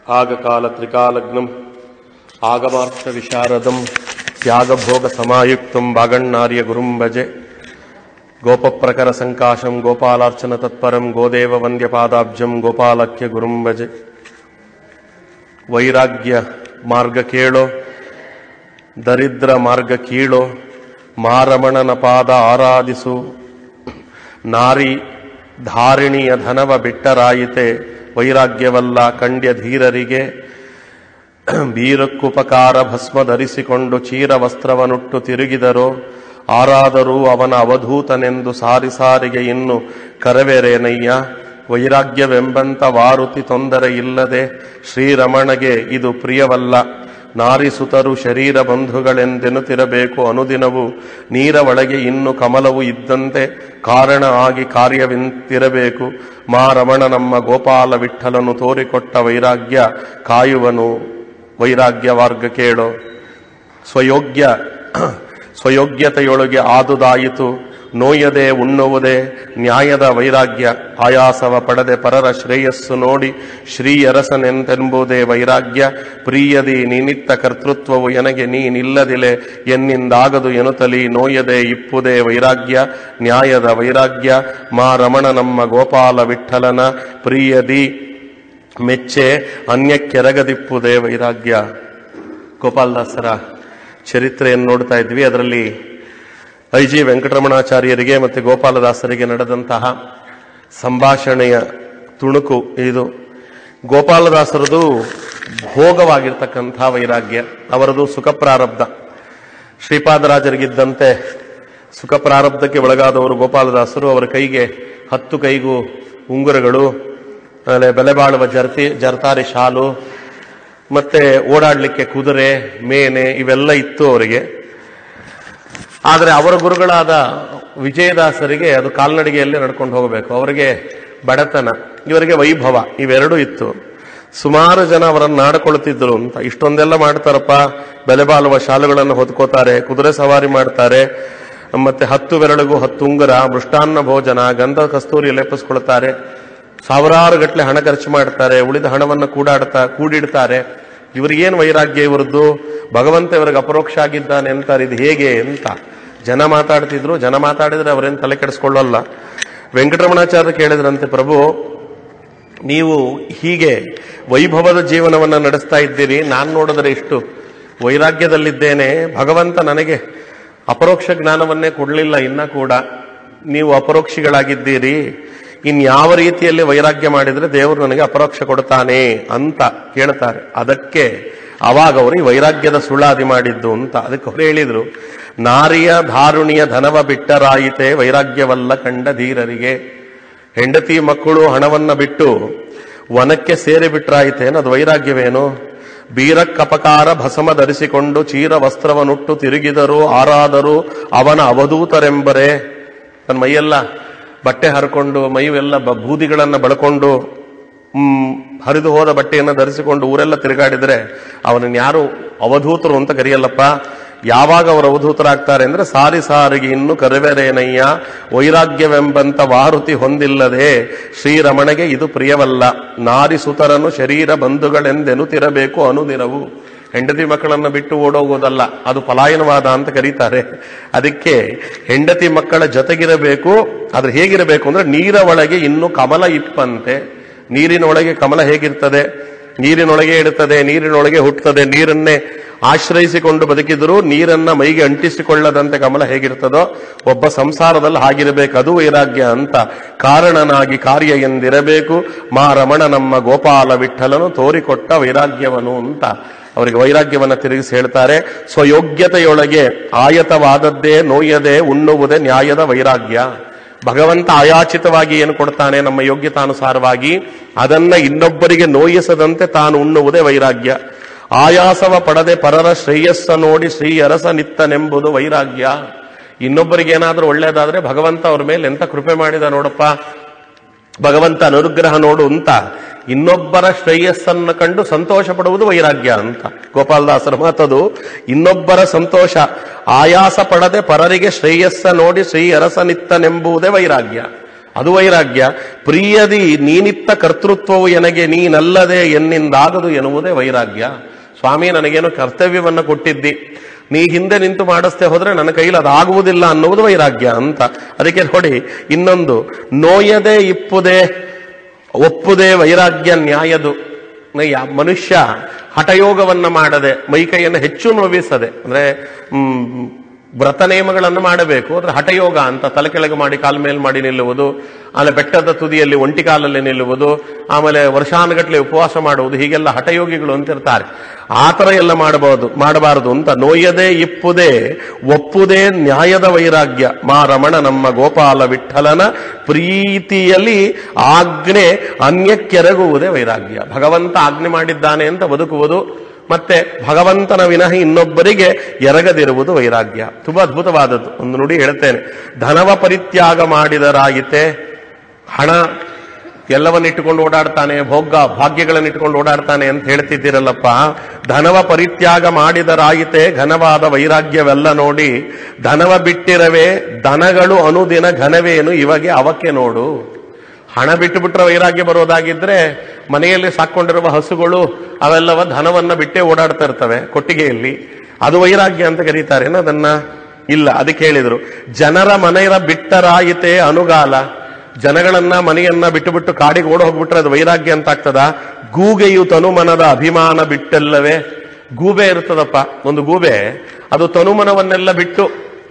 ಆಗಕಾಲ ತ್ರಿಕಾಲಗ್ನಂ ಆಗಮಾರ್ಥ ವಿಶಾರದಂ ತ್ಯಾಗಭೋಗ ಸಮಾಯುಕ್ತಂ ಭಾಗಣ್ಣಾರ್ಯ ಗುರುಂ ಭಜೆ ಗೋಪಪ್ರಕರ ಸಂಕಾಶಂ ಗೋಪಾಲಾರ್ಚನ ತತ್ಪರಂ ಗೋದೇವ ವಂದ್ಯ ಪಾದಾಬ್ಜಂ ಗೋಪಾಲಕ್ಯ ಗುರುಂ ಭಜೆ. ವೈರಾಗ್ಯ ಮಾರ್ಗ ಕೇಳೋ, ದರಿದ್ರ ಮಾರ್ಗ ಕೀಳೋ, ಮಾರಮಣನ ಪಾದ ಆರಾಧಿಸು. ನಾರಿ ಧಾರಿಣಿಯ ಧನವ ಬಿಟ್ಟರಾಯಿತೆ, ವೈರಾಗ್ಯವಲ್ಲ ಕಂಡ್ಯ ಧೀರರಿಗೆ. ಬೀರಕ್ಕುಪಕಾರ ಭಸ್ಮ ಧರಿಸಿಕೊಂಡು ಚೀರ ವಸ್ತ್ರವನುಟ್ಟು ತಿರುಗಿದರೋ, ಆರಾದರೂ ಅವನ ಅವಧೂತನೆಂದು ಸಾರಿ ಸಾರಿಗೆ ಇನ್ನು ಕರವೆರೇನಯ್ಯ. ವೈರಾಗ್ಯವೆಂಬಂತ ವಾರುತಿ ತೊಂದರೆ ಇಲ್ಲದೆ ಶ್ರೀರಮಣಗೆ ಇದು ಪ್ರಿಯವಲ್ಲ. ನಾರಿಸುತರು ಶರೀರ ಬಂಧುಗಳೆಂದೆನುತ್ತಿರಬೇಕು ಅನುದಿನವು. ನೀರ ಒಳಗೆ ಇನ್ನು ಕಮಲವು ಇದ್ದಂತೆ ಕಾರಣ ಆಗಿ ಕಾರ್ಯವಿಂತಿರಬೇಕು. ಮಾ ರಮಣ ನಮ್ಮ ಗೋಪಾಲ ವಿಠಲನು ತೋರಿಕೊಟ್ಟ ವೈರಾಗ್ಯ ಕಾಯುವನು. ವೈರಾಗ್ಯ ಮಾರ್ಗ ಕೇಳೋ. ಸ್ವಯೋಗ್ಯತೆಯೊಳಗೆ ಆದುದಾಯಿತು, ನೋಯದೆ ಉಣ್ಣುವುದೇ ನ್ಯಾಯದ ವೈರಾಗ್ಯ. ಆಯಾಸವ ಪಡೆದೆ ಪರರ ಶ್ರೇಯಸ್ಸು ನೋಡಿ ಶ್ರೀಯರಸನೆಂತೆಂಬುದೇ ವೈರಾಗ್ಯ. ಪ್ರಿಯದಿ ನಿನಿತ್ತ ಕರ್ತೃತ್ವವು ಎನಗೆ ನೀನಿಲ್ಲದಿಲೆ ಎನ್ನಿಂದಾಗದು ಎನುತಲಿ ನೋಯದೆ ಇಪ್ಪುದೇ ವೈರಾಗ್ಯ. ನ್ಯಾಯದ ವೈರಾಗ್ಯ ಮಾ ರಮಣ ನಮ್ಮ ಗೋಪಾಲ ವಿಠಲನ ಪ್ರಿಯದಿ ಮೆಚ್ಚೆ ಅನ್ಯಕ್ಕೆರಗದಿಪ್ಪುದೇ ವೈರಾಗ್ಯ. ಗೋಪಾಲದಾಸರ ಚರಿತ್ರೆಯನ್ನು ನೋಡ್ತಾ ಇದ್ವಿ. ಅದರಲ್ಲಿ ಐ.ಜಿ. ವೆಂಕಟರಮಣಾಚಾರ್ಯರಿಗೆ ಮತ್ತು ಗೋಪಾಲದಾಸರಿಗೆ ನಡೆದಂತಹ ಸಂಭಾಷಣೆಯ ತುಣುಕು ಇದು. ಗೋಪಾಲದಾಸರದು ಭೋಗವಾಗಿರ್ತಕ್ಕಂಥ ವೈರಾಗ್ಯ, ಅವರದು ಸುಖ ಪ್ರಾರಬ್ಧ. ಶ್ರೀಪಾದರಾಜರಿಗಿದ್ದಂತೆ ಸುಖ ಪ್ರಾರಬ್ಧಕ್ಕೆ ಒಳಗಾದವರು ಗೋಪಾಲದಾಸರು. ಅವರ ಕೈಗೆ 10 ಕೈಗೂ ಉಂಗುರಗಳು, ಆಮೇಲೆ ಬೆಲೆ ಬಾಳುವ ಜರ್ತಾರಿ ಶಾಲು, ಮತ್ತೆ ಓಡಾಡ್ಲಿಕ್ಕೆ ಕುದುರೆ, ಮೇನೆ ಇವೆಲ್ಲ ಇತ್ತು ಅವರಿಗೆ. ಆದರೆ ಅವರ ಗುರುಗಳಾದ ವಿಜಯದಾಸರಿಗೆ ಅದು ಕಾಲ್ನಡಿಗೆಯಲ್ಲೇ ನಡ್ಕೊಂಡು ಹೋಗಬೇಕು. ಅವರಿಗೆ ಬಡತನ, ಇವರಿಗೆ ವೈಭವ, ಇವೆರಡೂ ಇತ್ತು. ಸುಮಾರು ಜನ ಅವರನ್ನು ನಾಡಿಕೊಳ್ಳುತ್ತಿದ್ದರು ಅಂತ. ಇಷ್ಟೊಂದೆಲ್ಲ ಮಾಡ್ತಾರಪ್ಪ, ಬೆಲೆ ಬಾಳುವ ಶಾಲುಗಳನ್ನು ಹೊತ್ಕೋತಾರೆ, ಕುದುರೆ ಸವಾರಿ ಮಾಡ್ತಾರೆ, ಮತ್ತೆ 10 ಬೆರಳಿಗೂ 10 ಉಂಗುರ, ಮೃಷ್ಟಾನ್ನ ಭೋಜನ, ಗಂಧ ಕಸ್ತೂರಿ ಲೇಪಿಸ್ಕೊಳ್ತಾರೆ, ಸಾವಿರಾರು ಗಟ್ಟಲೆ ಹಣ ಖರ್ಚು ಮಾಡ್ತಾರೆ, ಉಳಿದ ಹಣವನ್ನು ಕೂಡಿಡ್ತಾರೆ. ಇವರಿಗೇನು ವೈರಾಗ್ಯ ಇವರದ್ದು? ಭಗವಂತ ಇವರಿಗೆ ಅಪರೋಕ್ಷ ಆಗಿದ್ದಾನೆ ಅಂತಾರೆ. ಇದು ಹೇಗೆ ಅಂತ ಜನ ಮಾತಾಡ್ತಿದ್ರು. ಜನ ಮಾತಾಡಿದ್ರೆ ಅವರೇನು ತಲೆ ಕೆಡಿಸ್ಕೊಳ್ಳಲ್ಲ. ವೆಂಕಟರಮಣಾಚಾರ್ಯ ಕೇಳಿದ್ರಂತೆ, ಪ್ರಭು ನೀವು ಹೀಗೆ ವೈಭವದ ಜೀವನವನ್ನು ನಡೆಸ್ತಾ ಇದ್ದೀರಿ, ನಾನು ನೋಡಿದ್ರೆ ಇಷ್ಟು ವೈರಾಗ್ಯದಲ್ಲಿದ್ದೇನೆ, ಭಗವಂತ ನನಗೆ ಅಪರೋಕ್ಷ ಜ್ಞಾನವನ್ನೇ ಕೊಡಲಿಲ್ಲ, ಇನ್ನ ಕೂಡ ನೀವು ಅಪರೋಕ್ಷಿಗಳಾಗಿದ್ದೀರಿ, ಇನ್ಯಾವ ರೀತಿಯಲ್ಲಿ ವೈರಾಗ್ಯ ಮಾಡಿದ್ರೆ ದೇವರು ನನಗೆ ಅಪರೋಕ್ಷ ಕೊಡ್ತಾನೆ ಅಂತ ಕೇಳ್ತಾರೆ. ಅದಕ್ಕೆ ಅವಾಗ ಅವರು ಈ ವೈರಾಗ್ಯದ ಸುಳ್ಳಾದಿ ಮಾಡಿದ್ದು ಅಂತ. ಅದಕ್ಕೆ ಅವರು ಹೇಳಿದ್ರು, ನಾರಿಯ ಧಾರುಣಿಯ ಧನವ ಬಿಟ್ಟರಾಯಿತೆ, ವೈರಾಗ್ಯವಲ್ಲ ಕಂಡ ಧೀರರಿಗೆ. ಹೆಂಡತಿ ಮಕ್ಕಳು ಹಣವನ್ನ ಬಿಟ್ಟು ವನಕ್ಕೆ ಸೇರಿ ಬಿಟ್ರಾಯಿತೇನು, ಅದು ವೈರಾಗ್ಯವೇನು? ಬೀರಕ್ಕಪಕಾರ ಭಸಮ ಧರಿಸಿಕೊಂಡು ಚೀರ ವಸ್ತ್ರವನ್ನುಟ್ಟು ತಿರುಗಿದರು, ಆರಾದರೂ ಅವನ ಅವಧೂತರೆಂಬರೆ. ತನ್ನ ಮೈಯೆಲ್ಲ ಬಟ್ಟೆ ಹರ್ಕೊಂಡು, ಮೈಯೆಲ್ಲ ಬೂದಿಗಳನ್ನು ಬಳಕೊಂಡು, ಹರಿದು ಹೋದ ಬಟ್ಟೆಯನ್ನು ಧರಿಸಿಕೊಂಡು ಊರೆಲ್ಲ ತಿರುಗಾಡಿದ್ರೆ ಅವನನ್ನು ಯಾರು ಅವಧೂತರು ಅಂತ ಕರೆಯಲ್ಲಪ್ಪ. ಯಾವಾಗ ಅವರು ಅವಧೂತರಾಗ್ತಾರೆ ಅಂದ್ರೆ ಸಾರಿ ಸಾರಿಗೆ ಇನ್ನು ಕರವೆರೇನಯ್ಯ. ವೈರಾಗ್ಯವೆಂಬಂತ ವಾರುತಿ ಹೊಂದಿಲ್ಲದೆ ಶ್ರೀರಮಣಗೆ ಇದು ಪ್ರಿಯವಲ್ಲ. ನಾರಿಸುತರನು ಶರೀರ ಬಂಧುಗಳೆಂದೆನುತ್ತಿರಬೇಕು ಅನುದಿನವು. ಹೆಂಡತಿ ಮಕ್ಕಳನ್ನು ಬಿಟ್ಟು ಓಡೋಗೋದಲ್ಲ, ಅದು ಪಲಾಯನವಾದ ಅಂತ ಕರೀತಾರೆ. ಅದಕ್ಕೆ ಹೆಂಡತಿ ಮಕ್ಕಳ ಜೊತೆಗಿರಬೇಕು. ಆದ್ರೆ ಹೇಗಿರಬೇಕು ಅಂದ್ರೆ ನೀರ ಒಳಗೆ ಇನ್ನು ಕಮಲ ಇಪ್ಪಂತೆ. ನೀರಿನೊಳಗೆ ಕಮಲ ಹೇಗಿರ್ತದೆ? ನೀರಿನೊಳಗೆ ಇಡುತ್ತದೆ, ನೀರಿನೊಳಗೆ ಹುಟ್ಟುತ್ತದೆ. ನೀರನ್ನೇ ಆಶ್ರಯಿಸಿಕೊಂಡು ಬದುಕಿದ್ರು ನೀರನ್ನ ಮೈಗೆ ಅಂಟಿಸಿಕೊಳ್ಳದಂತೆ ಕಮಲ ಹೇಗಿರ್ತದೋ ಒಬ್ಬ ಸಂಸಾರದಲ್ಲಿ ಹಾಗಿರಬೇಕು. ಅದು ವೈರಾಗ್ಯ ಅಂತ. ಕಾರಣನಾಗಿ ಕಾರ್ಯ ಎಂದಿರಬೇಕು. ಮಾ ರಮಣ ನಮ್ಮ ಗೋಪಾಲ ವಿಠಲನು ತೋರಿಕೊಟ್ಟ ವೈರಾಗ್ಯವನು ಅಂತ ಅವರಿಗೆ ವೈರಾಗ್ಯವನ್ನು ತಿರುಗಿಸಿ ಹೇಳ್ತಾರೆ. ಸ್ವಯೋಗ್ಯತೆಯೊಳಗೆ ಆಯತವಾದದ್ದೇ ನೋಯದೆ ಉಣ್ಣುವುದೇ ನ್ಯಾಯದ ವೈರಾಗ್ಯ. ಭಗವಂತ ಆಯಾಚಿತವಾಗಿ ಏನು ಕೊಡ್ತಾನೆ ನಮ್ಮ ಯೋಗ್ಯತಾನುಸಾರವಾಗಿ, ಅದನ್ನ ಇನ್ನೊಬ್ಬರಿಗೆ ನೋಯಿಸದಂತೆ ತಾನು ಉಣ್ಣುವುದೇ ವೈರಾಗ್ಯ. ಆಯಾಸವ ಪಡದೆ ಪರರ ಶ್ರೇಯಸ್ಸ ನೋಡಿ ಶ್ರೀಯರಸ ನಿತ್ತನೆಂಬುದು ವೈರಾಗ್ಯ. ಇನ್ನೊಬ್ಬರಿಗೇನಾದ್ರೂ ಒಳ್ಳೇದಾದ್ರೆ ಭಗವಂತ ಅವ್ರ ಮೇಲೆ ಎಂತ ಕೃಪೆ ಮಾಡಿದ ನೋಡಪ್ಪ, ಭಗವಂತ ಅನುಗ್ರಹ ನೋಡು ಅಂತ ಇನ್ನೊಬ್ಬರ ಶ್ರೇಯಸ್ಸನ್ನು ಕಂಡು ಸಂತೋಷ ಪಡುವುದು ವೈರಾಗ್ಯ ಅಂತ ಗೋಪಾಲದಾಸರ ಮಾತದು. ಇನ್ನೊಬ್ಬರ ಸಂತೋಷ, ಆಯಾಸ ಪಡದೆ ಪರರಿಗೆ ಶ್ರೇಯಸ್ಸ ನೋಡಿ ಶ್ರೀ ಅರಸನಿತ್ತನೆಂಬುದೇ ವೈರಾಗ್ಯ. ಅದು ವೈರಾಗ್ಯ. ಪ್ರಿಯದಿ ನೀನಿತ್ತ ಕರ್ತೃತ್ವವು ಎನಗೆ ನೀನಲ್ಲದೆ ಎನ್ನಿಂದಾಗದು ಎನ್ನುವುದೇ ವೈರಾಗ್ಯ. ಸ್ವಾಮಿ, ನನಗೇನು ಕರ್ತವ್ಯವನ್ನು ಕೊಟ್ಟಿದ್ದಿ, ನೀ ಹಿಂದೆ ನಿಂತು ಮಾಡಿಸ್ತೇ ಹೋದ್ರೆ ನನ್ನ ಕೈಲಿ ಅದಾಗುವುದಿಲ್ಲ ಅನ್ನುವುದು ವೈರಾಗ್ಯ ಅಂತ. ಅದಕ್ಕೆ ನೋಡಿ ಇನ್ನೊಂದು, ನೋಯದೆ ಇಪ್ಪುದೇ ಒಪ್ಪುದೇ ವೈರಾಗ್ಯ ನ್ಯಾಯದು. ಮನುಷ್ಯ ಹಠಯೋಗವನ್ನ ಮಾಡದೆ, ಮೈಕೈಯನ್ನು ಹೆಚ್ಚು ನೋವಿಸದೆ, ಅಂದ್ರೆ ವ್ರತ ನೇಮಗಳನ್ನು ಮಾಡಬೇಕು, ಅದ್ರ ಹಠಯೋಗ ಅಂತ ತಲೆ ಕೆಳಗೆ ಮಾಡಿ ಕಾಲ ಮೇಲೆ ಮಾಡಿ ನಿಲ್ಲುವುದು, ಆಮೇಲೆ ಬೆಟ್ಟದ ತುದಿಯಲ್ಲಿ ಒಂಟಿ ಕಾಲಲ್ಲಿ ನಿಲ್ಲುವುದು, ಆಮೇಲೆ ವರ್ಷಾನುಗಟ್ಟಲೆ ಉಪವಾಸ ಮಾಡುವುದು, ಹೀಗೆಲ್ಲ ಹಠಯೋಗಿಗಳು ಅಂತಿರ್ತಾರೆ. ಆ ಥರ ಎಲ್ಲ ಮಾಡಬಾರದು ಅಂತ. ನೋಯದೆ ಇಪ್ಪುದೇ ಒಪ್ಪುದೇ ನ್ಯಾಯದ ವೈರಾಗ್ಯ. ರಮಣ ನಮ್ಮ ಗೋಪಾಲ ವಿಠಲನ ಪ್ರೀತಿಯಲ್ಲಿ ಆಜ್ಞೆ ಅನ್ಯಕ್ಕೆರಗುವುದೇ ವೈರಾಗ್ಯ. ಭಗವಂತ ಆಜ್ಞೆ ಮಾಡಿದ್ದಾನೆ ಅಂತ ಬದುಕುವುದು, ಮತ್ತೆ ಭಗವಂತನ ವಿನಃ ಇನ್ನೊಬ್ಬರಿಗೆ ಎರಗದಿರುವುದು ವೈರಾಗ್ಯ. ತುಂಬಾ ಅದ್ಭುತವಾದದ್ದು. ಒಂದು ನುಡಿ ಹೇಳ್ತೇನೆ, ಧನವ ಪರಿತ್ಯಾಗ ಮಾಡಿದರಾಯಿತೆ. ಹಣ ಎಲ್ಲವನ್ನಿಟ್ಟುಕೊಂಡು ಓಡಾಡ್ತಾನೆ, ಭಾಗ್ಯಗಳನ್ನಿಟ್ಟುಕೊಂಡು ಓಡಾಡ್ತಾನೆ ಅಂತ ಹೇಳ್ತಿದ್ದೀರಲ್ಲಪ್ಪ. ಧನವ ಪರಿತ್ಯಾಗ ಮಾಡಿದರಾಯಿತೆ ಘನವಾದ ವೈರಾಗ್ಯವೆಲ್ಲ ನೋಡಿ. ಧನವ ಬಿಟ್ಟಿರವೇ ದನಗಳು ಅನುದಿನ ಘನವೇನು ಇವಾಗೆ ಅವಕ್ಕೆ ನೋಡು. ಹಣ ಬಿಟ್ಟು ಬಿಟ್ಟರೆ ವೈರಾಗ್ಯ ಬರೋದಾಗಿದ್ರೆ ಮನೆಯಲ್ಲಿ ಸಾಕೊಂಡಿರುವ ಹಸುಗಳು ಅವೆಲ್ಲವ ಧನವನ್ನ ಬಿಟ್ಟೇ ಓಡಾಡ್ತಾ ಇರ್ತವೆ ಕೊಟ್ಟಿಗೆಯಲ್ಲಿ. ಅದು ವೈರಾಗ್ಯ ಅಂತ ಕರೀತಾರೇನೋ ಅದನ್ನ? ಇಲ್ಲ. ಅದಕ್ಕೆ ಹೇಳಿದ್ರು, ಜನರ ಮನೆಯ ಬಿಟ್ಟರಾಯಿತೆ ಅನುಗಾಲ. ಜನಗಳನ್ನ ಮನೆಯನ್ನ ಬಿಟ್ಟು ಕಾಡಿಗೆ ಓಡ ಹೋಗ್ಬಿಟ್ರೆ ಅದು ವೈರಾಗ್ಯ ಅಂತ ಆಗ್ತದ? ಗೂಗೆಯು ತನುಮನದ ಅಭಿಮಾನ ಬಿಟ್ಟಲ್ಲವೇ. ಗೂಬೆ ಇರ್ತದಪ್ಪ, ಒಂದು ಗೂಬೆ, ಅದು ತನುಮನವನ್ನೆಲ್ಲ ಬಿಟ್ಟು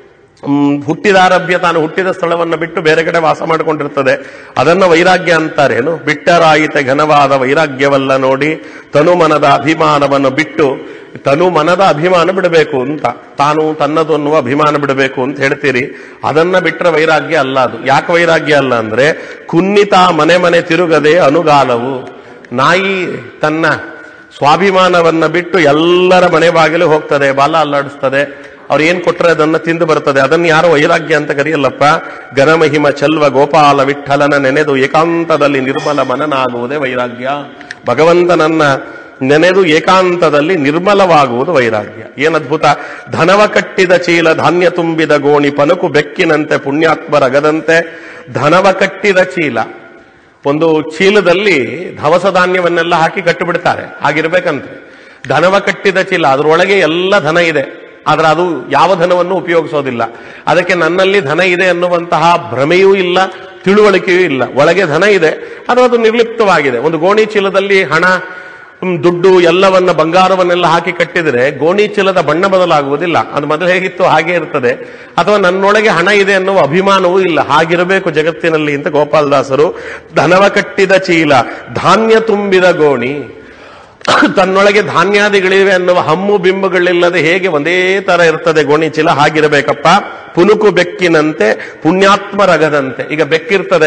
ಹುಟ್ಟಿದಾರಭ್ಯ ತಾನು ಹುಟ್ಟಿದ ಸ್ಥಳವನ್ನು ಬಿಟ್ಟು ಬೇರೆ ಕಡೆ ವಾಸ ಮಾಡಿಕೊಂಡಿರ್ತದೆ. ಅದನ್ನ ವೈರಾಗ್ಯ ಅಂತಾರೇನು? ಬಿಟ್ಟರಾಯಿತೆ ಘನವಾದ ವೈರಾಗ್ಯವಲ್ಲ ನೋಡಿ. ತನುಮನದ ಅಭಿಮಾನವನ್ನು ಬಿಟ್ಟು, ತನುಮನದ ಅಭಿಮಾನ ಬಿಡಬೇಕು ಅಂತ, ತಾನು ತನ್ನದು ಅನ್ನುವ ಅಭಿಮಾನ ಬಿಡಬೇಕು ಅಂತ ಹೇಳ್ತೀರಿ. ಅದನ್ನ ಬಿಟ್ಟರೆ ವೈರಾಗ್ಯ ಅಲ್ಲ. ಅದು ಯಾಕೆ ವೈರಾಗ್ಯ ಅಲ್ಲ ಅಂದ್ರೆ, ಕುನ್ನಿತ ಮನೆ ತಿರುಗದೆ ಅನುಗಾಲವು. ನಾಯಿ ತನ್ನ ಸ್ವಾಭಿಮಾನವನ್ನ ಬಿಟ್ಟು ಎಲ್ಲರ ಮನೆ ಬಾಗಿಲು ಹೋಗ್ತದೆ, ಬಾಲ ಅಲ್ಲಾಡಿಸ್ತದೆ, ಅವ್ರು ಏನ್ ಕೊಟ್ಟರೆ ಅದನ್ನ ತಿಂದು ಬರ್ತದೆ. ಅದನ್ನ ಯಾರು ವೈರಾಗ್ಯ ಅಂತ ಕರೆಯಲ್ಲಪ್ಪ. ಘನಮಹಿಮ ಚಲ್ವ ಗೋಪಾಲ ವಿಠಲನ ನೆನೆದು ಏಕಾಂತದಲ್ಲಿ ನಿರ್ಮಲ ಮನನಾಗುವುದೇ ವೈರಾಗ್ಯ. ಭಗವಂತನನ್ನ ನೆನೆದು ಏಕಾಂತದಲ್ಲಿ ನಿರ್ಮಲವಾಗುವುದು ವೈರಾಗ್ಯ. ಏನ್ ಅದ್ಭುತ! ಧನವ ಕಟ್ಟಿದ ಚೀಲ ಧಾನ್ಯ ತುಂಬಿದ ಗೋಣಿ ಪನಕು ಬೆಕ್ಕಿನಂತೆ ಪುಣ್ಯಾತ್ಮರಗದಂತೆ. ಧನವ ಕಟ್ಟಿದ ಚೀಲ, ಒಂದು ಚೀಲದಲ್ಲಿ ದವಸ ಧಾನ್ಯವನ್ನೆಲ್ಲ ಹಾಕಿ ಕಟ್ಟು ಬಿಡ್ತಾರೆ, ಹಾಗಿರ್ಬೇಕಂತೆ. ಧನವ ಕಟ್ಟಿದ ಚೀಲ, ಅದರೊಳಗೆ ಎಲ್ಲ ಧನ ಇದೆ, ಆದ್ರೆ ಅದು ಯಾವ ಧನವನ್ನು ಉಪಯೋಗಿಸೋದಿಲ್ಲ. ಅದಕ್ಕೆ ನನ್ನಲ್ಲಿ ಧನ ಇದೆ ಅನ್ನುವಂತಹ ಭ್ರಮೆಯೂ ಇಲ್ಲ, ತಿಳುವಳಿಕೆಯೂ ಇಲ್ಲ. ಒಳಗೆ ಧನ ಇದೆ, ಅದು ನಿರ್ಲಿಪ್ತವಾಗಿದೆ. ಒಂದು ಗೋಣಿ ಚೀಲದಲ್ಲಿ ಹಣ, ದುಡ್ಡು ಎಲ್ಲವನ್ನ, ಬಂಗಾರವನ್ನೆಲ್ಲ ಹಾಕಿ ಕಟ್ಟಿದರೆ ಗೋಣಿ ಚೀಲದ ಬಣ್ಣ ಬದಲಾಗುವುದಿಲ್ಲ, ಅದು ಮೊದಲು ಹೇಗಿತ್ತು ಹಾಗೆ ಇರ್ತದೆ. ಅಥವಾ ನನ್ನೊಳಗೆ ಹಣ ಇದೆ ಅನ್ನುವ ಅಭಿಮಾನವೂ ಇಲ್ಲ. ಹಾಗಿರಬೇಕು ಜಗತ್ತಿನಲ್ಲಿ ಅಂತ ಗೋಪಾಲದಾಸರು. ಧನವ ಕಟ್ಟಿದ ಚೀಲ ಧಾನ್ಯ ತುಂಬಿದ ಗೋಣಿ, ತನ್ನೊಳಗೆ ಧಾನ್ಯಾದಿಗಳಿವೆ ಅನ್ನುವ ಹಮ್ಮು ಬಿಂಬಗಳಿಲ್ಲದೆ ಹೇಗೆ ಒಂದೇ ತರ ಇರ್ತದೆ ಗೋಣಿ ಚೀಲ, ಹಾಗಿರಬೇಕಪ್ಪ. ಪುನುಕು ಬೆಕ್ಕಿನಂತೆ ಪುಣ್ಯಾತ್ಮರಗದಂತೆ. ಈಗ ಬೆಕ್ಕಿರ್ತದೆ,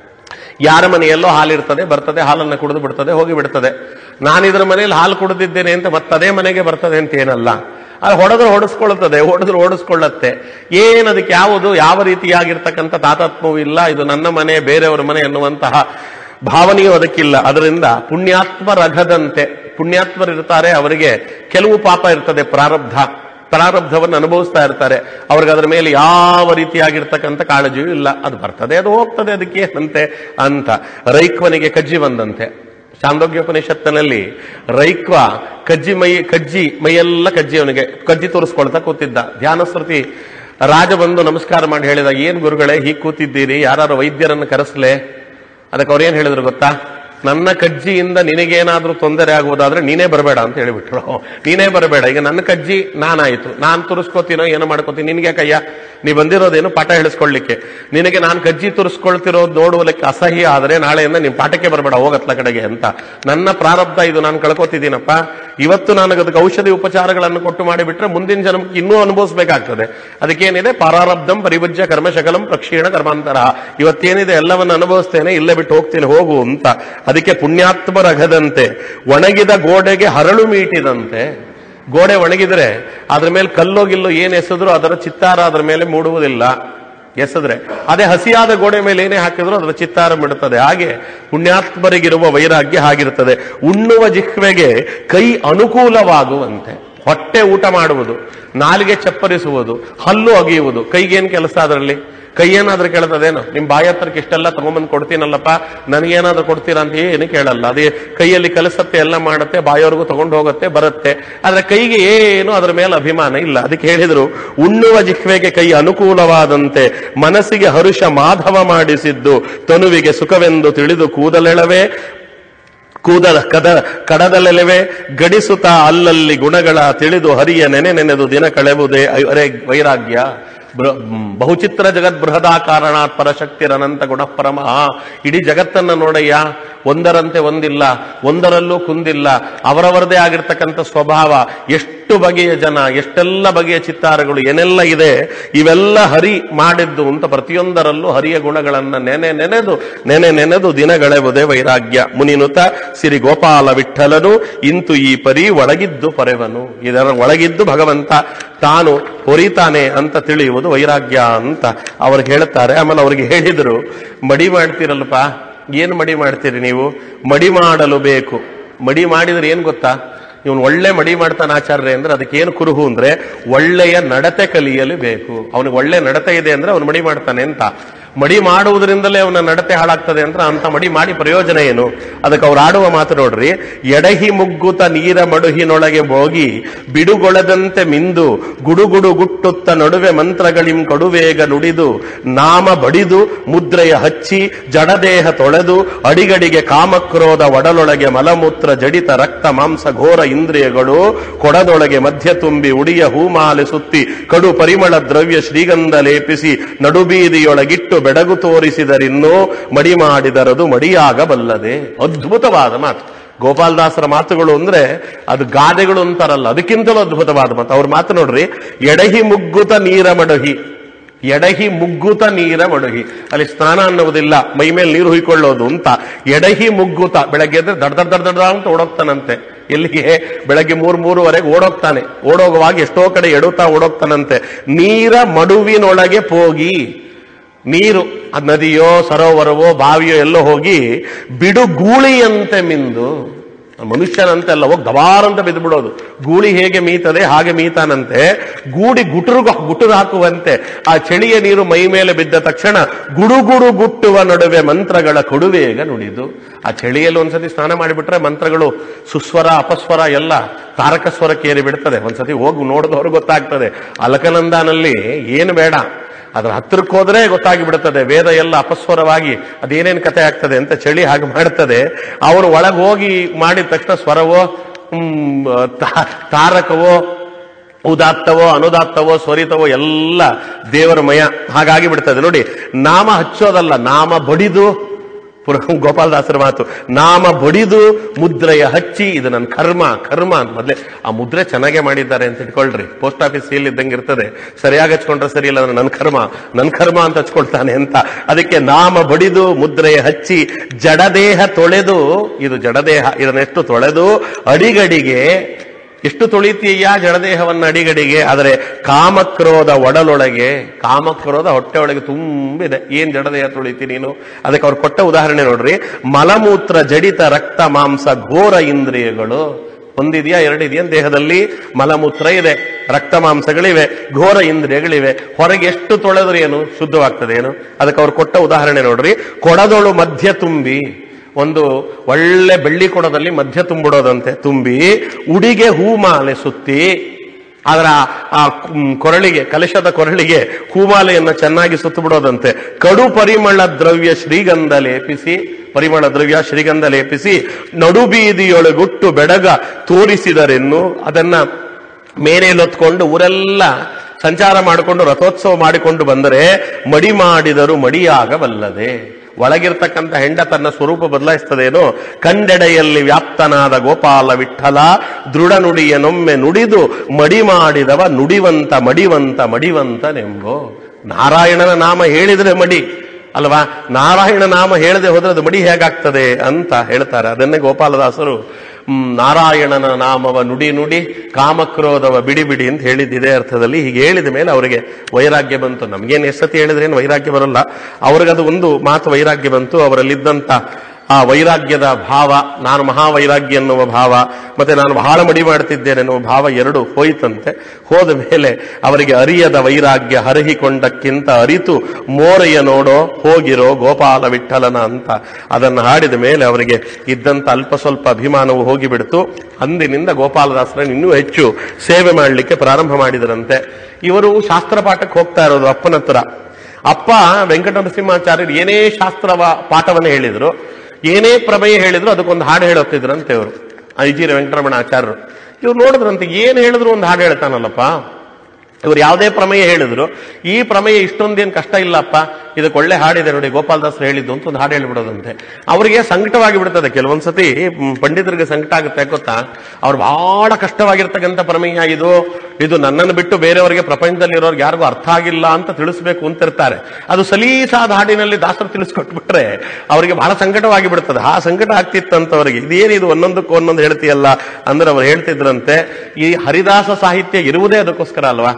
ಯಾರ ಮನೆಯಲ್ಲೋ ಹಾಲಿರ್ತದೆ, ಬರ್ತದೆ, ಹಾಲನ್ನು ಕುಡಿದು ಬಿಡ್ತದೆ, ಹೋಗಿ ಬಿಡ್ತದೆ. ನಾನಿದ್ರ ಮನೆಯಲ್ಲಿ ಹಾಲು ಕುಡಿದಿದ್ದೇನೆ ಅಂತ ಮತ್ತದೇ ಮನೆಗೆ ಬರ್ತದೆ ಅಂತ ಏನಲ್ಲ. ಅದು ಹೊಡೆದ್ರೆ ಹೊಡೆಸ್ಕೊಳ್ತದೆ, ಹೊಡೆದ್ರೆ ಓಡಿಸ್ಕೊಳ್ಳತ್ತೆ. ಏನದಕ್ಕೆ ಯಾವುದು ಯಾವ ರೀತಿಯಾಗಿರ್ತಕ್ಕಂಥ ತಾತಾತ್ಮವೂ ಇಲ್ಲ. ಇದು ನನ್ನ ಮನೆ, ಬೇರೆಯವರ ಮನೆ ಎನ್ನುವಂತಹ ಭಾವನೆಯೂ ಅದಕ್ಕಿಲ್ಲ. ಅದರಿಂದ ಪುಣ್ಯಾತ್ಮರಗದಂತೆ, ಪುಣ್ಯಾತ್ಮರಿರ್ತಾರೆ, ಅವರಿಗೆ ಕೆಲವು ಪಾಪ ಇರ್ತದೆ, ಪ್ರಾರಬ್ಧವನ್ನು ಅನುಭವಿಸ್ತಾ ಇರ್ತಾರೆ. ಅವ್ರಿಗೆ ಅದರ ಮೇಲೆ ಯಾವ ರೀತಿಯಾಗಿರ್ತಕ್ಕಂಥ ಕಾಳಜಿಯೂ ಇಲ್ಲ. ಅದು ಬರ್ತದೆ, ಅದು ಹೋಗ್ತದೆ, ಅದಕ್ಕೆ ಏನಂತೆ ಅಂತ. ರೈಕ್ವನಿಗೆ ಕಜ್ಜಿ ಬಂದಂತೆ. ಚಾಂದೋಗ್ಯೋಪನಿಷತ್ತಿನಲ್ಲಿ ರೈಕ್ವ ಕಜ್ಜಿ ಮೈಯೆಲ್ಲ ಕಜ್ಜಿ, ಅವನಿಗೆ ಕಜ್ಜಿ ತೋರಿಸ್ಕೊಳ್ತಾ ಕೂತಿದ್ದ. ಧ್ಯಾನಸ್ಮೃತಿ ರಾಜ ಬಂದು ನಮಸ್ಕಾರ ಮಾಡಿ ಹೇಳಿದ, ಏನ್ ಗುರುಗಳೇ ಹೀಗೆ ಕೂತಿದ್ದೀರಿ, ಯಾರು ವೈದ್ಯರನ್ನು ಕರೆಸಲೆ? ಅದಕ್ಕೆ ಅವ್ರು ಏನ್ ಹೇಳಿದ್ರು ಗೊತ್ತಾ? ನನ್ನ ಕಜ್ಜಿಯಿಂದ ನಿನಗೇನಾದ್ರೂ ತೊಂದರೆ ಆಗುವುದಾದ್ರೆ ನೀನೇ ಬರಬೇಡ ಅಂತ ಹೇಳಿಬಿಟ್ರು. ನೀನೇ ಬರಬೇಡ, ಈಗ ನನ್ನ ಕಜ್ಜಿ ನಾನಾಯ್ತು, ನಾನ್ ತುರಿಸ್ಕೋತೀನೋ ಏನೋ ಮಾಡ್ಕೋತೀನಿ, ನಿನ್ಗೆ ಕಯ್ಯ, ನೀ ಬಂದಿರೋದೇನು ಪಾಠ ಹೇಳಿಸ್ಕೊಳ್ಳಿಕ್ಕೆ. ನಿನಗೆ ನಾನು ಕಜ್ಜಿ ತುರಿಸ್ಕೊಳ್ತಿರೋದು ನೋಡುವಲಿಕ್ಕೆ ಅಸಹ್ಯ ಆದರೆ ನಾಳೆಯಿಂದ ನೀನ್ ಪಾಠಕ್ಕೆ ಬರಬೇಡ, ಹೋಗತ್ಲ ಕಡೆಗೆ ಅಂತ. ನನ್ನ ಪ್ರಾರಬ್ಧ ಇದು, ನಾನು ಕಳ್ಕೊತಿದ್ದೀನಪ್ಪ. ಇವತ್ತು ನನಗೆ ಅದಕ್ಕೆ ಔಷಧಿ ಉಪಚಾರಗಳನ್ನು ಕೊಟ್ಟು ಮಾಡಿಬಿಟ್ರೆ ಮುಂದಿನ ಜನ್ಮಕ್ಕೆ ಇನ್ನೂ ಅನುಭವಿಸಬೇಕಾಗ್ತದೆ. ಅದಕ್ಕೇನಿದೆ, ಪರಾರಬ್ಧಂ ಪರಿಭುಜ್ಯ ಕರ್ಮಶಕಲಂ ಪ್ರಕ್ಷೀಣ ಕರ್ಮಾಂತರ. ಇವತ್ತೇನಿದೆ ಎಲ್ಲವನ್ನು ಅನುಭವಿಸ್ತೇನೆ, ಇಲ್ಲೇ ಬಿಟ್ಟು ಹೋಗ್ತೀನಿ, ಹೋಗು ಅಂತ. ಅದಕ್ಕೆ ಪುಣ್ಯಾತ್ಮರಗದಂತೆ. ಒಣಗಿದ ಗೋಡೆಗೆ ಹರಳು ಮೀಟಿದಂತೆ. ಗೋಡೆ ಒಣಗಿದ್ರೆ ಅದ್ರ ಮೇಲೆ ಕಲ್ಲೋ ಗಿಲ್ಲೋ ಏನ್ ಎಸೆದ್ರು ಅದರ ಚಿತ್ತಾರ ಅದರ ಮೇಲೆ ಮೂಡುವುದಿಲ್ಲ. ಎಸೆದ್ರೆ ಅದೇ ಹಸಿಯಾದ ಗೋಡೆ ಮೇಲೆ ಏನೇ ಹಾಕಿದ್ರು ಅದರ ಚಿತ್ತಾರ ಬಿಡುತ್ತದೆ. ಹಾಗೆ ಪುಣ್ಯಾತ್ಮರಿಗಿರುವ ವೈರಾಗ್ಯ ಹಾಗಿರುತ್ತದೆ. ಉಣ್ಣುವ ಜಿಹ್ವೆಗೆ ಕೈ ಅನುಕೂಲವಾಗುವಂತೆ. ಹೊಟ್ಟೆ ಊಟ ಮಾಡುವುದು, ನಾಲಿಗೆ ಚಪ್ಪರಿಸುವುದು, ಹಲ್ಲು ಅಗಿಯುವುದು, ಕೈಗೇನು ಕೆಲಸ ಅದರಲ್ಲಿ? ಕೈಯೇನಾದ್ರೂ ಕೇಳ್ತದೇನೋ? ನಿಮ್ ಬಾಯಿ ಹತ್ರಕ್ಕೆ ಇಷ್ಟೆಲ್ಲ ತಗೊಂಬಂದು ಕೊಡ್ತೀನಲ್ಲಪ್ಪ, ನನಗೇನಾದ್ರೂ ಕೊಡ್ತೀರಾ ಅಂತ ಏನು ಕೇಳಲ್ಲ. ಅದೇ ಕೈಯಲ್ಲಿ ಕಲಿಸತ್ತೆ, ಎಲ್ಲ ಮಾಡುತ್ತೆ, ಬಾಯಿಯವರೆಗೂ ತಗೊಂಡು ಹೋಗುತ್ತೆ, ಬರುತ್ತೆ. ಆದ್ರೆ ಕೈಗೆ ಏನು ಅದರ ಮೇಲೆ ಅಭಿಮಾನ ಇಲ್ಲ. ಅದಕ್ಕೆ ಹೇಳಿದ್ರು, ಉಣ್ಣುವ ಜಿಹ್ವೆಗೆ ಕೈ ಅನುಕೂಲವಾದಂತೆ ಮನಸ್ಸಿಗೆ ಹರುಷ ಮಾಧವ ಮಾಡಿಸಿದ್ದು, ತನುವಿಗೆ ಸುಖವೆಂದು ತಿಳಿದು ಕೂದಲೆಳವೆ ಕಡದಲೆಲೆವೆ ಗಡಿಸುತ್ತಾ ಅಲ್ಲಲ್ಲಿ ಗುಣಗಳ ತಿಳಿದು ಹರಿಯ ನೆನೆದು ದಿನ ಕಳೆವುದೇ ವೈರಾಗ್ಯ. ಬಹುಚಿತ್ರ ಜಗತ್ ಬೃಹದಾಕಾರಣಾತ್ ಪರಶಕ್ತಿರನಂತ ಗುಣ ಪರಮಃ. ಇಡೀ ಜಗತ್ತನ್ನ ನೋಡಯ್ಯ, ಒಂದರಂತೆ ಒಂದಿಲ್ಲ, ಒಂದರಲ್ಲೂ ಕುಂದಿಲ್ಲ, ಅವರವರದೇ ಆಗಿರ್ತಕ್ಕಂಥ ಸ್ವಭಾವ. ಎಷ್ಟು ಬಗೆಯ ಜನ, ಎಷ್ಟೆಲ್ಲ ಬಗೆಯ ಚಿತ್ತಾರಗಳು, ಏನೆಲ್ಲ ಇದೆ, ಇವೆಲ್ಲ ಹರಿ ಮಾಡಿದ್ದು ಅಂತ. ಪ್ರತಿಯೊಂದರಲ್ಲೂ ಹರಿಯ ಗುಣಗಳನ್ನ ನೆನೆದು ದಿನಗಳೆವುದೇ ವೈರಾಗ್ಯ. ಮುನಿನುತ ಸಿರಿ ಗೋಪಾಲ ವಿಠಲನು ಇಂತು ಈ ಪರಿ ಒಳಗಿದ್ದು ಪೊರೆವನು. ಇದರ ಒಳಗಿದ್ದು ಭಗವಂತ ತಾನು ಹೊರಿತಾನೆ ಅಂತ ತಿಳಿಯುವುದು ವೈರಾಗ್ಯ ಅಂತ ಅವ್ರಿಗೆ ಹೇಳ್ತಾರೆ. ಆಮೇಲೆ ಅವ್ರಿಗೆ ಹೇಳಿದ್ರು, ಮಡಿ ಮಾಡ್ತೀರಲ್ಪ, ಏನು ಮಡಿ ಮಾಡ್ತೀರಿ ನೀವು? ಮಡಿ ಮಾಡಲು ಬೇಕು. ಮಡಿ ಮಾಡಿದ್ರೆ ಏನ್ ಗೊತ್ತಾ? ಇವನು ಒಳ್ಳೆ ಮಡಿ ಮಾಡ್ತಾನೆ ಆಚಾರ್ಯ ಅಂದ್ರೆ ಅದಕ್ಕೇನು ಕುರುಹು ಅಂದ್ರೆ ಒಳ್ಳೆಯ ನಡತೆ ಕಲಿಯಲು ಬೇಕು. ಅವನಿಗೆ ಒಳ್ಳೆ ನಡತೆ ಇದೆ ಅಂದ್ರೆ ಅವನು ಮಡಿ ಮಾಡ್ತಾನೆ ಅಂತ. ಮಡಿ ಮಾಡುವುದರಿಂದಲೇ ಅವನ ನಡತೆ ಹಾಳಾಗ್ತದೆ ಅಂತ ಅಂತ ಮಡಿ ಮಾಡಿ ಪ್ರಯೋಜನ ಏನು? ಅದಕ್ಕೆ ಅವ್ರು ಆಡುವ ಮಾತು ನೋಡ್ರಿ. ಎಡಹಿ ಮುಗ್ಗುತ ನೀರ ಮಡುಹಿನೊಳಗೆ ಹೋಗಿ ಬಿಡುಗೊಳದಂತೆ ಮಿಂದು ಗುಡುಗುಡು ಗುಟ್ಟುತ್ತ ನಡುವೆ ಮಂತ್ರಗಳಿಂ ಕಡುವೇಗ ನುಡಿದು ನಾಮ ಬಡಿದು ಮುದ್ರೆಯ ಹಚ್ಚಿ ಜಡದೇಹ ತೊಳೆದು ಅಡಿಗಡಿಗೆ ಕಾಮಕ್ರೋಧ ಒಡಲೊಳಗೆ ಮಲಮೂತ್ರ ಜಡಿತ ರಕ್ತ ಮಾಂಸ ಘೋರ ಇಂದ್ರಿಯಗಳು ಕೊಡದೊಳಗೆ ಮಧ್ಯ ತುಂಬಿ ಉಡಿಯ ಹೂಮಾಲೆ ಸುತ್ತಿ ಕಡು ಪರಿಮಳ ದ್ರವ್ಯ ಶ್ರೀಗಂಧ ಲೇಪಿಸಿ ನಡುಬೀದಿಯೊಳಗಿಟ್ಟು ಬೆಡಗು ತೋರಿಸಿದರಿನ್ನೂ ಮಡಿ ಮಾಡಿದರದು ಮಡಿಯಾಗಬಲ್ಲದೆ. ಅದ್ಭುತವಾದ ಮಾತು ಗೋಪಾಲದಾಸರ ಮಾತುಗಳು ಅಂದ್ರೆ ಅದು ಗಾದೆಗಳು ಅಂತಾರಲ್ಲ, ಅದಕ್ಕಿಂತಲೂ ಅದ್ಭುತವಾದ ಮಾತು. ಅವ್ರ ಮಾತು ನೋಡ್ರಿ. ಎಡಹಿ ಮುಗ್ಗುತ ನೀರ ಮಡಹಿ, ಎಡಹಿ ಮುಗ್ಗುತ ನೀರ ಮಡುಹಿ. ಅಲ್ಲಿ ಸ್ನಾನ ಅನ್ನುವುದಿಲ್ಲ, ಮೈ ಮೇಲೆ ನೀರು ಹುಯ್ಕೊಳ್ಳೋದು ಅಂತ. ಎಡಹಿ ಮುಗ್ಗುತ, ಬೆಳಗ್ಗೆ ಎದ್ರೆ ದಡ ಅಂತ ಓಡೋಗ್ತಾನಂತೆ. ಎಲ್ಲಿಗೆ? ಬೆಳಗ್ಗೆ 3-3:30 ಓಡೋಗ್ತಾನೆ. ಓಡೋಗುವಾಗ ಎಷ್ಟೋ ಕಡೆ ಎಡುತ್ತಾ ಓಡೋಗ್ತಾನಂತೆ. ನೀರ ಮಡುವಿನೊಳಗೆ ಹೋಗಿ, ನೀರು ನದಿಯೋ ಸರೋವರವೋ ಬಾವಿಯೋ ಎಲ್ಲೋ ಹೋಗಿ ಬಿಡು ಗೂಳಿಯಂತೆ ಮಿಂದು, ಮನುಷ್ಯನಂತೆ ಅಲ್ಲ, ಹೋಗಿ ದಬಾರಂತ ಬಿದ್ದು ಬಿಡೋದು. ಗೂಳಿ ಹೇಗೆ ಮೀತದೆ ಹಾಗೆ ಮೀತಾನಂತೆ. ಗೂಡಿ ಗುಟುರು ಹಾಕುವಂತೆ ಆ ಚಳಿಯ ನೀರು ಮೈ ಮೇಲೆ ಬಿದ್ದ ತಕ್ಷಣ ಗುಡುಗುಡು ಗುಟ್ಟುವ ನಡುವೆ ಮಂತ್ರಗಳ ಕೊಡುವೇಗ ನುಡಿದು. ಆ ಚಳಿಯಲ್ಲಿ ಒಂದ್ಸತಿ ಸ್ನಾನ ಮಾಡಿಬಿಟ್ರೆ ಮಂತ್ರಗಳು ಸುಸ್ವರ ಅಪಸ್ವರ ಎಲ್ಲ ತಾರಕ ಸ್ವರಕ್ಕೇರಿ ಬಿಡ್ತದೆ. ಒಂದ್ಸತಿ ಹೋಗಿ ನೋಡಿದವ್ರು ಗೊತ್ತಾಗ್ತದೆ. ಅಲಕನಂದನಲ್ಲಿ ಏನು ಬೇಡ, ಅದ್ರ ಹತ್ತಿರಕ್ಕೆ ಹೋದ್ರೆ ಗೊತ್ತಾಗಿ ಬಿಡುತ್ತದೆ. ವೇದ ಎಲ್ಲ ಅಪಸ್ವರವಾಗಿ ಅದೇನೇನು ಕಥೆ ಆಗ್ತದೆ ಅಂತ ಚಳಿ ಹಾಗೆ ಮಾಡ್ತದೆ. ಅವರು ಒಳಗೆ ಹೋಗಿ ಮಾಡಿದ ತಕ್ಷಣ ಸ್ವರವೋ ತಾರಕವೋ ಉದಾತ್ತವೋ ಅನುದಾತ್ತವೋ ಸ್ವರಿತವೋ ಎಲ್ಲ ದೇವರ ಮಯ ಹಾಗಾಗಿ ಬಿಡ್ತದೆ. ನೋಡಿ, ನಾಮ ಹಚ್ಚೋದಲ್ಲ, ನಾಮ ಬಡಿದು, ಗೋಪಾಲದಾಸರ ಮಾತು, ನಾಮ ಬಡಿದು ಮುದ್ರೆಯ ಹಚ್ಚಿ, ಇದು ನನ್ನ ಕರ್ಮ ಅಂತ ಮೊದಲೇ ಆ ಮುದ್ರೆ ಚೆನ್ನಾಗೇ ಮಾಡಿದ್ದಾರೆ ಅಂತ ಇಟ್ಕೊಳ್ರಿ. ಪೋಸ್ಟ್ ಆಫೀಸ್ ಸೀಲ್ ಇದ್ದಂಗೆ ಇರ್ತದೆ, ಸರಿಯಾಗಿ ಹಚ್ಕೊಂಡ್ರೆ ಸರಿ ಇಲ್ಲ, ನನ್ನ ಕರ್ಮ ಅಂತ ಹಚ್ಕೊಳ್ತಾನೆ ಅಂತ. ಅದಕ್ಕೆ ನಾಮ ಬಡಿದು ಮುದ್ರೆಯ ಹಚ್ಚಿ ಜಡದೇಹ ತೊಳೆದು, ಇದು ಜಡದೇಹ, ಇದನ್ನೆಷ್ಟು ತೊಳೆದು ಅಡಿಗಡಿಗೆ, ಎಷ್ಟು ತೊಳಿತೀಯ ಜಡದೇಹವನ್ನ ಅಡಿಗಡಿಗೆ, ಆದರೆ ಕಾಮಕ್ರೋಧ ಒಡಲೊಳಗೆ, ಕಾಮಕ್ರೋಧ ಹೊಟ್ಟೆ ಒಳಗೆ ತುಂಬಿದೆ. ಏನ್ ಜಡದೇಹ ತೊಳಿತಿ ನೀನು? ಅದಕ್ಕೆ ಅವ್ರು ಕೊಟ್ಟ ಉದಾಹರಣೆ ನೋಡ್ರಿ. ಮಲಮೂತ್ರ ಜಡಿತ ರಕ್ತ ಮಾಂಸ ಘೋರ ಇಂದ್ರಿಯಗಳು. ಒಂದಿದೆಯಾ ಎರಡಿದೆಯಾ ದೇಹದಲ್ಲಿ? ಮಲಮೂತ್ರ ಇದೆ, ರಕ್ತ ಮಾಂಸಗಳಿವೆ, ಘೋರ ಇಂದ್ರಿಯಗಳಿವೆ. ಹೊರಗೆ ಎಷ್ಟು ತೊಳೆದ್ರು ಏನು ಶುದ್ಧವಾಗ್ತದೆ ಏನು? ಅದಕ್ಕೆ ಅವ್ರು ಕೊಟ್ಟ ಉದಾಹರಣೆ ನೋಡ್ರಿ. ಕೊಡದೊಳು ಮಧ್ಯ ತುಂಬಿ, ಒಂದು ಒಳ್ಳೆ ಬೆಳ್ಳಿ ಕೊಡದಲ್ಲಿ ಮಧ್ಯ ತುಂಬಿಡೋದಂತೆ, ತುಂಬಿ ಉಡಿಗೆ ಹೂಮಾಲೆ ಸುತ್ತಿ, ಅದರ ಆ ಕೊರಳಿಗೆ, ಕಲಶದ ಕೊರಳಿಗೆ ಹೂಮಾಲೆಯನ್ನು ಚೆನ್ನಾಗಿ ಸುತ್ತು ಬಿಡೋದಂತೆ. ಕಡು ಪರಿಮಳ ದ್ರವ್ಯ ಶ್ರೀಗಂಧ ಲೇಪಿಸಿ, ಪರಿಮಳ ದ್ರವ್ಯ ಶ್ರೀಗಂಧ ಲೇಪಿಸಿ ನಡುಬೀದಿಯೊಳಗುಟ್ಟು ಬೆಡಗ ತೋರಿಸಿದರೆನ್ನು, ಅದನ್ನ ಮೇನೇಲೊತ್ಕೊಂಡು ಊರೆಲ್ಲ ಸಂಚಾರ ಮಾಡಿಕೊಂಡು ರಥೋತ್ಸವ ಮಾಡಿಕೊಂಡು ಬಂದರೆ ಮಡಿ ಮಾಡಿದರು ಮಡಿಯಾಗಬಲ್ಲದೆ. ಒಳಗಿರ್ತಕ್ಕಂಥ ಹೆಂಡ ತನ್ನ ಸ್ವರೂಪ ಬದಲಾಯಿಸ್ತದೇನೋ. ಕಂಡೆಡೆಯಲ್ಲಿ ವ್ಯಾಪ್ತನಾದ ಗೋಪಾಲ ವಿಠಲ ದೃಢ ನುಡಿಯನೊಮ್ಮೆ ನುಡಿದು ಮಡಿ ಮಾಡಿದವ ನುಡಿವಂತ ಮಡಿವಂತನೆಂಬೋ. ನಾರಾಯಣನ ನಾಮ ಹೇಳಿದ್ರೆ ಮಡಿ ಅಲ್ವಾ? ನಾರಾಯಣ ನಾಮ ಹೇಳದೆ ಹೋದ್ರೆ ಅದು ಮಡಿ ಹೇಗಾಗ್ತದೆ ಅಂತ ಹೇಳ್ತಾರೆ. ಅದನ್ನೇ ಗೋಪಾಲದಾಸರು ನಾರಾಯಣನ ನಾಮವ ನುಡಿ ಕಾಮಕ್ರೋಧವ ಬಿಡಿ ಅಂತ ಹೇಳಿದ್ದಿದೆ ಅರ್ಥದಲ್ಲಿ. ಹೀಗೆ ಹೇಳಿದ ಮೇಲೆ ಅವರಿಗೆ ವೈರಾಗ್ಯ ಬಂತು. ನಮ್ಗೇನು ಎಷ್ಟತಿ ಹೇಳಿದ್ರೇನು ವೈರಾಗ್ಯ ಬರಲ್ಲ, ಅವ್ರಿಗದು ಒಂದು ಮಾತು ವೈರಾಗ್ಯ ಬಂತು. ಅವರಲ್ಲಿದ್ದಂಥ ಆ ವೈರಾಗ್ಯದ ಭಾವ, ನಾನು ಮಹಾವೈರಾಗ್ಯ ಎನ್ನುವ ಭಾವ, ಮತ್ತೆ ನಾನು ಬಹಳ ಮಡಿ ಮಾಡ್ತಿದ್ದೇನೆ ಎನ್ನುವ ಭಾವ ಎರಡು ಹೋಯಿತಂತೆ. ಹೋದ ಮೇಲೆ ಅವರಿಗೆ ಅರಿಯದ ವೈರಾಗ್ಯ ಹರಹಿಕೊಂಡಕ್ಕಿಂತ ಅರಿತು ಮೋರೆಯ ನೋಡೋ ಹೋಗಿರೋ ಗೋಪಾಲ ವಿಠಲನ ಅಂತ ಅದನ್ನು ಹಾಡಿದ ಮೇಲೆ ಅವರಿಗೆ ಇದ್ದಂತ ಅಲ್ಪ ಸ್ವಲ್ಪ ಅಭಿಮಾನವು ಹೋಗಿಬಿಡ್ತು. ಅಂದಿನಿಂದ ಗೋಪಾಲದಾಸರನ್ನು ಇನ್ನೂ ಹೆಚ್ಚು ಸೇವೆ ಮಾಡಲಿಕ್ಕೆ ಪ್ರಾರಂಭ ಮಾಡಿದರಂತೆ. ಇವರು ಶಾಸ್ತ್ರ ಪಾಠಕ್ಕೆ ಹೋಗ್ತಾ ಇರೋದು ಅಪ್ಪನ ಹತ್ರ. ಅಪ್ಪ ವೆಂಕಟನರಸಿಂಹಾಚಾರ್ಯರು ಏನೇ ಪಾಠವನ್ನು ಹೇಳಿದ್ರು, ಏನೇ ಪ್ರಮೇಯ ಹೇಳಿದ್ರು ಅದಕ್ಕೊಂದು ಹಾಡು ಹೇಳುತ್ತಿದ್ರಂತೆ ಇವರು, ಐಜಿರ ವೆಂಕಟರಮಣ ಆಚಾರ್ಯರು. ಇವ್ರು ನೋಡಿದ್ರಂತೆ, ಏನ್ ಹೇಳಿದ್ರು ಒಂದು ಹಾಡು ಹೇಳ್ತಾನಲ್ಲಪ್ಪ, ಇವ್ರು ಯಾವುದೇ ಪ್ರಮೇಯ ಹೇಳಿದ್ರು ಈ ಪ್ರಮೇಯ ಇಷ್ಟೊಂದೇನು ಕಷ್ಟ ಇಲ್ಲಪ್ಪ, ಇದಕ್ಕೆ ಒಳ್ಳೆ ಹಾಡಿದೆ ನೋಡಿ ಗೋಪಾಲದಾಸರು ಹೇಳಿದ್ದು ಅಂತ ಒಂದು ಹಾಡು ಹೇಳಿಬಿಡೋದಂತೆ. ಅವರಿಗೆ ಸಂಕಟವಾಗಿ ಬಿಡ್ತದೆ. ಕೆಲವೊಂದ್ಸತಿ ಪಂಡಿತರಿಗೆ ಸಂಕಟ ಆಗುತ್ತೆ ಗೊತ್ತಾ, ಅವ್ರು ಬಹಳ ಕಷ್ಟವಾಗಿರ್ತಕ್ಕಂಥ ಪ್ರಮೇಯ ಇದು ನನ್ನನ್ನು ಬಿಟ್ಟು ಬೇರೆಯವರಿಗೆ ಪ್ರಪಂಚದಲ್ಲಿರೋರ್ಗೆ ಯಾರಿಗೂ ಅರ್ಥ ಆಗಿಲ್ಲ ಅಂತ ತಿಳಿಸ್ಬೇಕು ಅಂತಿರ್ತಾರೆ. ಅದು ಸಲೀಸಾದ ಹಾಡಿನಲ್ಲಿ ದಾಸರು ತಿಳಿಸ್ಕೊಟ್ಬಿಟ್ರೆ ಅವರಿಗೆ ಬಹಳ ಸಂಕಟವಾಗಿ ಬಿಡ್ತದೆ. ಆ ಸಂಕಟ ಆಗ್ತಿತ್ತಂತವರಿಗೆ. ಇದೇನಿದು ಒಂದೊಂದಕ್ಕೂ ಒಂದೊಂದು ಹೇಳ್ತೀಯಲ್ಲ ಅಂದ್ರೆ ಅವ್ರು ಹೇಳ್ತಿದ್ರಂತೆ, ಈ ಹರಿದಾಸ ಸಾಹಿತ್ಯ ಇರುವುದೇ ಅದಕ್ಕೋಸ್ಕರ ಅಲ್ವಾ.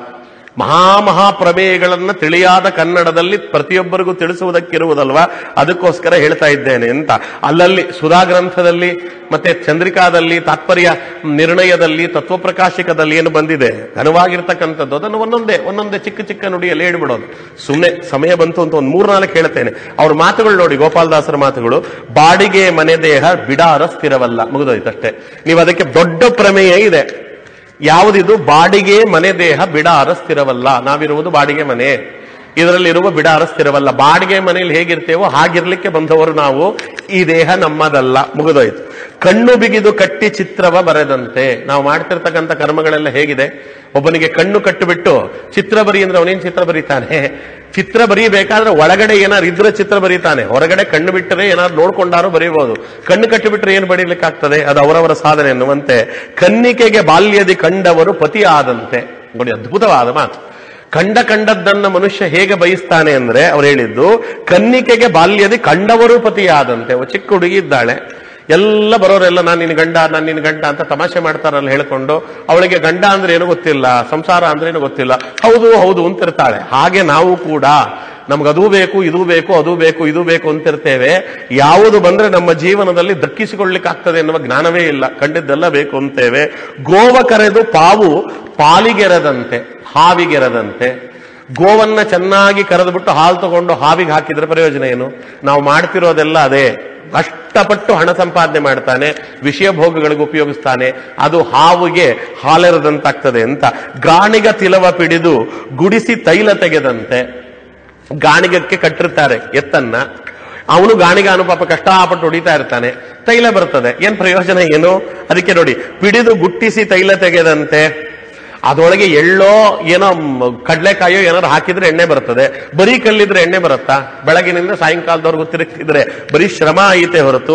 ಮಹಾ ಪ್ರಮೇಯಗಳನ್ನ ತಿಳಿಯಾದ ಕನ್ನಡದಲ್ಲಿ ಪ್ರತಿಯೊಬ್ಬರಿಗೂ ತಿಳಿಸುವುದಕ್ಕಿರುವುದಲ್ವಾ, ಅದಕ್ಕೋಸ್ಕರ ಹೇಳ್ತಾ ಇದ್ದೇನೆ ಅಂತ. ಅಲ್ಲಲ್ಲಿ ಸುಧಾ ಗ್ರಂಥದಲ್ಲಿ ಮತ್ತೆ ಚಂದ್ರಿಕಾದಲ್ಲಿ ತಾತ್ಪರ್ಯ ನಿರ್ಣಯದಲ್ಲಿ ತತ್ವಪ್ರಕಾಶಿಕದಲ್ಲಿ ಏನು ಬಂದಿದೆ ಘನವಾಗಿರ್ತಕ್ಕಂಥದ್ದು ಅದನ್ನು ಒಂದೊಂದೇ ಚಿಕ್ಕ ಚಿಕ್ಕ ನುಡಿಯಲ್ಲಿ ಹೇಳ್ಬಿಡೋದು. ಸುಮ್ಮನೆ ಸಮಯ ಬಂತು ಅಂತ ಒಂದು 3-4 ಹೇಳ್ತೇನೆ. ಅವ್ರ ಮಾತುಗಳು ನೋಡಿ, ಗೋಪಾಲದಾಸರ ಮಾತುಗಳು. ಬಾಡಿಗೆ ಮನೆ ದೇಹ ಬಿಡಾರ ಸ್ಥಿರವಲ್ಲ, ಮುಗಿದೋಯ್ತಷ್ಟೇ. ನೀವು ಅದಕ್ಕೆ ದೊಡ್ಡ ಪ್ರಮೇಯ ಇದೆ. ಯಾವುದಿದು? ಬಾಡಿಗೆ ಮನೆ ದೇಹ ಬಿಡಾರ ಸ್ಥಿರವಲ್ಲ. ನಾವಿರುವುದು ಬಾಡಿಗೆ ಮನೆ, ಇದರಲ್ಲಿರುವ ಬಿಡಾರ ಸ್ಥಿರವಲ್ಲ. ಬಾಡಿಗೆ ಮನೆಯಲ್ಲಿ ಹೇಗಿರ್ತೇವೋ ಹಾಗಿರ್ಲಿಕ್ಕೆ ಬಂದವರು ನಾವು, ಈ ದೇಹ ನಮ್ಮದಲ್ಲ, ಮುಗಿದೋಯ್ತು. ಕಣ್ಣು ಬಿಗಿದು ಕಟ್ಟಿ ಚಿತ್ರವ ಬರೆದಂತೆ. ನಾವು ಮಾಡ್ತಿರ್ತಕ್ಕಂಥ ಕರ್ಮಗಳೆಲ್ಲ ಹೇಗಿದೆ? ಒಬ್ಬನಿಗೆ ಕಣ್ಣು ಕಟ್ಟಿಬಿಟ್ಟು ಚಿತ್ರ ಬರಿ ಅಂದ್ರೆ ಅವನೇನ್ ಚಿತ್ರ ಬರೀತಾನೆ? ಚಿತ್ರ ಬರೀಬೇಕಾದ್ರೆ ಒಳಗಡೆ ಏನಾದ್ರು ಇದ್ರೆ ಚಿತ್ರ ಬರೀತಾನೆ, ಹೊರಗಡೆ ಕಣ್ಣು ಬಿಟ್ಟರೆ ಏನಾದ್ರು ನೋಡ್ಕೊಂಡಾರು ಬರೀಬಹುದು. ಕಣ್ಣು ಕಟ್ಟಿಬಿಟ್ರೆ ಏನು ಬರೀಲಿಕ್ಕಾಗ್ತದೆ? ಅದು ಅವರವರ ಸಾಧನೆ ಎನ್ನುವಂತೆ ಕನ್ನಿಕೆಗೆ ಬಾಲ್ಯದಿ ಕಂಡವರು ಪತಿ ಆದಂತೆ. ನೋಡಿ, ಅದ್ಭುತವಾದ ಮಾತು. ಕಂಡದ್ದನ್ನ ಮನುಷ್ಯ ಹೇಗೆ ಬಯಸ್ತಾನೆ ಅಂದ್ರೆ ಅವ್ರು ಹೇಳಿದ್ದು, ಕನ್ನಿಕೆಗೆ ಬಾಲ್ಯದಿ ಕಂಡವರು ಪತಿಯಾದಂತೆ. ಚಿಕ್ಕ ಹುಡುಗಿ ಇದ್ದಾಳೆ, ಎಲ್ಲ ಬರೋರೆಲ್ಲ ನಾನು ನಿನ್ನ ಗಂಡ ಅಂತ ತಮಾಷೆ ಮಾಡ್ತಾರಲ್ಲ ಹೇಳ್ಕೊಂಡು, ಅವಳಿಗೆ ಗಂಡ ಅಂದ್ರೆ ಏನು ಗೊತ್ತಿಲ್ಲ, ಸಂಸಾರ ಅಂದ್ರೆ ಏನು ಗೊತ್ತಿಲ್ಲ, ಹೌದು ಅಂತಿರ್ತಾಳೆ. ಹಾಗೆ ನಾವು ಕೂಡ ನಮ್ಗದೂ ಬೇಕು, ಇದೂ ಬೇಕು, ಅದೂ ಬೇಕು, ಇದು ಬೇಕು ಅಂತಿರ್ತೇವೆ. ಯಾವುದು ಬಂದ್ರೆ ನಮ್ಮ ಜೀವನದಲ್ಲಿ ದಕ್ಕಿಸಿಕೊಳ್ಳಿಕ್ಕಾಗ್ತದೆ ಎನ್ನುವ ಜ್ಞಾನವೇ ಇಲ್ಲ. ಕಂಡಿದ್ದೆಲ್ಲ ಬೇಕು ಅಂತೇವೆ. ಗೋವ ಕರೆದು ಪಾವು ಪಾಲಿಗೆರದಂತೆ, ಹಾವಿಗೆರದಂತೆ. ಗೋವನ್ನ ಚೆನ್ನಾಗಿ ಕರೆದುಬಿಟ್ಟು ಹಾಲು ತಗೊಂಡು ಹಾವಿಗೆ ಹಾಕಿದ್ರೆ ಪ್ರಯೋಜನ ಏನು? ನಾವು ಮಾಡ್ತಿರೋದೆಲ್ಲ ಅದೇ. ಕಷ್ಟಪಟ್ಟು ಹಣ ಸಂಪಾದನೆ ಮಾಡ್ತಾನೆ, ವಿಷಯ ಭೋಗಗಳಿಗೆ ಉಪಯೋಗಿಸ್ತಾನೆ, ಅದು ಹಾವಿಗೆ ಹಾಲೆರದಂತಾಗ್ತದೆ ಅಂತ. ಗಾಣಿಗ ತಿಲವ ಪಿಡಿದು ಗುಡಿಸಿ ತೈಲ ತೆಗೆದಂತೆ. ಗಾಣಿಗಕ್ಕೆ ಕಟ್ಟಿರ್ತಾರೆ ಎತ್ತನ್ನ, ಅವನು ಗಾಣಿಗಾನು ಪಾಪ ಕಷ್ಟಪಟ್ಟು ಹೊಡಿತಾ ಇರ್ತಾನೆ, ತೈಲ ಬರ್ತದೆ. ಏನ್ ಪ್ರಯೋಜನ ಏನು? ಅದಕ್ಕೆ ನೋಡಿ, ಪಿಡಿದು ಗುಟ್ಟಿಸಿ ತೈಲ ತೆಗೆದಂತೆ. ಅದರೊಳಗೆ ಎಳ್ಳೋ ಏನೋ ಕಡ್ಲೆಕಾಯೋ ಏನಾದ್ರು ಹಾಕಿದ್ರೆ ಎಣ್ಣೆ ಬರ್ತದೆ. ಬರೀ ಕಲ್ಲಿದ್ರೆ ಎಣ್ಣೆ ಬರುತ್ತಾ? ಬೆಳಗಿನಿಂದ ಸಾಯಂಕಾಲದವರೆಗೂ ತಿರುಗ್ತಿದ್ರೆ ಬರೀ ಶ್ರಮ ಐತೆ ಹೊರತು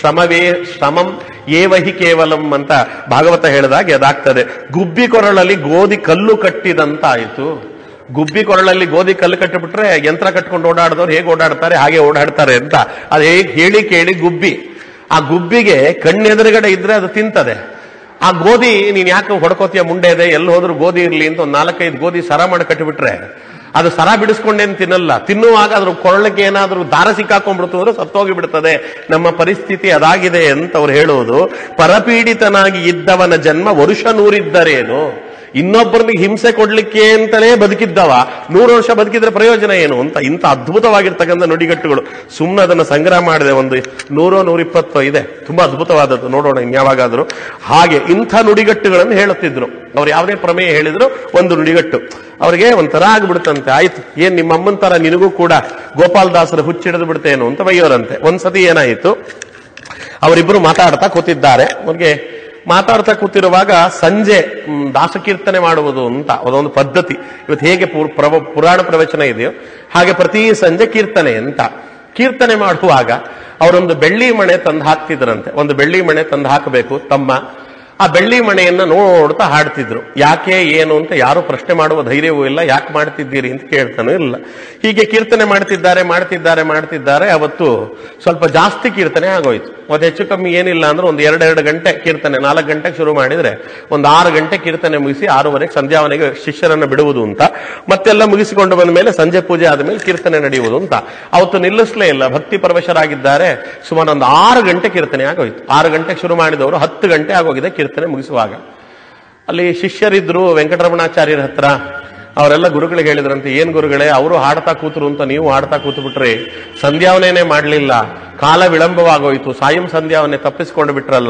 ಶ್ರಮಂ ಏವಹಿ ಕೇವಲಂ ಅಂತ ಭಾಗವತ ಹೇಳಿದಾಗೆ ಅದಾಗ್ತದೆ. ಗುಬ್ಬಿ ಕೊರಳಲ್ಲಿ ಗೋಧಿ ಕಲ್ಲು ಕಟ್ಟಿದಂತಾಯಿತು. ಗುಬ್ಬಿ ಕೊರಳಲ್ಲಿ ಗೋಧಿ ಕಲ್ಲು ಕಟ್ಟಿಬಿಟ್ರೆ ಯಂತ್ರ ಕಟ್ಕೊಂಡು ಓಡಾಡಿದವ್ರು ಹೇಗೆ ಓಡಾಡ್ತಾರೆ ಹಾಗೆ ಓಡಾಡ್ತಾರೆ ಅಂತ. ಅದು ಹೇಗೆ ಹೇಳಿ ಕೇಳಿ ಗುಬ್ಬಿ. ಆ ಗುಬ್ಬಿಗೆ ಕಣ್ಣೆದುರುಗಡೆ ಇದ್ರೆ ಅದು ತಿಂತದೆ. ಆ ಗೋಧಿ ನೀನ್ ಯಾಕೆ ಹೊಡ್ಕೋತೀಯ ಮುಂಡೆ ಇದೆ, ಎಲ್ಲಿ ಹೋದ್ರು ಗೋಧಿ ಇರ್ಲಿ ಅಂತ ಒಂದು 4-5 ಗೋಧಿ ಸರ ಮಾಡಿ ಕಟ್ಟಿಬಿಟ್ರೆ ಅದು ಸರ ಬಿಡಿಸ್ಕೊಂಡೇನು ತಿನ್ನಲ್ಲ. ತಿನ್ನುವಾಗ ಅದ್ರ ಕೊರಳಿಗೆ ಏನಾದ್ರೂ ದಾರ ಸಿಕ್ಕಾಕೊಂಡ್ಬಿಡ್ತು ಅಂದ್ರೆ ಸತ್ತೋಗಿ ಬಿಡ್ತದೆ. ನಮ್ಮ ಪರಿಸ್ಥಿತಿ ಅದಾಗಿದೆ ಅಂತ ಅವ್ರು ಹೇಳುವುದು. ಪರಪೀಡಿತನಾಗಿ ಇದ್ದವನ ಜನ್ಮ ವರುಷ 100 ಇದ್ದರೇನು? ಇನ್ನೊಬ್ಬರಿಗೆ ಹಿಂಸೆ ಕೊಡ್ಲಿಕ್ಕೆ ಅಂತಲೇ ಬದುಕಿದ್ದವ 100 ವರ್ಷ ಬದುಕಿದ್ರೆ ಪ್ರಯೋಜನ ಏನು ಅಂತ. ಇಂಥ ಅದ್ಭುತವಾಗಿರ್ತಕ್ಕಂಥ ನುಡಿಗಟ್ಟುಗಳು. ಸುಮ್ಮನೆ ಅದನ್ನ ಸಂಗ್ರಹ ಮಾಡಿದೆ, ಒಂದು 100-120 ಇದೆ, ತುಂಬಾ ಅದ್ಭುತವಾದದ್ದು. ನೋಡೋಣ ಇನ್ಯಾವಾಗಾದ್ರೂ. ಹಾಗೆ ಇಂಥ ನುಡಿಗಟ್ಟುಗಳನ್ನು ಹೇಳುತ್ತಿದ್ರು. ಅವ್ರು ಯಾವುದೇ ಪ್ರಮೇಯ ಹೇಳಿದ್ರು ಒಂದು ನುಡಿಗಟ್ಟು ಅವ್ರಿಗೆ ಒಂಥರ ಆಗ್ಬಿಡುತ್ತಂತೆ. ಆಯ್ತು, ಏನ್ ನಿಮ್ಮ ಅಮ್ಮನ ತರ ನಿನಗೂ ಕೂಡ ಗೋಪಾಲದಾಸರು ಹುಚ್ಚಿಡಿದು ಬಿಡ್ತೇನು ಅಂತ ಬೈಯೋರಂತೆ. ಒಂದ್ಸತಿ ಏನಾಯಿತು, ಅವರಿಬ್ರು ಮಾತಾಡ್ತಾ ಕೂತಿದ್ದಾರೆ. ಅವ್ರಿಗೆ ಮಾತಾಡ್ತಾ ಕೂತಿರುವಾಗ ಸಂಜೆ ದಾಸಕೀರ್ತನೆ ಮಾಡುವುದು ಅಂತ ಅದೊಂದು ಪದ್ಧತಿ. ಇವತ್ತು ಹೇಗೆ ಪುರಾಣ ಪ್ರವಚನ ಇದೆಯೋ ಹಾಗೆ ಪ್ರತಿ ಸಂಜೆ ಕೀರ್ತನೆ ಅಂತ. ಕೀರ್ತನೆ ಮಾಡುವಾಗ ಅವರೊಂದು ಬೆಳ್ಳಿ ಮಣೆ ತಂದು ಹಾಕ್ತಿದ್ರಂತೆ. ಒಂದು ಬೆಳ್ಳಿ ಮಣೆ ತಂದು ಹಾಕಬೇಕು ತಮ್ಮ. ಆ ಬೆಳ್ಳಿ ಮಣೆಯನ್ನ ನೋಡ್ತಾ ಹಾಡ್ತಿದ್ರು. ಯಾಕೆ ಏನು ಅಂತ ಯಾರು ಪ್ರಶ್ನೆ ಮಾಡುವ ಧೈರ್ಯವೂ ಇಲ್ಲ. ಯಾಕೆ ಮಾಡ್ತಿದ್ದೀರಿ ಅಂತ ಕೇಳ್ತಾನೂ ಇಲ್ಲ. ಹೀಗೆ ಕೀರ್ತನೆ ಮಾಡ್ತಿದ್ದಾರೆ. ಅವತ್ತು ಸ್ವಲ್ಪ ಜಾಸ್ತಿ ಕೀರ್ತನೆ ಆಗೋಯ್ತು. ಮತ್ತೆ ಹೆಚ್ಚು ಕಮ್ಮಿ ಏನಿಲ್ಲ ಅಂದ್ರೆ ಒಂದು 2 ಗಂಟೆ ಕೀರ್ತನೆ, 4 ಗಂಟೆಗೆ ಶುರು ಮಾಡಿದ್ರೆ ಒಂದು 6 ಗಂಟೆ ಕೀರ್ತನೆ ಮುಗಿಸಿ 6:30 ಸಂಧ್ಯಾವನೆಗೆ ಶಿಷ್ಯರನ್ನ ಬಿಡುವುದು ಅಂತ, ಮತ್ತೆಲ್ಲ ಮುಗಿಸಿಕೊಂಡು ಬಂದ ಮೇಲೆ ಸಂಜೆ ಪೂಜೆ ಆದ ಮೇಲೆ ಕೀರ್ತನೆ ನಡೆಯುವುದು ಅಂತ. ಅವತ್ತು ನಿಲ್ಲಿಸಲೇ ಇಲ್ಲ, ಭಕ್ತಿ ಪರವಶರಾಗಿದ್ದಾರೆ. ಸುಮಾರು ಒಂದು 6 ಗಂಟೆ ಕೀರ್ತನೆ ಆಗೋಯ್ತು. 6 ಗಂಟೆಗೆ ಶುರು ಮಾಡಿದವರು 10 ಗಂಟೆ ಆಗೋಗಿದೆ ಕೀರ್ತನೆ ಮುಗಿಸುವಾಗ. ಅಲ್ಲಿ ಶಿಷ್ಯರಿದ್ರು ವೆಂಕಟರಮಣಾಚಾರ್ಯರ ಹತ್ರ. ಅವರೆಲ್ಲ ಗುರುಗಳಿಗೆ ಹೇಳಿದ್ರಂತೆ, ಏನ್ ಗುರುಗಳೇ, ಅವರು ಹಾಡ್ತಾ ಕೂತರು ಅಂತ ನೀವು ಹಾಡ್ತಾ ಕೂತು ಬಿಟ್ರಿ, ಸಂಧ್ಯಾವನೆನೇ ಮಾಡ್ಲಿಲ್ಲ, ಕಾಲ ವಿಳಂಬವಾಗೋಯ್ತು, ಸಾಯಂ ಸಂಧ್ಯಾವನೆ ತಪ್ಪಿಸ್ಕೊಂಡು ಬಿಟ್ರಲ್ಲ.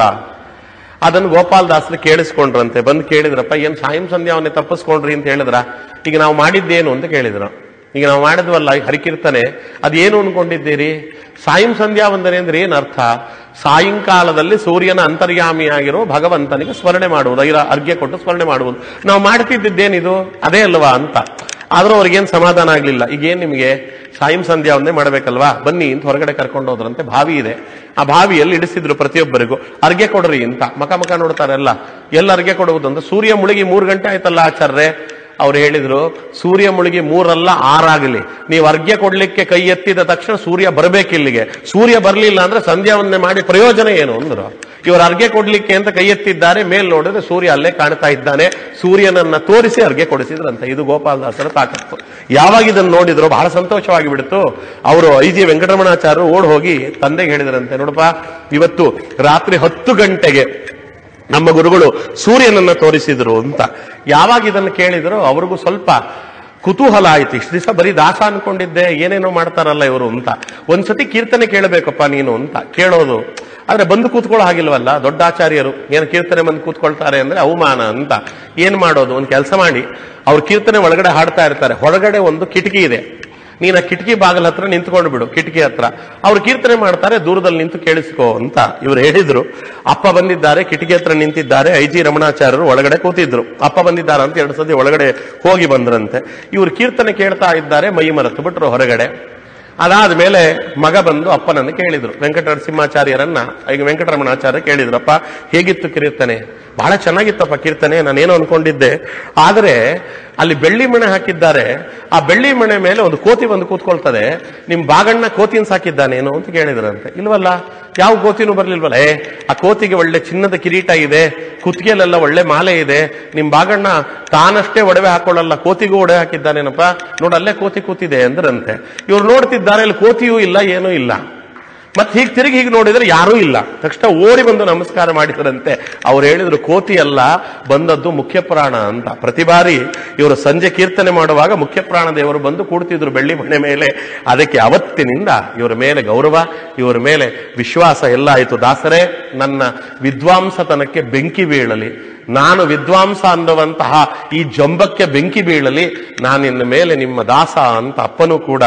ಅದನ್ನು ಗೋಪಾಲದಾಸರು ಕೇಳಿಸ್ಕೊಂಡ್ರಂತೆ. ಬಂದು ಕೇಳಿದ್ರಪ್ಪ, ಏನ್ ಸಾಯಂ ಸಂಧ್ಯಾವನೆ ತಪ್ಪಿಸ್ಕೊಂಡ್ರಿ ಅಂತ ಹೇಳಿದ್ರ? ಈಗ ನಾವು ಮಾಡಿದ್ದೇನು ಅಂತ ಕೇಳಿದ್ರು. ಈಗ ನಾವು ಮಾಡಿದ್ವಲ್ಲ ಹರಿಕೀರ್ತನೆ, ಅದೇನು ಅನ್ಕೊಂಡಿದ್ದೀರಿ? ಸಾಯಂ ಸಂಧ್ಯಾ ವಂದನೆ ಅಂದ್ರೆ ಏನ್ ಅರ್ಥ? ಸಾಯಂಕಾಲದಲ್ಲಿ ಸೂರ್ಯನ ಅಂತರ್ಯಾಮಿಯಾಗಿರೋ ಭಗವಂತನಿಗೆ ಸ್ಮರಣೆ ಮಾಡುವುದು, ಅರ್ಘ್ಯ ಕೊಟ್ಟು ಸ್ಮರಣೆ ಮಾಡುವುದು. ನಾವು ಮಾಡ್ತಿದ್ದೇನಿದು ಅದೇ ಅಲ್ವಾ ಅಂತ. ಆದ್ರೂ ಅವ್ರಿಗೇನು ಸಮಾಧಾನ ಆಗ್ಲಿಲ್ಲ. ಈಗೇನ್ ನಿಮಗೆ ಸಾಯಂ ಸಂಧ್ಯಾ ವಂದನೆ ಮಾಡ್ಬೇಕಲ್ವಾ, ಬನ್ನಿ ಅಂತ ಹೊರಗಡೆ ಕರ್ಕೊಂಡು ಹೋದ್ರಂತೆ. ಬಾವಿ ಇದೆ, ಆ ಬಾವಿಯಲ್ಲಿ ಇಡಿಸಿದ್ರು ಪ್ರತಿಯೊಬ್ಬರಿಗೂ, ಅರ್ಘ್ಯ ಕೊಡ್ರಿ ಅಂತ. ಮಕ ನೋಡ್ತಾರೆಲ್ಲ, ಎಲ್ಲ ಅರ್ಘ್ಯ ಕೊಡುವುದು ಅಂತ. ಸೂರ್ಯ ಮುಳುಗಿ 3 ಗಂಟೆ ಆಯ್ತಲ್ಲ ಆಚಾರ್ರೆ. ಅವ್ರು ಹೇಳಿದ್ರು, ಸೂರ್ಯ ಮುಳುಗಿ 3 ಅಲ್ಲ 6 ಆಗಲಿ, ನೀವು ಅರ್ಘ್ಯ ಕೊಡ್ಲಿಕ್ಕೆ ಕೈ ಎತ್ತಿದ ತಕ್ಷಣ ಸೂರ್ಯ ಬರ್ಬೇಕಿಲ್ಲಿಗೆ. ಸೂರ್ಯ ಬರ್ಲಿಲ್ಲ ಅಂದ್ರೆ ಸಂಧ್ಯಾವಂದನೆ ಮಾಡಿ ಪ್ರಯೋಜನ ಏನು ಅಂದ್ರು. ಇವರು ಅರ್ಘ್ಯ ಕೊಡ್ಲಿಕ್ಕೆ ಅಂತ ಕೈ ಎತ್ತಿದ್ದಾರೆ, ಮೇಲ್ ನೋಡಿದ್ರೆ ಸೂರ್ಯ ಅಲ್ಲೇ ಕಾಣ್ತಾ ಇದ್ದಾನೆ. ಸೂರ್ಯನನ್ನ ತೋರಿಸಿ ಅರ್ಘ್ಯ ಕೊಡಿಸಿದ್ರಂತೆ. ಇದು ಗೋಪಾಲದಾಸರ ತಾಕತ್ತು. ಯಾವಾಗ ಇದನ್ನು ನೋಡಿದ್ರು ಬಹಳ ಸಂತೋಷವಾಗಿ ಬಿಡ್ತು. ಅವರು ಐಜಿ ವೆಂಕಟರಮಣಾಚಾರ್ಯರು ಓಡ್ ಹೋಗಿ ತಂದೆಗೆ ಹೇಳಿದ್ರಂತೆ, ನೋಡಪ್ಪ, ಇವತ್ತು ರಾತ್ರಿ 10 ಗಂಟೆಗೆ ನಮ್ಮ ಗುರುಗಳು ಸೂರ್ಯನನ್ನ ತೋರಿಸಿದ್ರು ಅಂತ. ಯಾವಾಗ ಇದನ್ನು ಕೇಳಿದ್ರು ಅವ್ರಿಗೂ ಸ್ವಲ್ಪ ಕುತೂಹಲ ಆಯ್ತು. ಇಷ್ಟು ದಿವಸ ಬರೀ ದಾಸ ಅನ್ಕೊಂಡಿದ್ದೆ, ಏನೇನೋ ಮಾಡ್ತಾರಲ್ಲ ಇವರು ಅಂತ. ಒಂದ್ಸತಿ ಕೀರ್ತನೆ ಕೇಳಬೇಕಪ್ಪ ನೀನು ಅಂತ ಕೇಳೋದು. ಆದ್ರೆ ಬಂದು ಕೂತ್ಕೊಳ್ಳೋ ಹಾಗಿಲ್ವಲ್ಲ, ದೊಡ್ಡ ಆಚಾರ್ಯರು ಏನು ಕೀರ್ತನೆ ಬಂದು ಕೂತ್ಕೊಳ್ತಾರೆ ಅಂದ್ರೆ ಅವಮಾನ ಅಂತ. ಏನ್ ಮಾಡೋದು? ಒಂದು ಕೆಲಸ ಮಾಡಿ, ಅವ್ರ ಕೀರ್ತನೆ ಒಳಗಡೆ ಹಾಡ್ತಾ ಇರ್ತಾರೆ, ಹೊರಗಡೆ ಒಂದು ಕಿಟಕಿ ಇದೆ, ನೀನು ಆ ಕಿಟಕಿ ಬಾಗಿಲ ಹತ್ರ ನಿಂತ್ಕೊಂಡು ಬಿಡು, ಕಿಟಕಿ ಹತ್ರ. ಅವ್ರು ಕೀರ್ತನೆ ಮಾಡ್ತಾರೆ, ದೂರದಲ್ಲಿ ನಿಂತು ಕೇಳಿಸ್ಕೋ ಅಂತ ಇವ್ರು ಹೇಳಿದ್ರು. ಅಪ್ಪ ಬಂದಿದ್ದಾರೆ, ಕಿಟಕಿ ಹತ್ರ ನಿಂತಿದ್ದಾರೆ. ಐಜಿ ರಮಣಾಚಾರ್ಯರು ಒಳಗಡೆ ಕೂತಿದ್ರು. ಅಪ್ಪ ಬಂದಿದ್ದಾರೆ ಅಂತ 2 ಸತಿ ಒಳಗಡೆ ಹೋಗಿ ಬಂದ್ರಂತೆ. ಇವ್ರು ಕೀರ್ತನೆ ಕೇಳ್ತಾ ಇದ್ದಾರೆ, ಮೈ ಮರೆತು ಬಿಟ್ರು ಹೊರಗಡೆ. ಅದಾದ್ಮೇಲೆ ಮಗ ಬಂದು ಅಪ್ಪನನ್ನು ಕೇಳಿದ್ರು, ವೆಂಕಟನರಸಿಂಹಾಚಾರ್ಯರನ್ನ. ಈಗ ವೆಂಕಟರಮಣಾಚಾರ್ಯ ಕೇಳಿದ್ರು, ಅಪ್ಪ ಹೇಗಿತ್ತು ಕೀರ್ತನೆ? ಬಹಳ ಚೆನ್ನಾಗಿತ್ತಪ್ಪ ಕೀರ್ತನೆ, ನಾನೇನೋ ಅನ್ಕೊಂಡಿದ್ದೆ, ಆದ್ರೆ ಅಲ್ಲಿ ಬೆಳ್ಳಿ ಮಣೆ ಹಾಕಿದ್ದಾರೆ, ಆ ಬೆಳ್ಳಿ ಮಣೆ ಮೇಲೆ ಒಂದು ಕೋತಿ ಬಂದು ಕೂತ್ಕೊಳ್ತದೆ, ನಿಮ್ ಬಾಗಣ್ಣ ಕೋತಿನ ಸಾಕಿದ್ದಾನೇನು ಅಂತ ಕೇಳಿದ್ರಂತೆ. ಇಲ್ವಲ್ಲ, ಯಾವ ಕೋತಿನೂ ಬರ್ಲಿಲ್ವಲ್ಲ. ಆ ಕೋತಿಗೆ ಒಳ್ಳೆ ಚಿನ್ನದ ಕಿರೀಟ ಇದೆ, ಕುತ್ತಿಗೆಲೆಲ್ಲ ಒಳ್ಳೆ ಮಾಲೆ ಇದೆ, ನಿಮ್ ಬಾಗಣ್ಣ ತಾನಷ್ಟೇ ಒಡವೆ ಹಾಕೊಳ್ಳಲ್ಲ, ಕೋತಿಗೂ ಒಡವೆ ಹಾಕಿದ್ದಾನೇನಪ್ಪ, ನೋಡಲ್ಲೇ ಕೋತಿ ಕೂತಿದೆ ಅಂದ್ರಂತೆ. ಇವ್ರು ನೋಡ್ತಿದ್ದಾರೆ, ಅಲ್ಲಿ ಕೋತಿಯೂ ಇಲ್ಲ, ಏನೂ ಇಲ್ಲ. ಮತ್ತೆ ಹೀಗೆ ತಿರುಗಿ ಹೀಗೆ ನೋಡಿದ್ರೆ ಯಾರೂ ಇಲ್ಲ. ತಕ್ಷಣ ಓಡಿ ಬಂದು ನಮಸ್ಕಾರ ಮಾಡಿದ್ರಂತೆ. ಅವ್ರು ಹೇಳಿದ್ರು, ಕೋತಿ ಅಲ್ಲ, ಬಂದದ್ದು ಮುಖ್ಯ ಪ್ರಾಣ ಅಂತ. ಪ್ರತಿ ಬಾರಿ ಇವರು ಸಂಜೆ ಕೀರ್ತನೆ ಮಾಡುವಾಗ ಮುಖ್ಯ ಪ್ರಾಣ ದೇವರು ಬಂದು ಕೂಡ್ತಿದ್ರು ಬೆಳ್ಳಿ ಮನೆ ಮೇಲೆ. ಅದಕ್ಕೆ ಅವತ್ತಿನಿಂದ ಇವರ ಮೇಲೆ ಗೌರವ, ಇವರ ಮೇಲೆ ವಿಶ್ವಾಸ ಎಲ್ಲ ಆಯಿತು. ದಾಸರೇ, ನನ್ನ ವಿದ್ವಾಂಸತನಕ್ಕೆ ಬೆಂಕಿ ಬೀಳಲಿ, ನಾನು ವಿದ್ವಾಂಸ ಅನ್ನುವಂತಹ ಈ ಜಂಬಕ್ಕೆ ಬೆಂಕಿ ಬೀಳಲಿ, ನಾನಿನ್ನ ಮೇಲೆ ನಿಮ್ಮ ದಾಸ ಅಂತ ಅಪ್ಪನೂ ಕೂಡ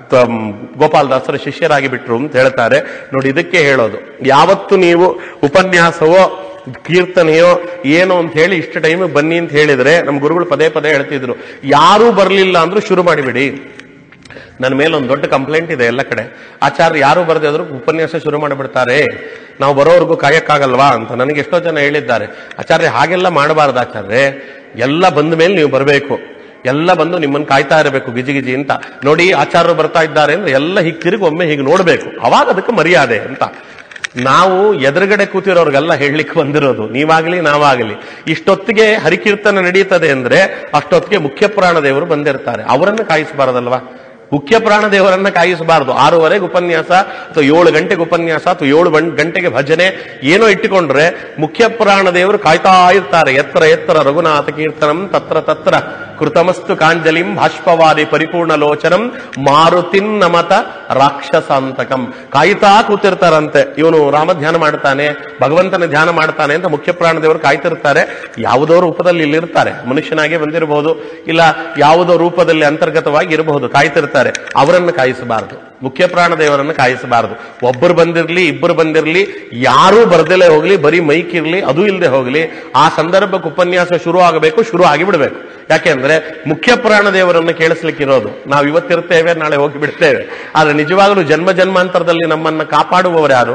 ಗೋಪಾಲದಾಸರ ಶಿಷ್ಯರಾಗಿ ಬಿಟ್ರು ಅಂತ ಹೇಳ್ತಾರೆ. ನೋಡಿ, ಇದಕ್ಕೆ ಹೇಳೋದು, ಯಾವತ್ತು ನೀವು ಉಪನ್ಯಾಸವೋ ಕೀರ್ತನೆಯೋ ಏನೋ ಅಂತ ಹೇಳಿ ಇಷ್ಟು ಟೈಮ್ ಬನ್ನಿ ಅಂತ ಹೇಳಿದ್ರೆ, ನಮ್ಮ ಗುರುಗಳು ಪದೇ ಪದೇ ಹೇಳ್ತಿದ್ರು, ಯಾರೂ ಬರಲಿಲ್ಲ ಅಂದ್ರೂ ಶುರು ಮಾಡಿಬಿಡಿ. ನನ್ನ ಮೇಲೆ ಒಂದು ದೊಡ್ಡ ಕಂಪ್ಲೇಂಟ್ ಇದೆ ಎಲ್ಲ ಕಡೆ, ಆಚಾರ್ಯ ಯಾರು ಬರದೇ ಆದ್ರೂ ಉಪನ್ಯಾಸ ಶುರು ಮಾಡಿಬಿಡ್ತಾರೆ, ನಾವು ಬರೋವರೆಗೂ ಕಾಯಕ್ಕಾಗಲ್ವಾ ಅಂತ. ನನಗೆ ಎಷ್ಟೋ ಜನ ಹೇಳಿದ್ದಾರೆ, ಆಚಾರ್ಯ ಹಾಗೆಲ್ಲ ಮಾಡಬಾರ್ದು ಆಚಾರ್ಯ, ಎಲ್ಲ ಬಂದ ಮೇಲೆ ನೀವು ಬರಬೇಕು, ಎಲ್ಲ ಬಂದು ನಿಮ್ಮನ್ನು ಕಾಯ್ತಾ ಇರಬೇಕು ಗಿಜಿ ಅಂತ. ನೋಡಿ, ಆಚಾರ್ಯರು ಬರ್ತಾ ಇದ್ದಾರೆ ಅಂದ್ರೆ ಎಲ್ಲ ಹೀಗೆ ತಿರುಗಿ ಒಮ್ಮೆ ಹೀಗೆ ನೋಡ್ಬೇಕು, ಅವಾಗ ಅದಕ್ಕೆ ಮರ್ಯಾದೆ ಅಂತ. ನಾವು ಎದುರುಗಡೆ ಕೂತಿರೋರ್ಗೆಲ್ಲ ಹೇಳಲಿಕ್ಕೆ ಬಂದಿರೋದು, ನೀವಾಗಲಿ ನಾವಾಗಲಿ, ಇಷ್ಟೊತ್ತಿಗೆ ಹರಿಕೀರ್ತನೆ ನಡೀತದೆ ಅಂದ್ರೆ ಅಷ್ಟೊತ್ತಿಗೆ ಮುಖ್ಯ ಪ್ರಾಣ ದೇವರು ಬಂದಿರ್ತಾರೆ, ಅವರನ್ನು ಕಾಯಿಸಬಾರದಲ್ವಾ? ಮುಖ್ಯ ಪ್ರಾಣ ದೇವರನ್ನ ಕಾಯಿಸಬಾರದು. 6:30 ಉಪನ್ಯಾಸ ಅಥವಾ 7 ಗಂಟೆಗೆ ಉಪನ್ಯಾಸ ಅಥವಾ 7 ಗಂಟೆಗೆ ಭಜನೆ ಏನೋ ಇಟ್ಟುಕೊಂಡ್ರೆ ಮುಖ್ಯ ಪ್ರಾಣ ದೇವರು ಕಾಯ್ತಾ ಇರ್ತಾರೆ. ಎತ್ತರ ಎತ್ತರ ರಘುನಾಥ ಕೀರ್ತನಂ ತತ್ರ ತತ್ರ ಕೃತಮಸ್ತು ಕಾಂಜಲಿಂ ಭಾಷ್ಪವಾದಿ ಪರಿಪೂರ್ಣ ಲೋಚನಂ ಮಾರುತಿನ್ ನಮತ ರಾಕ್ಷಸಾಂತಕಂ. ಕಾಯ್ತಾ ಕೂತಿರ್ತಾರಂತೆ. ಇವನು ರಾಮ ಧ್ಯಾನ ಮಾಡ್ತಾನೆ, ಭಗವಂತನ ಧ್ಯಾನ ಮಾಡ್ತಾನೆ ಅಂತ ಮುಖ್ಯ ಪ್ರಾಣ ದೇವರು ಕಾಯ್ತಿರ್ತಾರೆ. ಯಾವುದೋ ರೂಪದಲ್ಲಿ ಇಲ್ಲಿರ್ತಾರೆ, ಮನುಷ್ಯನಾಗೆ ಬಂದಿರಬಹುದು, ಇಲ್ಲ ಯಾವುದೋ ರೂಪದಲ್ಲಿ ಅಂತರ್ಗತವಾಗಿ ಇರಬಹುದು, ಕಾಯ್ತಿರ್ತಾರೆ. ಅವರನ್ನು ಕಾಯಿಸಬಾರದು, ಮುಖ್ಯ ಪ್ರಾಣ ದೇವರನ್ನು ಕಾಯಿಸಬಾರದು. ಒಬ್ಬರು ಬಂದಿರಲಿ, ಇಬ್ಬರು ಬಂದಿರಲಿ, ಯಾರೂ ಬರ್ದಲೇ ಹೋಗ್ಲಿ, ಬರೀ ಮೈಕ್ ಇರ್ಲಿ, ಅದು ಇಲ್ಲದೆ ಹೋಗ್ಲಿ, ಆ ಸಂದರ್ಭಕ್ಕೆ ಉಪನ್ಯಾಸ ಶುರು ಆಗಬೇಕು, ಶುರು ಆಗಿಬಿಡ್ಬೇಕು. ಯಾಕೆಂದ್ರೆ ಮುಖ್ಯ ಪ್ರಾಣ ದೇವರನ್ನು ಕೇಳಿಸ್ಲಿಕ್ಕಿರೋದು. ನಾವು ಇವತ್ತಿರ್ತೇವೆ, ನಾಳೆ ಹೋಗಿ ಬಿಡ್ತೇವೆ. ಆದ್ರೆ ನಿಜವಾಗಲೂ ಜನ್ಮ ಜನ್ಮಾಂತರದಲ್ಲಿ ನಮ್ಮನ್ನ ಕಾಪಾಡುವವರು ಯಾರು?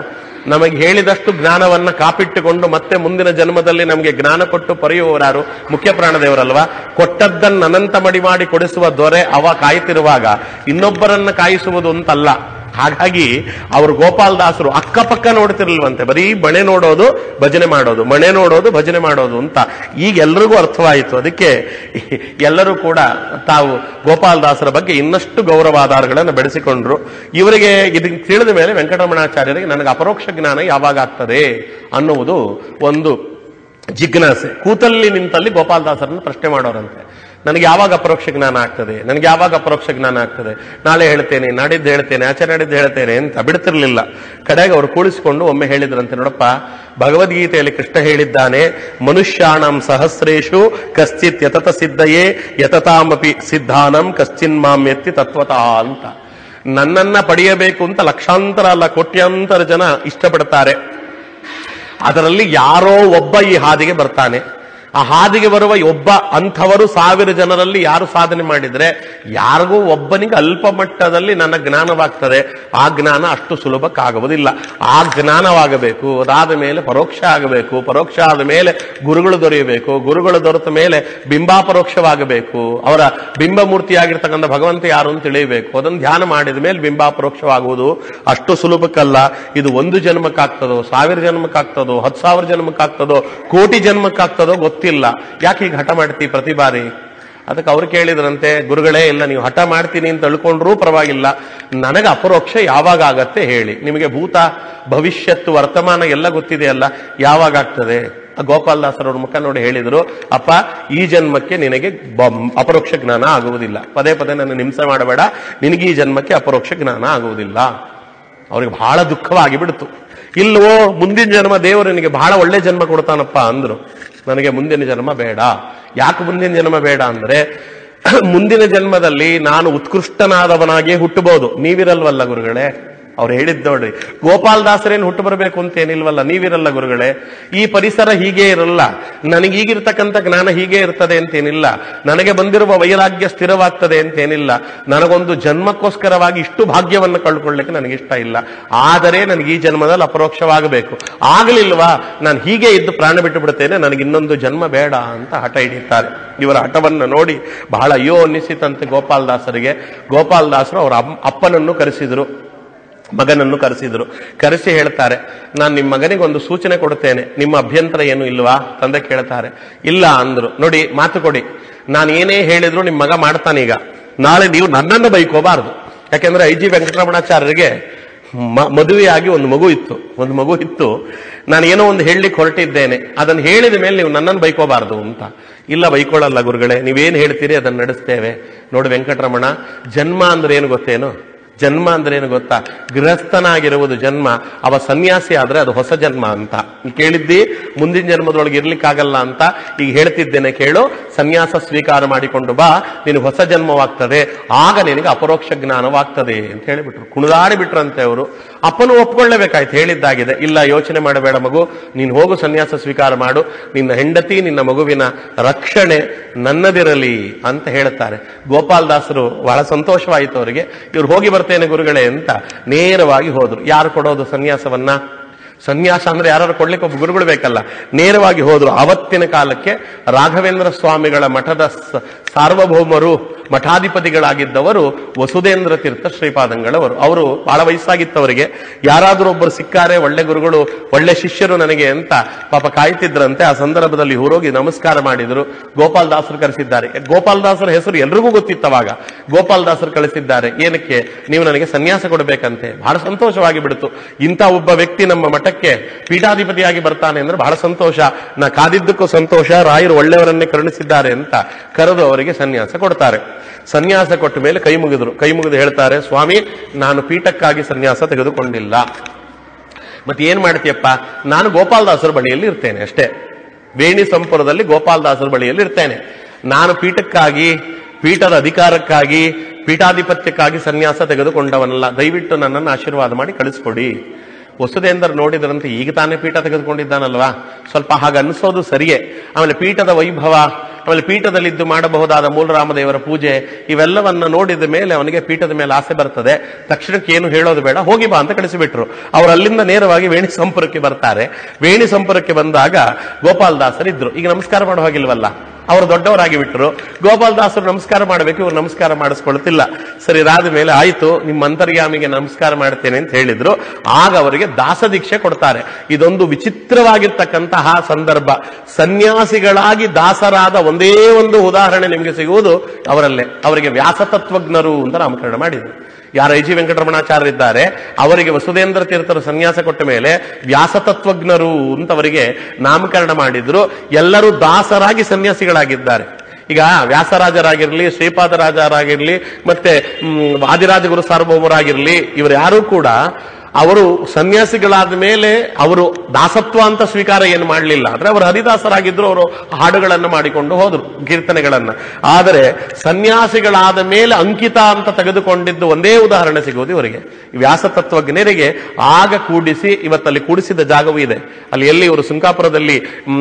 ನಮಗೆ ಹೇಳಿದಷ್ಟು ಜ್ಞಾನವನ್ನ ಕಾಪಿಟ್ಟುಕೊಂಡು ಮತ್ತೆ ಮುಂದಿನ ಜನ್ಮದಲ್ಲಿ ನಮಗೆ ಜ್ಞಾನ ಕೊಟ್ಟು ಪೊರೆಯುವವರಾರು ಮುಖ್ಯ ಪ್ರಾಣದೇವರಲ್ವಾ. ಕೊಟ್ಟದ್ದನ್ನು ಅನಂತ ಮಡಿ ಮಾಡಿ ಕೊಡಿಸುವ ದೊರೆ ಅವ ಕಾಯ್ತಿರುವಾಗ ಇನ್ನೊಬ್ಬರನ್ನ ಕಾಯಿಸುವುದು ಅಂತಲ್ಲ. ಹಾಗಾಗಿ ಅವರು ಗೋಪಾಲದಾಸರು ಅಕ್ಕಪಕ್ಕ ನೋಡ್ತಿರ್ಲಿಲ್ವಂತೆ, ಬರೀ ಮಣೆ ನೋಡೋದು ಭಜನೆ ಮಾಡೋದು, ಮಣೆ ನೋಡೋದು ಭಜನೆ ಮಾಡೋದು ಅಂತ. ಈಗ ಎಲ್ರಿಗೂ ಅರ್ಥವಾಯಿತು. ಅದಕ್ಕೆ ಎಲ್ಲರೂ ಕೂಡ ತಾವು ಗೋಪಾಲದಾಸರ ಬಗ್ಗೆ ಇನ್ನಷ್ಟು ಗೌರವಾಧಾರಗಳನ್ನು ಬೆಳೆಸಿಕೊಂಡ್ರು. ಇವರಿಗೆ ಇದಕ್ಕೆ ತಿಳಿದ ಮೇಲೆ ವೆಂಕಟರಮಣಾಚಾರ್ಯರಿಗೆ ನನಗೆ ಅಪರೋಕ್ಷ ಜ್ಞಾನ ಯಾವಾಗ ಆಗ್ತದೆ ಅನ್ನುವುದು ಒಂದು ಜಿಜ್ಞಾಸೆ. ಕೂತಲ್ಲಿ ನಿಂತಲ್ಲಿ ಗೋಪಾಲದಾಸರನ್ನು ಪ್ರಶ್ನೆ ಮಾಡೋರಂತೆ, ನನಗೆ ಯಾವಾಗ ಅಪರೋಕ್ಷ ಜ್ಞಾನ ಆಗ್ತದೆ, ನನಗೆ ಯಾವಾಗ ಅಪರೋಕ್ಷ ಜ್ಞಾನ ಆಗ್ತದೆ, ನಾಳೆ ಹೇಳ್ತೇನೆ, ನಾಡಿದ್ದು ಹೇಳ್ತೇನೆ, ಆಚೆ ನಾಡಿದ್ದು ಹೇಳ್ತೇನೆ ಅಂತ ಬಿಡ್ತಿರ್ಲಿಲ್ಲ. ಕಡೆಗೆ ಅವರು ಕೂಡಿಸಿಕೊಂಡು ಒಮ್ಮೆ ಹೇಳಿದ್ರಂತೆ, ನೋಡಪ್ಪ, ಭಗವದ್ಗೀತೆಯಲ್ಲಿ ಕೃಷ್ಣ ಹೇಳಿದ್ದಾನೆ, ಮನುಷ್ಯಾಣಂ ಸಹಸ್ರೇಶು ಕಶ್ಚಿತ್ ಯತತ ಸಿದ್ಧಯೇ ಯತತಾಮಪಿ ಸಿದ್ಧಾನಂ ಕಶ್ಚಿನ್ಮಾಮ್ಯತ್ತಿ ತತ್ವತಃ ಅಂತ. ನನ್ನನ್ನ ಪಡೆಯಬೇಕು ಅಂತ ಲಕ್ಷಾಂತರ ಅಲ್ಲ ಕೋಟ್ಯಾಂತರ ಜನ ಇಷ್ಟಪಡ್ತಾರೆ. ಅದರಲ್ಲಿ ಯಾರೋ ಒಬ್ಬ ಈ ಹಾದಿಗೆ ಬರ್ತಾನೆ. ಆ ಹಾದಿಗೆ ಬರುವ ಒಬ್ಬ ಅಂಥವರು 1000 ಜನರಲ್ಲಿ ಯಾರು ಸಾಧನೆ ಮಾಡಿದ್ರೆ ಯಾರಿಗೂ ಒಬ್ಬನಿಗೆ ಅಲ್ಪ ಮಟ್ಟದಲ್ಲಿ ನನ್ನ ಜ್ಞಾನವಾಗ್ತದೆ. ಆ ಜ್ಞಾನ ಅಷ್ಟು ಸುಲಭಕ್ಕಾಗುವುದಿಲ್ಲ. ಆ ಜ್ಞಾನವಾಗಬೇಕು, ಅದಾದ ಮೇಲೆ ಪರೋಕ್ಷ ಆಗಬೇಕು, ಪರೋಕ್ಷ ಆದ ಮೇಲೆ ಗುರುಗಳು ದೊರೆಯಬೇಕು, ಗುರುಗಳು ದೊರೆತ ಮೇಲೆ ಬಿಂಬಾಪರೋಕ್ಷವಾಗಬೇಕು, ಅವರ ಬಿಂಬಮೂರ್ತಿಯಾಗಿರ್ತಕ್ಕಂಥ ಭಗವಂತ ಯಾರು ಅಂತ ತಿಳಿಯಬೇಕು. ಅದನ್ನು ಧ್ಯಾನ ಮಾಡಿದ ಮೇಲೆ ಬಿಂಬಾಪರೋಕ್ಷವಾಗುವುದು ಅಷ್ಟು ಸುಲಭಕ್ಕಲ್ಲ. ಇದು 1 ಜನ್ಮಕ್ಕಾಗ್ತದೋ, 1000 ಜನ್ಮಕ್ಕಾಗ್ತದೋ, 10,000 ಜನ್ಮಕ್ಕಾಗ್ತದೋ, ಕೋಟಿ ಜನ್ಮಕ್ಕಾಗ್ತದೋ ಗೊತ್ತಿಲ್ಲ. ಯಾಕೆ ಈಗ ಹಠ ಮಾಡ್ತೀವಿ ಪ್ರತಿ ಬಾರಿ? ಅದಕ್ಕೆ ಅವ್ರು ಕೇಳಿದ್ರಂತೆ, ಗುರುಗಳೇ, ಇಲ್ಲ ನೀವು ಹಠ ಮಾಡ್ತೀನಿ ಅಂತ ತಿಳ್ಕೊಂಡ್ರೂ ಪರವಾಗಿಲ್ಲ, ನನಗೆ ಅಪರೋಕ್ಷ ಯಾವಾಗ ಆಗತ್ತೆ ಹೇಳಿ. ನಿಮಗೆ ಭೂತ ಭವಿಷ್ಯತ್ತು ವರ್ತಮಾನ ಎಲ್ಲ ಗೊತ್ತಿದೆಯಲ್ಲ, ಯಾವಾಗ ಆಗ್ತದೆ? ಗೋಪಾಲದಾಸರವ್ರ ಮುಖ ನೋಡಿ ಹೇಳಿದ್ರು, ಅಪ್ಪ, ಈ ಜನ್ಮಕ್ಕೆ ನಿನಗೆ ಅಪರೋಕ್ಷ ಜ್ಞಾನ ಆಗುವುದಿಲ್ಲ. ಪದೇ ಪದೇ ನನ್ನ ಹಿಂಸೆ ಮಾಡಬೇಡ, ನಿನಗೆ ಈ ಜನ್ಮಕ್ಕೆ ಅಪರೋಕ್ಷ ಜ್ಞಾನ ಆಗುವುದಿಲ್ಲ. ಅವ್ರಿಗೆ ಬಹಳ ದುಃಖವಾಗಿ ಬಿಡ್ತು. ಇಲ್ವೋ, ಮುಂದಿನ ಜನ್ಮ ದೇವರು ನಿನಗೆ ಬಹಳ ಒಳ್ಳೆ ಜನ್ಮ ಕೊಡ್ತಾನಪ್ಪ ಅಂದ್ರು. ನನಗೆ ಮುಂದಿನ ಜನ್ಮ ಬೇಡ. ಯಾಕೆ ಮುಂದಿನ ಜನ್ಮ ಬೇಡ ಅಂದ್ರೆ, ಮುಂದಿನ ಜನ್ಮದಲ್ಲಿ ನಾನು ಉತ್ಕೃಷ್ಟನಾದವನಾಗಿಯೇ ಹುಟ್ಟಬಹುದು. ನೀವಿರಲ್ವಲ್ಲ ಗುರುಗಳೇ. ಅವ್ರು ಹೇಳಿದ್ ನೋಡ್ರಿ, ಗೋಪಾಲದಾಸರೇನು ಹುಟ್ಟು ಬರಬೇಕು ಅಂತ ಏನಿಲ್ವಲ್ಲ, ನೀವಿರಲ್ಲ ಗುರುಗಳೇ. ಈ ಪರಿಸರ ಹೀಗೆ ಇರಲ್ಲ, ನನಗೀಗಿರ್ತಕ್ಕಂಥ ಜ್ಞಾನ ಹೀಗೆ ಇರ್ತದೆ ಅಂತೇನಿಲ್ಲ, ನನಗೆ ಬಂದಿರುವ ವೈರಾಗ್ಯ ಸ್ಥಿರವಾಗ್ತದೆ ಅಂತೇನಿಲ್ಲ. ನನಗೊಂದು ಜನ್ಮಕ್ಕೋಸ್ಕರವಾಗಿ ಇಷ್ಟು ಭಾಗ್ಯವನ್ನು ಕಳ್ಕೊಳ್ಳಿಕ್ಕೆ ನನಗಿಷ್ಟ ಇಲ್ಲ. ಆದರೆ ನನಗೆ ಈ ಜನ್ಮದಲ್ಲಿ ಅಪರೋಕ್ಷವಾಗಬೇಕು. ಆಗಲಿಲ್ವಾ, ನಾನು ಹೀಗೆ ಇದ್ದು ಪ್ರಾಣ ಬಿಟ್ಟು ಬಿಡ್ತೇನೆ, ನನಗೆ ಇನ್ನೊಂದು ಜನ್ಮ ಬೇಡ ಅಂತ ಹಠ ಹಿಡಿಯುತ್ತಾರೆ. ಇವರ ಹಠವನ್ನು ನೋಡಿ ಬಹಳ ಅಯ್ಯೋ ಅನ್ನಿಸಿತಂತೆ ಗೋಪಾಲದಾಸರಿಗೆ. ಗೋಪಾಲದಾಸರು ಅವರ ಅಪ್ಪನನ್ನು ಕರೆಸಿದ್ರು, ಮಗನನ್ನು ಕರೆಸಿದ್ರು. ಕರೆಸಿ ಹೇಳ್ತಾರೆ, ನಾನು ನಿಮ್ಮ ಮಗನಿಗೆ ಒಂದು ಸೂಚನೆ ಕೊಡುತ್ತೇನೆ, ನಿಮ್ಮ ಅಭ್ಯಂತರ ಏನು ಇಲ್ವಾ? ತಂದೆ ಕೇಳ್ತಾರೆ. ಇಲ್ಲ ಅಂದ್ರು. ನೋಡಿ, ಮಾತು ಕೊಡಿ, ನಾನು ಏನೇ ಹೇಳಿದ್ರು ನಿಮ್ಮ ಮಗ ಮಾಡ್ತಾನೀಗ. ನಾಳೆ ನೀವು ನನ್ನನ್ನು ಬೈಕೋಬಾರದು. ಯಾಕೆಂದ್ರೆ ಐ ಜಿ ವೆಂಕಟರಮಣಾಚಾರ್ಯರಿಗೆ ಮದುವೆಯಾಗಿ ಒಂದು ಮಗು ಇತ್ತು. ನಾನು ಏನೋ ಒಂದು ಹೇಳಲಿಕ್ಕೆ ಹೊರಟಿದ್ದೇನೆ, ಅದನ್ನು ಹೇಳಿದ ಮೇಲೆ ನೀವು ನನ್ನನ್ನು ಬೈಕೋಬಾರದು ಅಂತ. ಇಲ್ಲ, ಬೈಕೊಳ್ಳಲ್ಲ ಗುರುಗಳೇ, ನೀವೇನು ಹೇಳ್ತೀರಿ ಅದನ್ನು ನಡೆಸ್ತೇವೆ. ನೋಡಿ ವೆಂಕಟರಮಣ, ಜನ್ಮ ಅಂದ್ರೆ ಏನು ಗೊತ್ತೇನು? ಜನ್ಮ ಅಂದ್ರೆ ಏನು ಗೊತ್ತಾ? ಗೃಹಸ್ಥನಾಗಿರುವುದು ಜನ್ಮ. ಅವ ಸನ್ಯಾಸಿ ಆದ್ರೆ ಅದು ಹೊಸ ಜನ್ಮ ಅಂತ ಕೇಳಿದ್ದಿ. ಮುಂದಿನ ಜನ್ಮದೊಳಗೆ ಇರ್ಲಿಕ್ಕಾಗಲ್ಲ ಅಂತ ಈಗ ಹೇಳ್ತಿದ್ದೇನೆ ಕೇಳು. ಸನ್ಯಾಸ ಸ್ವೀಕಾರ ಮಾಡಿಕೊಂಡು ಬಾ, ನಿನಗೆ ಹೊಸ ಜನ್ಮವಾಗ್ತದೆ, ಆಗ ನಿನಗೆ ಅಪರೋಕ್ಷ ಜ್ಞಾನವಾಗ್ತದೆ ಅಂತ ಹೇಳಿಬಿಟ್ರು. ಕುಣಿದಾಡಿ ಬಿಟ್ರಂತೆ ಅವರು. ಅಪ್ಪನು ಒಪ್ಕೊಳ್ಳೇಬೇಕಾಯ್ತು, ಹೇಳಿದ್ದಾಗಿದೆ. ಇಲ್ಲ, ಯೋಚನೆ ಮಾಡಬೇಡ ಮಗು, ನೀನು ಹೋಗು, ಸನ್ಯಾಸ ಸ್ವೀಕಾರ ಮಾಡು, ನಿನ್ನ ಹೆಂಡತಿ ನಿನ್ನ ಮಗುವಿನ ರಕ್ಷಣೆ ನನ್ನದಿರಲಿ ಅಂತ ಹೇಳ್ತಾರೆ. ಗೋಪಾಲದಾಸರು ಬಹಳ ಸಂತೋಷವಾಯಿತು ಅವರಿಗೆ. ಇವ್ರು ಹೋಗಿ ಬರ್ತೇನೆ ಗುರುಗಳೇ ಅಂತ ನೇರವಾಗಿ ಹೋದ್ರು. ಯಾರು ಕೊಡೋದು ಸನ್ಯಾಸವನ್ನ? ಸನ್ಯಾಸ ಅಂದ್ರೆ ಯಾರು ಕೊಡ್ಲಿಕ್ಕೆ ಒಬ್ಬ ಗುರುಗಳು ಬೇಕಲ್ಲ. ನೇರವಾಗಿ ಹೋದ್ರು. ಅವತ್ತಿನ ಕಾಲಕ್ಕೆ ರಾಘವೇಂದ್ರ ಸ್ವಾಮಿಗಳ ಮಠದ ಸಾರ್ವಭೌಮರು, ಮಠಾಧಿಪತಿಗಳಾಗಿದ್ದವರು ವಸುಧೇಂದ್ರ ತೀರ್ಥ ಶ್ರೀಪಾದಂಗಳವರು. ಅವರು ಬಹಳ ವಯಸ್ಸಾಗಿತ್ತವರಿಗೆ. ಯಾರಾದರೂ ಒಬ್ಬರು ಸಿಕ್ಕಾರೆ, ಒಳ್ಳೆ ಗುರುಗಳು, ಒಳ್ಳೆ ಶಿಷ್ಯರು ನನಗೆ ಅಂತ ಪಾಪ ಕಾಯ್ತಿದ್ರಂತೆ. ಆ ಸಂದರ್ಭದಲ್ಲಿ ಹೋಗಿ ನಮಸ್ಕಾರ ಮಾಡಿದ್ರು. ಗೋಪಾಲದಾಸರು ಕರೆಸಿದ್ದಾರೆ. ಗೋಪಾಲದಾಸರ ಹೆಸರು ಎಲ್ರಿಗೂ ಗೊತ್ತಿತ್ತವಾಗ. ಗೋಪಾಲದಾಸರು ಕಳಿಸಿದ್ದಾರೆ. ಏನಕ್ಕೆ? ನೀವು ನನಗೆ ಸನ್ಯಾಸ ಕೊಡಬೇಕಂತೆ. ಬಹಳ ಸಂತೋಷವಾಗಿ ಬಿಡ್ತು. ಇಂಥ ಒಬ್ಬ ವ್ಯಕ್ತಿ ನಮ್ಮ ಮಠಕ್ಕೆ ಪೀಠಾಧಿಪತಿಯಾಗಿ ಬರ್ತಾನೆ ಅಂದ್ರೆ ಬಹಳ ಸಂತೋಷ. ನಾ ಕಾದಿದ್ದಕ್ಕೂ ಸಂತೋಷ. ರಾಯರು ಒಳ್ಳೆಯವರನ್ನೇ ಕರುಣಿಸಿದ್ದಾರೆ ಅಂತ ಕರೆದು ಅವರಿಗೆ ಸನ್ಯಾಸ ಕೊಡ್ತಾರೆ. ಸನ್ಯಾಸ ಕೊಟ್ಟ ಮೇಲೆ ಕೈ ಮುಗಿದು ಹೇಳ್ತಾರೆ, ಸ್ವಾಮಿ, ನಾನು ಪೀಠಕ್ಕಾಗಿ ಸನ್ಯಾಸ ತೆಗೆದುಕೊಂಡಿಲ್ಲ. ಮತ್ತೆ ಏನ್ ಮಾಡ್ತೀಯಪ್ಪ? ನಾನು ಗೋಪಾಲದಾಸರ ಬಳಿಯಲ್ಲಿ ಇರ್ತೇನೆ ಅಷ್ಟೇ. ವೇಣಿ ಸಂಪುರದಲ್ಲಿ ಗೋಪಾಲದಾಸರ ಬಳಿಯಲ್ಲಿ ಇರ್ತೇನೆ. ನಾನು ಪೀಠಕ್ಕಾಗಿ, ಪೀಠದ ಅಧಿಕಾರಕ್ಕಾಗಿ, ಪೀಠಾಧಿಪತ್ಯಕ್ಕಾಗಿ ಸನ್ಯಾಸ ತೆಗೆದುಕೊಂಡವನಲ್ಲ. ದಯವಿಟ್ಟು ನನ್ನನ್ನು ಆಶೀರ್ವಾದ ಮಾಡಿ ಕಳಿಸ್ಕೊಡಿ. ವಸುಧೇಂದ್ರ ನೋಡಿದ್ರಂತೆ, ಈಗ ತಾನೇ ಪೀಠ ತೆಗೆದುಕೊಂಡಿದ್ದಾನಲ್ವಾ, ಸ್ವಲ್ಪ ಹಾಗೆ ಅನಿಸೋದು ಸರಿಯೇ. ಆಮೇಲೆ ಪೀಠದ ವೈಭವ, ಆಮೇಲೆ ಪೀಠದಲ್ಲಿದ್ದು ಮಾಡಬಹುದಾದ ಮೂಲರಾಮದೇವರ ಪೂಜೆ ಇವೆಲ್ಲವನ್ನ ನೋಡಿದ ಮೇಲೆ ಅವನಿಗೆ ಪೀಠದ ಮೇಲೆ ಆಸೆ ಬರ್ತದೆ. ತಕ್ಷಣಕ್ಕೆ ಏನು ಹೇಳೋದು ಬೇಡ, ಹೋಗಿ ಬಾ ಅಂತ ಕಳಿಸಿಬಿಟ್ರು. ಅವರು ಅಲ್ಲಿಂದ ನೇರವಾಗಿ ವೇಣಿ ಸಂಪುರಕ್ಕೆ ಬರ್ತಾರೆ. ವೇಣಿ ಸಂಪುರಕ್ಕೆ ಬಂದಾಗ ಗೋಪಾಲದಾಸರಿದ್ರು. ಈಗ ನಮಸ್ಕಾರ ಮಾಡೋ ಹಾಗಿಲ್ವಲ್ಲ, ಅವರು ದೊಡ್ಡವರಾಗಿ ಬಿಟ್ಟರು. ಗೋಪಾಲದಾಸರು ನಮಸ್ಕಾರ ಮಾಡಬೇಕು, ಇವರು ನಮಸ್ಕಾರ ಮಾಡಿಸ್ಕೊಳ್ತಿಲ್ಲ. ಸರಿ, ರಾದ ಮೇಲೆ ಆಯ್ತು, ನಿಮ್ಮ ಅಂತರ್ಯಾಮಿಗೆ ನಮಸ್ಕಾರ ಮಾಡ್ತೇನೆ ಅಂತ ಹೇಳಿದ್ರು. ಆಗ ಅವರಿಗೆ ದಾಸದೀಕ್ಷೆ ಕೊಡ್ತಾರೆ. ಇದೊಂದು ವಿಚಿತ್ರವಾಗಿರ್ತಕ್ಕಂತಹ ಸಂದರ್ಭ. ಸನ್ಯಾಸಿಗಳಾಗಿ ದಾಸರಾದ ಒಂದೇ ಒಂದು ಉದಾಹರಣೆ ನಿಮಗೆ ಸಿಗುವುದು ಅವರಲ್ಲೇ. ಅವರಿಗೆ ವ್ಯಾಸತತ್ವಜ್ಞರು ಅಂತ ನಾಮಕರಣ ಮಾಡಿದರು. ಯಾರು ಐ ಜಿ ವೆಂಕಟರಮಣಾಚಾರ್ಯರಿದ್ದಾರೆ ಅವರಿಗೆ ವಸುಧೇಂದ್ರ ತೀರ್ಥರು ಸನ್ಯಾಸ ಕೊಟ್ಟ ಮೇಲೆ ವ್ಯಾಸತತ್ವಜ್ಞರು ಅಂತ ಅವರಿಗೆ ನಾಮಕರಣ ಮಾಡಿದ್ರು. ಎಲ್ಲರೂ ದಾಸರಾಗಿ ಸನ್ಯಾಸಿಗಳಾಗಿದ್ದಾರೆ. ಈಗ ವ್ಯಾಸರಾಜರಾಗಿರ್ಲಿ, ಶ್ರೀಪಾದರಾಜರಾಗಿರ್ಲಿ, ಮತ್ತೆ ಆದಿರಾಜಗುರು ಸಾರ್ವಭೌಮರಾಗಿರ್ಲಿ, ಇವರು ಯಾರೂ ಕೂಡ ಅವರು ಸನ್ಯಾಸಿಗಳಾದ ಮೇಲೆ ಅವರು ದಾಸತ್ವ ಅಂತ ಸ್ವೀಕಾರ ಏನು ಮಾಡಲಿಲ್ಲ. ಅಂದ್ರೆ ಅವರು ಹರಿದಾಸರಾಗಿದ್ರು, ಅವರು ಹಾಡುಗಳನ್ನು ಮಾಡಿಕೊಂಡು ಹೋದ್ರು, ಕೀರ್ತನೆಗಳನ್ನ. ಆದರೆ ಸನ್ಯಾಸಿಗಳಾದ ಮೇಲೆ ಅಂಕಿತ ಅಂತ ತೆಗೆದುಕೊಂಡಿದ್ದು ಒಂದೇ ಉದಾಹರಣೆ ಸಿಗುವುದು ಇವರಿಗೆ. ವ್ಯಾಸತತ್ವಜ್ಞರಿಗೆ ಆಗ ಕೂಡಿಸಿ, ಇವತ್ತಲ್ಲಿ ಕೂಡಿಸಿದ ಜಾಗವೂ ಇದೆ. ಅಲ್ಲಿ ಎಲ್ಲಿ ಇವರು ಸುಂಕಾಪುರದಲ್ಲಿ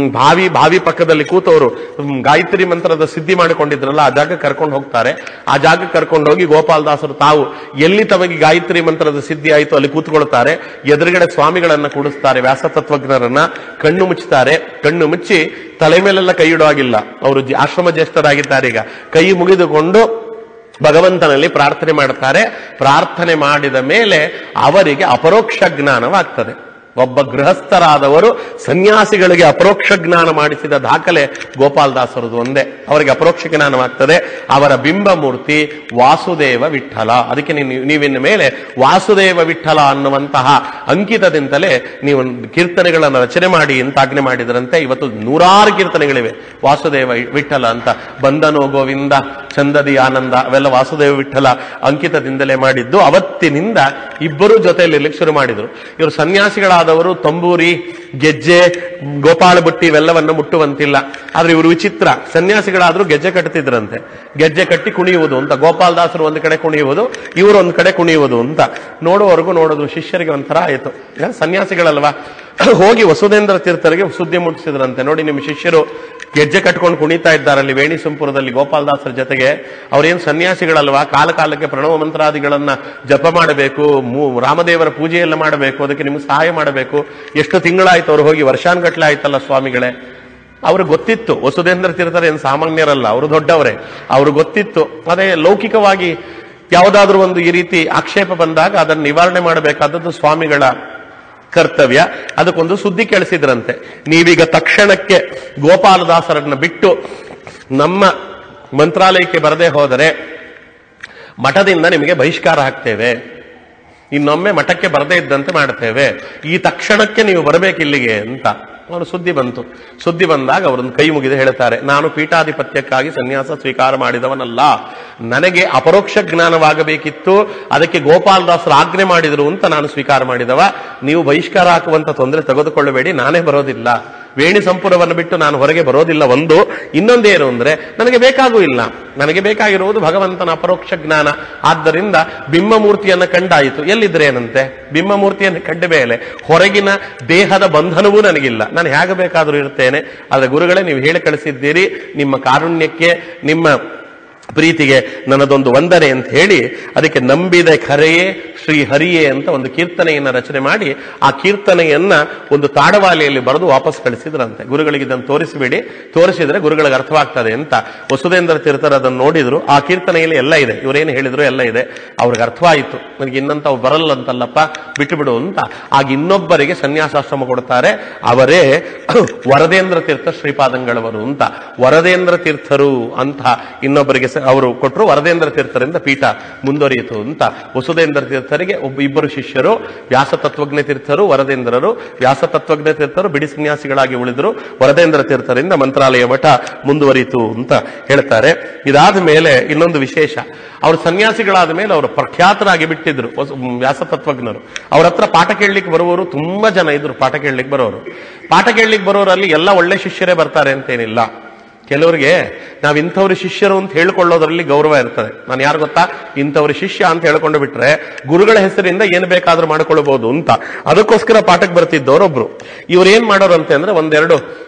ಬಾವಿ ಪಕ್ಕದಲ್ಲಿ ಕೂತವರು ಗಾಯತ್ರಿ ಮಂತ್ರದ ಸಿದ್ಧಿ ಮಾಡಿಕೊಂಡಿದ್ರಲ್ಲ, ಆ ಜಾಗ ಕರ್ಕೊಂಡು ಹೋಗ್ತಾರೆ. ಆ ಜಾಗ ಕರ್ಕೊಂಡು ಹೋಗಿ ಗೋಪಾಲದಾಸರು ತಾವು ಎಲ್ಲಿ ತಮಗೆ ಗಾಯತ್ರಿ ಮಂತ್ರದ ಸಿದ್ಧಿ ಆಯಿತು ಅಲ್ಲಿ ಕೂತ್ಕೊಳ್ಳುತ್ತಾರೆ. ಎದುರುಗಡೆ ಸ್ವಾಮಿಗಳನ್ನ ಕೂಡಿಸ್ತಾರೆ, ವ್ಯಾಸತತ್ವಜ್ಞರನ್ನ. ಕಣ್ಣು ಮುಚ್ಚುತ್ತಾರೆ. ಕಣ್ಣು ಮುಚ್ಚಿ ತಲೆ ಮೇಲೆಲ್ಲ ಕೈ ಇಡೋ ಆಗಿಲ್ಲ, ಅವರು ಆಶ್ರಮ ಜ್ಯೇಷ್ಠರಾಗಿದ್ದಾರೆ. ಈಗ ಕೈ ಮುಗಿದುಕೊಂಡು ಭಗವಂತನಲ್ಲಿ ಪ್ರಾರ್ಥನೆ ಮಾಡುತ್ತಾರೆ. ಪ್ರಾರ್ಥನೆ ಮಾಡಿದ ಮೇಲೆ ಅವರಿಗೆ ಅಪರೋಕ್ಷ ಜ್ಞಾನವಾಗ್ತದೆ. ಒಬ್ಬ ಗೃಹಸ್ಥರಾದವರು ಸನ್ಯಾಸಿಗಳಿಗೆ ಅಪರೋಕ್ಷ ಜ್ಞಾನ ಮಾಡಿಸಿದ ದಾಖಲೆ ಗೋಪಾಲದಾಸರದು ಒಂದೇ. ಅವರಿಗೆ ಅಪರೋಕ್ಷ ಜ್ಞಾನವಾಗ್ತದೆ. ಅವರ ಬಿಂಬ ಮೂರ್ತಿ ವಾಸುದೇವ ವಿಠಲ. ಅದಕ್ಕೆ ನೀವಿನ ಮೇಲೆ ವಾಸುದೇವ ವಿಠಲ ಅನ್ನುವಂತಹ ಅಂಕಿತದಿಂದಲೇ ನೀವು ಕೀರ್ತನೆಗಳನ್ನು ರಚನೆ ಮಾಡಿ ಅಂತ ಆಜ್ಞೆ ಮಾಡಿದ್ರಂತೆ. ಇವತ್ತು 100 ಕೀರ್ತನೆಗಳಿವೆ ವಾಸುದೇವ ವಿಠಲ ಅಂತ. ಬಂದನೋ ಗೋವಿಂದ, ಚಂದದಿ ಆನಂದ, ಅವೆಲ್ಲ ವಾಸುದೇವ ವಿಠಲ ಅಂಕಿತದಿಂದಲೇ ಮಾಡಿದ್ದು. ಅವತ್ತಿನಿಂದ ಇಬ್ಬರು ಜೊತೆಯಲ್ಲಿ ಶುರು ಮಾಡಿದ್ರು. ಇವರು ಸನ್ಯಾಸಿಗಳ ತಂಬೂರಿ, ಗೆಜ್ಜೆ, ಗೋಪಾಳ ಬುಟ್ಟಿ ಇವೆಲ್ಲವನ್ನು ಮುಟ್ಟುವಂತಿಲ್ಲ. ಆದ್ರೆ ಇವರು ವಿಚಿತ್ರ. ಸನ್ಯಾಸಿಗಳಾದ್ರೂ ಗೆಜ್ಜೆ ಕಟ್ತಿದ್ರಂತೆ. ಗೆಜ್ಜೆ ಕಟ್ಟಿ ಕುಣಿಯುವುದು ಅಂತ. ಗೋಪಾಲದಾಸರು ಒಂದು ಕಡೆ ಕುಣಿಯುವುದು, ಇವರು ಒಂದು ಕಡೆ ಕುಣಿಯುವುದು ಅಂತ. ನೋಡುವವರೆಗೂ ನೋಡೋದು, ಶಿಷ್ಯರಿಗೆ ಒಂಥರ ಆಯಿತು. ಸನ್ಯಾಸಿಗಳಲ್ವಾ, ಹೋಗಿ ವಸುಧೇಂದ್ರ ತೀರ್ಥರಿಗೆ ಸುದ್ದಿ ಮುಟ್ಟಿಸಿದ್ರಂತೆ. ನೋಡಿ, ನಿಮ್ಮ ಶಿಷ್ಯರು ಗೆಜ್ಜೆ ಕಟ್ಕೊಂಡು ಕುಣಿತಾ ಇದ್ದಾರಲ್ಲಿ ವೇಣಿ ಸಂಪುರದಲ್ಲಿ ಗೋಪಾಲದಾಸರ ಜೊತೆಗೆ. ಅವ್ರೇನು ಸನ್ಯಾಸಿಗಳಲ್ವಾ, ಕಾಲ ಕಾಲಕ್ಕೆ ಪ್ರಣವ ಮಂತ್ರಾದಿಗಳನ್ನ ಜಪ ಮಾಡಬೇಕು, ರಾಮದೇವರ ಪೂಜೆಯೆಲ್ಲ ಮಾಡಬೇಕು, ಅದಕ್ಕೆ ನಿಮ್ಗೆ ಸಹಾಯ ಮಾಡಬೇಕು. ಎಷ್ಟು ತಿಂಗಳಾಯ್ತು ಅವ್ರು ಹೋಗಿ, ವರ್ಷಾನ್ಗಟ್ಲೆ ಆಯ್ತಲ್ಲ ಸ್ವಾಮಿಗಳೇ. ಅವ್ರಿಗೆ ಗೊತ್ತಿತ್ತು ವಸುಧೇಂದ್ರ ತೀರ್ಥರು ಏನು ಸಾಮಾನ್ಯರಲ್ಲ, ಅವರು ದೊಡ್ಡವರೇ. ಅವ್ರಿಗೆ ಗೊತ್ತಿತ್ತು. ಅದೇ ಲೌಕಿಕವಾಗಿ ಯಾವುದಾದ್ರೂ ಒಂದು ಈ ರೀತಿ ಆಕ್ಷೇಪ ಬಂದಾಗ ಅದನ್ನು ನಿವಾರಣೆ ಮಾಡಬೇಕಾದದ್ದು ಸ್ವಾಮಿಗಳ ಕರ್ತವ್ಯ. ಅದಕ್ಕೊಂದು ಸುದ್ದಿ ಕೇಳಿಸಿದ್ರಂತೆ. ನೀವೀಗ ತಕ್ಷಣಕ್ಕೆ ಗೋಪಾಲದಾಸರನ್ನ ಬಿಟ್ಟು ನಮ್ಮ ಮಂತ್ರಾಲಯಕ್ಕೆ ಬರದೇ ಹೋದರೆ ಮಠದಿಂದ ನಿಮಗೆ ಬಹಿಷ್ಕಾರ ಹಾಕ್ತೇವೆ, ಇನ್ನೊಮ್ಮೆ ಮಠಕ್ಕೆ ಬರದೇ ಇದ್ದಂತೆ ಮಾಡ್ತೇವೆ, ಈ ತಕ್ಷಣಕ್ಕೆ ನೀವು ಬರಬೇಕಿಲ್ಲಿಗೆ ಅಂತ ಅವರು ಸುದ್ದಿ ಬಂತು. ಸುದ್ದಿ ಬಂದಾಗ ಅವರನ್ನು ಕೈ ಮುಗಿದು ಹೇಳ್ತಾರೆ, ನಾನು ಪೀಠಾಧಿಪತ್ಯಕ್ಕಾಗಿ ಸನ್ಯಾಸ ಸ್ವೀಕಾರ ಮಾಡಿದವನಲ್ಲ, ನನಗೆ ಅಪರೋಕ್ಷ ಜ್ಞಾನವಾಗಬೇಕಿತ್ತು, ಅದಕ್ಕೆ ಗೋಪಾಲದಾಸರು ಆಜ್ಞೆ ಮಾಡಿದರು ಅಂತ ನಾನು ಸ್ವೀಕಾರ ಮಾಡಿದವ. ನೀವು ಬಹಿಷ್ಕಾರ ಹಾಕುವಂತ ತೊಂದರೆ ತೆಗೆದುಕೊಳ್ಳಬೇಡಿ, ನಾನೇ ಬರೋದಿಲ್ಲ. ವೇಣಿ ಸಂಪುರವನ್ನು ಬಿಟ್ಟು ನಾನು ಹೊರಗೆ ಬರೋದಿಲ್ಲ. ಒಂದು. ಇನ್ನೊಂದೇನು ಅಂದ್ರೆ ನನಗೆ ಬೇಕಾಗೂ ಇಲ್ಲ. ನನಗೆ ಬೇಕಾಗಿರುವುದು ಭಗವಂತನ ಅಪರೋಕ್ಷ ಜ್ಞಾನ. ಆದ್ದರಿಂದ ಬಿಂಬಮೂರ್ತಿಯನ್ನು ಕಂಡಾಯಿತು. ಎಲ್ಲಿದ್ರೇನಂತೆ? ಬಿಂಬಮೂರ್ತಿಯನ್ನು ಕಂಡ ಮೇಲೆ ಹೊರಗಿನ ದೇಹದ ಬಂಧನವೂ ನನಗಿಲ್ಲ, ನಾನು ಹೇಗೆ ಬೇಕಾದರೂ ಇರ್ತೇನೆ. ಆದರೆ ಗುರುಗಳೇ, ನೀವು ಹೇಳಿ ಕಳಿಸಿದ್ದೀರಿ, ನಿಮ್ಮ ಕಾರುಣ್ಯಕ್ಕೆ, ನಿಮ್ಮ ಪ್ರೀತಿಗೆ ನನ್ನದೊಂದು ವಂದನೆ ಅಂತ ಹೇಳಿ ಅದಕ್ಕೆ ನಂಬಿದ ಖರೆಯೇ ಶ್ರೀ ಹರಿಯೇ ಅಂತ ಒಂದು ಕೀರ್ತನೆಯನ್ನ ರಚನೆ ಮಾಡಿ ಆ ಕೀರ್ತನೆಯನ್ನ ಒಂದು ತಾಡವಾಲೆಯಲ್ಲಿ ಬರೆದು ವಾಪಸ್ ಕಳಿಸಿದ್ರಂತೆ. ಗುರುಗಳಿಗೆ ಇದನ್ನು ತೋರಿಸಬೇಡಿ, ತೋರಿಸಿದ್ರೆ ಗುರುಗಳಿಗೆ ಅರ್ಥವಾಗ್ತದೆ ಅಂತ. ವಸುಧೇಂದ್ರ ತೀರ್ಥರು ಅದನ್ನು ನೋಡಿದ್ರು. ಆ ಕೀರ್ತನೆಯಲ್ಲಿ ಎಲ್ಲ ಇದೆ, ಇವರೇನು ಹೇಳಿದ್ರು ಎಲ್ಲ ಇದೆ. ಅವ್ರಿಗೆ ಅರ್ಥವಾಯಿತು. ನನಗೆ ಇನ್ನಂತ ಅವು ಬರಲ್ಲ ಅಂತಲ್ಲಪ್ಪ, ಬಿಟ್ಟು ಬಿಡು ಅಂತ. ಆಗ ಇನ್ನೊಬ್ಬರಿಗೆ ಸನ್ಯಾಸಾಶ್ರಮ ಕೊಡ್ತಾರೆ. ಅವರೇ ವರದೇಂದ್ರ ತೀರ್ಥ ಶ್ರೀಪಾದಂಗಳವರು ಅಂತ. ವರದೇಂದ್ರ ತೀರ್ಥರು ಅಂತ ಇನ್ನೊಬ್ಬರಿಗೆ ಅವರು ಕೊಟ್ಟರು. ವರದೇಂದ್ರ ತೀರ್ಥರಿಂದ ಪೀಠ ಮುಂದುವರಿಯಿತು ಅಂತ. ವಸುಧೇಂದ್ರ ತೀರ್ಥರಿಗೆ ಇಬ್ಬರು ಶಿಷ್ಯರು, ವ್ಯಾಸತತ್ವಜ್ಞ ತೀರ್ಥರು, ವರದೇಂದ್ರರು. ವ್ಯಾಸತತ್ವಜ್ಞ ತೀರ್ಥರು ಬಿಡಿ ಸನ್ಯಾಸಿಗಳಾಗಿ ಉಳಿದರು. ವರದೇಂದ್ರ ತೀರ್ಥರಿಂದ ಮಂತ್ರಾಲಯ ಮಠ ಮುಂದುವರಿಯಿತು ಅಂತ ಹೇಳ್ತಾರೆ. ಇದಾದ ಮೇಲೆ ಇನ್ನೊಂದು ವಿಶೇಷ, ಅವರು ಸನ್ಯಾಸಿಗಳಾದ ಮೇಲೆ ಅವರು ಪ್ರಖ್ಯಾತರಾಗಿ ಬಿಟ್ಟಿದ್ರು ವ್ಯಾಸತತ್ವಜ್ಞರು. ಅವ್ರ ಹತ್ರ ಪಾಠ ಕೇಳಲಿಕ್ಕೆ ಬರುವವರು ತುಂಬಾ ಜನ ಇದ್ರು. ಪಾಠ ಕೇಳಲಿಕ್ಕೆ ಬರೋರು, ಪಾಠ ಕೇಳಲಿಕ್ಕೆ ಬರೋರಲ್ಲಿ ಎಲ್ಲ ಒಳ್ಳೆ ಶಿಷ್ಯರೇ ಬರ್ತಾರೆ ಅಂತೇನಿಲ್ಲ. ಕೆಲವರಿಗೆ ನಾವು ಇಂಥವ್ರ ಶಿಷ್ಯರು ಅಂತ ಹೇಳ್ಕೊಳ್ಳೋದ್ರಲ್ಲಿ ಗೌರವ ಇರ್ತದೆ. ನಾನು ಯಾರು ಗೊತ್ತಾ, ಇಂಥವ್ರ ಶಿಷ್ಯ ಅಂತ ಹೇಳ್ಕೊಂಡು ಬಿಟ್ರೆ ಗುರುಗಳ ಹೆಸರಿಂದ ಏನು ಬೇಕಾದ್ರೂ ಮಾಡ್ಕೊಳ್ಬಹುದು ಅಂತ. ಅದಕ್ಕೋಸ್ಕರ ಪಾಠಕ್ಕೆ ಬರ್ತಿದ್ದವರೊಬ್ರು. ಇವ್ರು ಏನ್ ಮಾಡೋರು ಅಂತ ಅಂದ್ರೆ, ಒಂದೆರಡು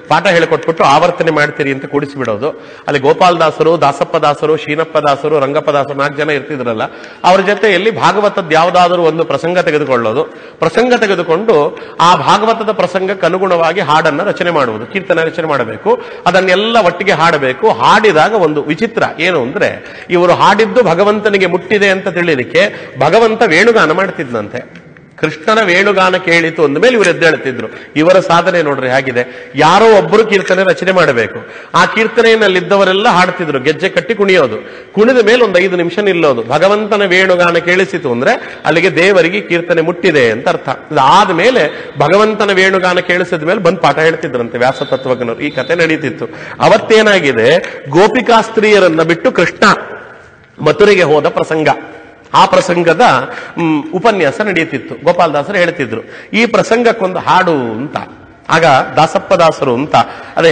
ಪಾಠ ಹೇಳಿಕೊಟ್ಬಿಟ್ಟು ಆವರ್ತನೆ ಮಾಡ್ತೀರಿ ಅಂತ ಕೂಡಿಸಿಬಿಡೋದು. ಅಲ್ಲಿ ಗೋಪಾಲದಾಸರು, ದಾಸಪ್ಪದಾಸರು, ಶೀನಪ್ಪದಾಸರು, ರಂಗಪ್ಪದಾಸರು 4 ಜನ ಇರ್ತಿದ್ರಲ್ಲ, ಅವ್ರ ಜೊತೆಯಲ್ಲಿ ಭಾಗವತದ ಯಾವುದಾದರೂ ಒಂದು ಪ್ರಸಂಗ ತೆಗೆದುಕೊಳ್ಳೋದು. ಪ್ರಸಂಗ ತೆಗೆದುಕೊಂಡು ಆ ಭಾಗವತದ ಪ್ರಸಂಗಕ್ಕೆ ಅನುಗುಣವಾಗಿ ಹಾಡನ್ನ ರಚನೆ ಮಾಡುವುದು, ಕೀರ್ತನೆ ರಚನೆ ಮಾಡಬೇಕು. ಅದನ್ನೆಲ್ಲ ಒಟ್ಟಿಗೆ ಹಾಡಬೇಕು. ಹಾಡಿದಾಗ ಒಂದು ವಿಚಿತ್ರ ಏನು ಅಂದ್ರೆ, ಇವರು ಹಾಡಿದ್ದು ಭಗವಂತನಿಗೆ ಮುಟ್ಟಿದೆ ಅಂತ ತಿಳಿಲಿಕ್ಕೆ ಭಗವಂತ ವೇಣುಗಾನ ಮಾಡ್ತಿದ್ನಂತೆ. ಕೃಷ್ಣನ ವೇಣುಗಾನ ಕೇಳಿತು ಅಂದ ಮೇಲೆ ಇವರು ಎದ್ದೇಳ್ತಿದ್ರು. ಇವರ ಸಾಧನೆ ನೋಡ್ರಿ ಹೇಗಿದೆ. ಯಾರೋ ಒಬ್ಬರು ಕೀರ್ತನೆ ರಚನೆ ಮಾಡಬೇಕು. ಆ ಕೀರ್ತನೆಯಲ್ಲಿದ್ದವರೆಲ್ಲ ಹಾಡ್ತಿದ್ರು, ಗೆಜ್ಜೆ ಕಟ್ಟಿ ಕುಣಿಯೋದು. ಕುಣಿದ ಮೇಲೆ ಒಂದು 5 ನಿಮಿಷ ನಿಲ್ಲೋದು. ಭಗವಂತನ ವೇಣುಗಾನ ಕೇಳಿಸಿತು ಅಂದ್ರೆ ಅಲ್ಲಿಗೆ ದೇವರಿಗೆ ಕೀರ್ತನೆ ಮುಟ್ಟಿದೆ ಅಂತ ಅರ್ಥ. ಅದಾದ ಮೇಲೆ ಭಗವಂತನ ವೇಣುಗಾನ ಕೇಳಿಸಿದ ಮೇಲೆ ಬಂದು ಪಾಠ ಹೇಳ್ತಿದ್ರಂತೆ ವ್ಯಾಸ ತತ್ವಜ್ಞರು. ಈ ಕತೆ ನಡೀತಿತ್ತು. ಅವತ್ತೇನಾಗಿದೆ, ಗೋಪಿಕಾಸ್ತ್ರೀಯರನ್ನ ಬಿಟ್ಟು ಕೃಷ್ಣ ಮಥುರೆಗೆ ಹೋದ ಪ್ರಸಂಗ. ಆ ಪ್ರಸಂಗದ ಉಪನ್ಯಾಸ ನಡೆಯುತ್ತಿತ್ತು. ಗೋಪಾಲದಾಸರು ಹೇಳ್ತಿದ್ರು, ಈ ಪ್ರಸಂಗಕ್ಕೊಂದು ಹಾಡು ಅಂತ. ಆಗ ದಾಸಪ್ಪದಾಸರು ಅಂತ, ಅದೇ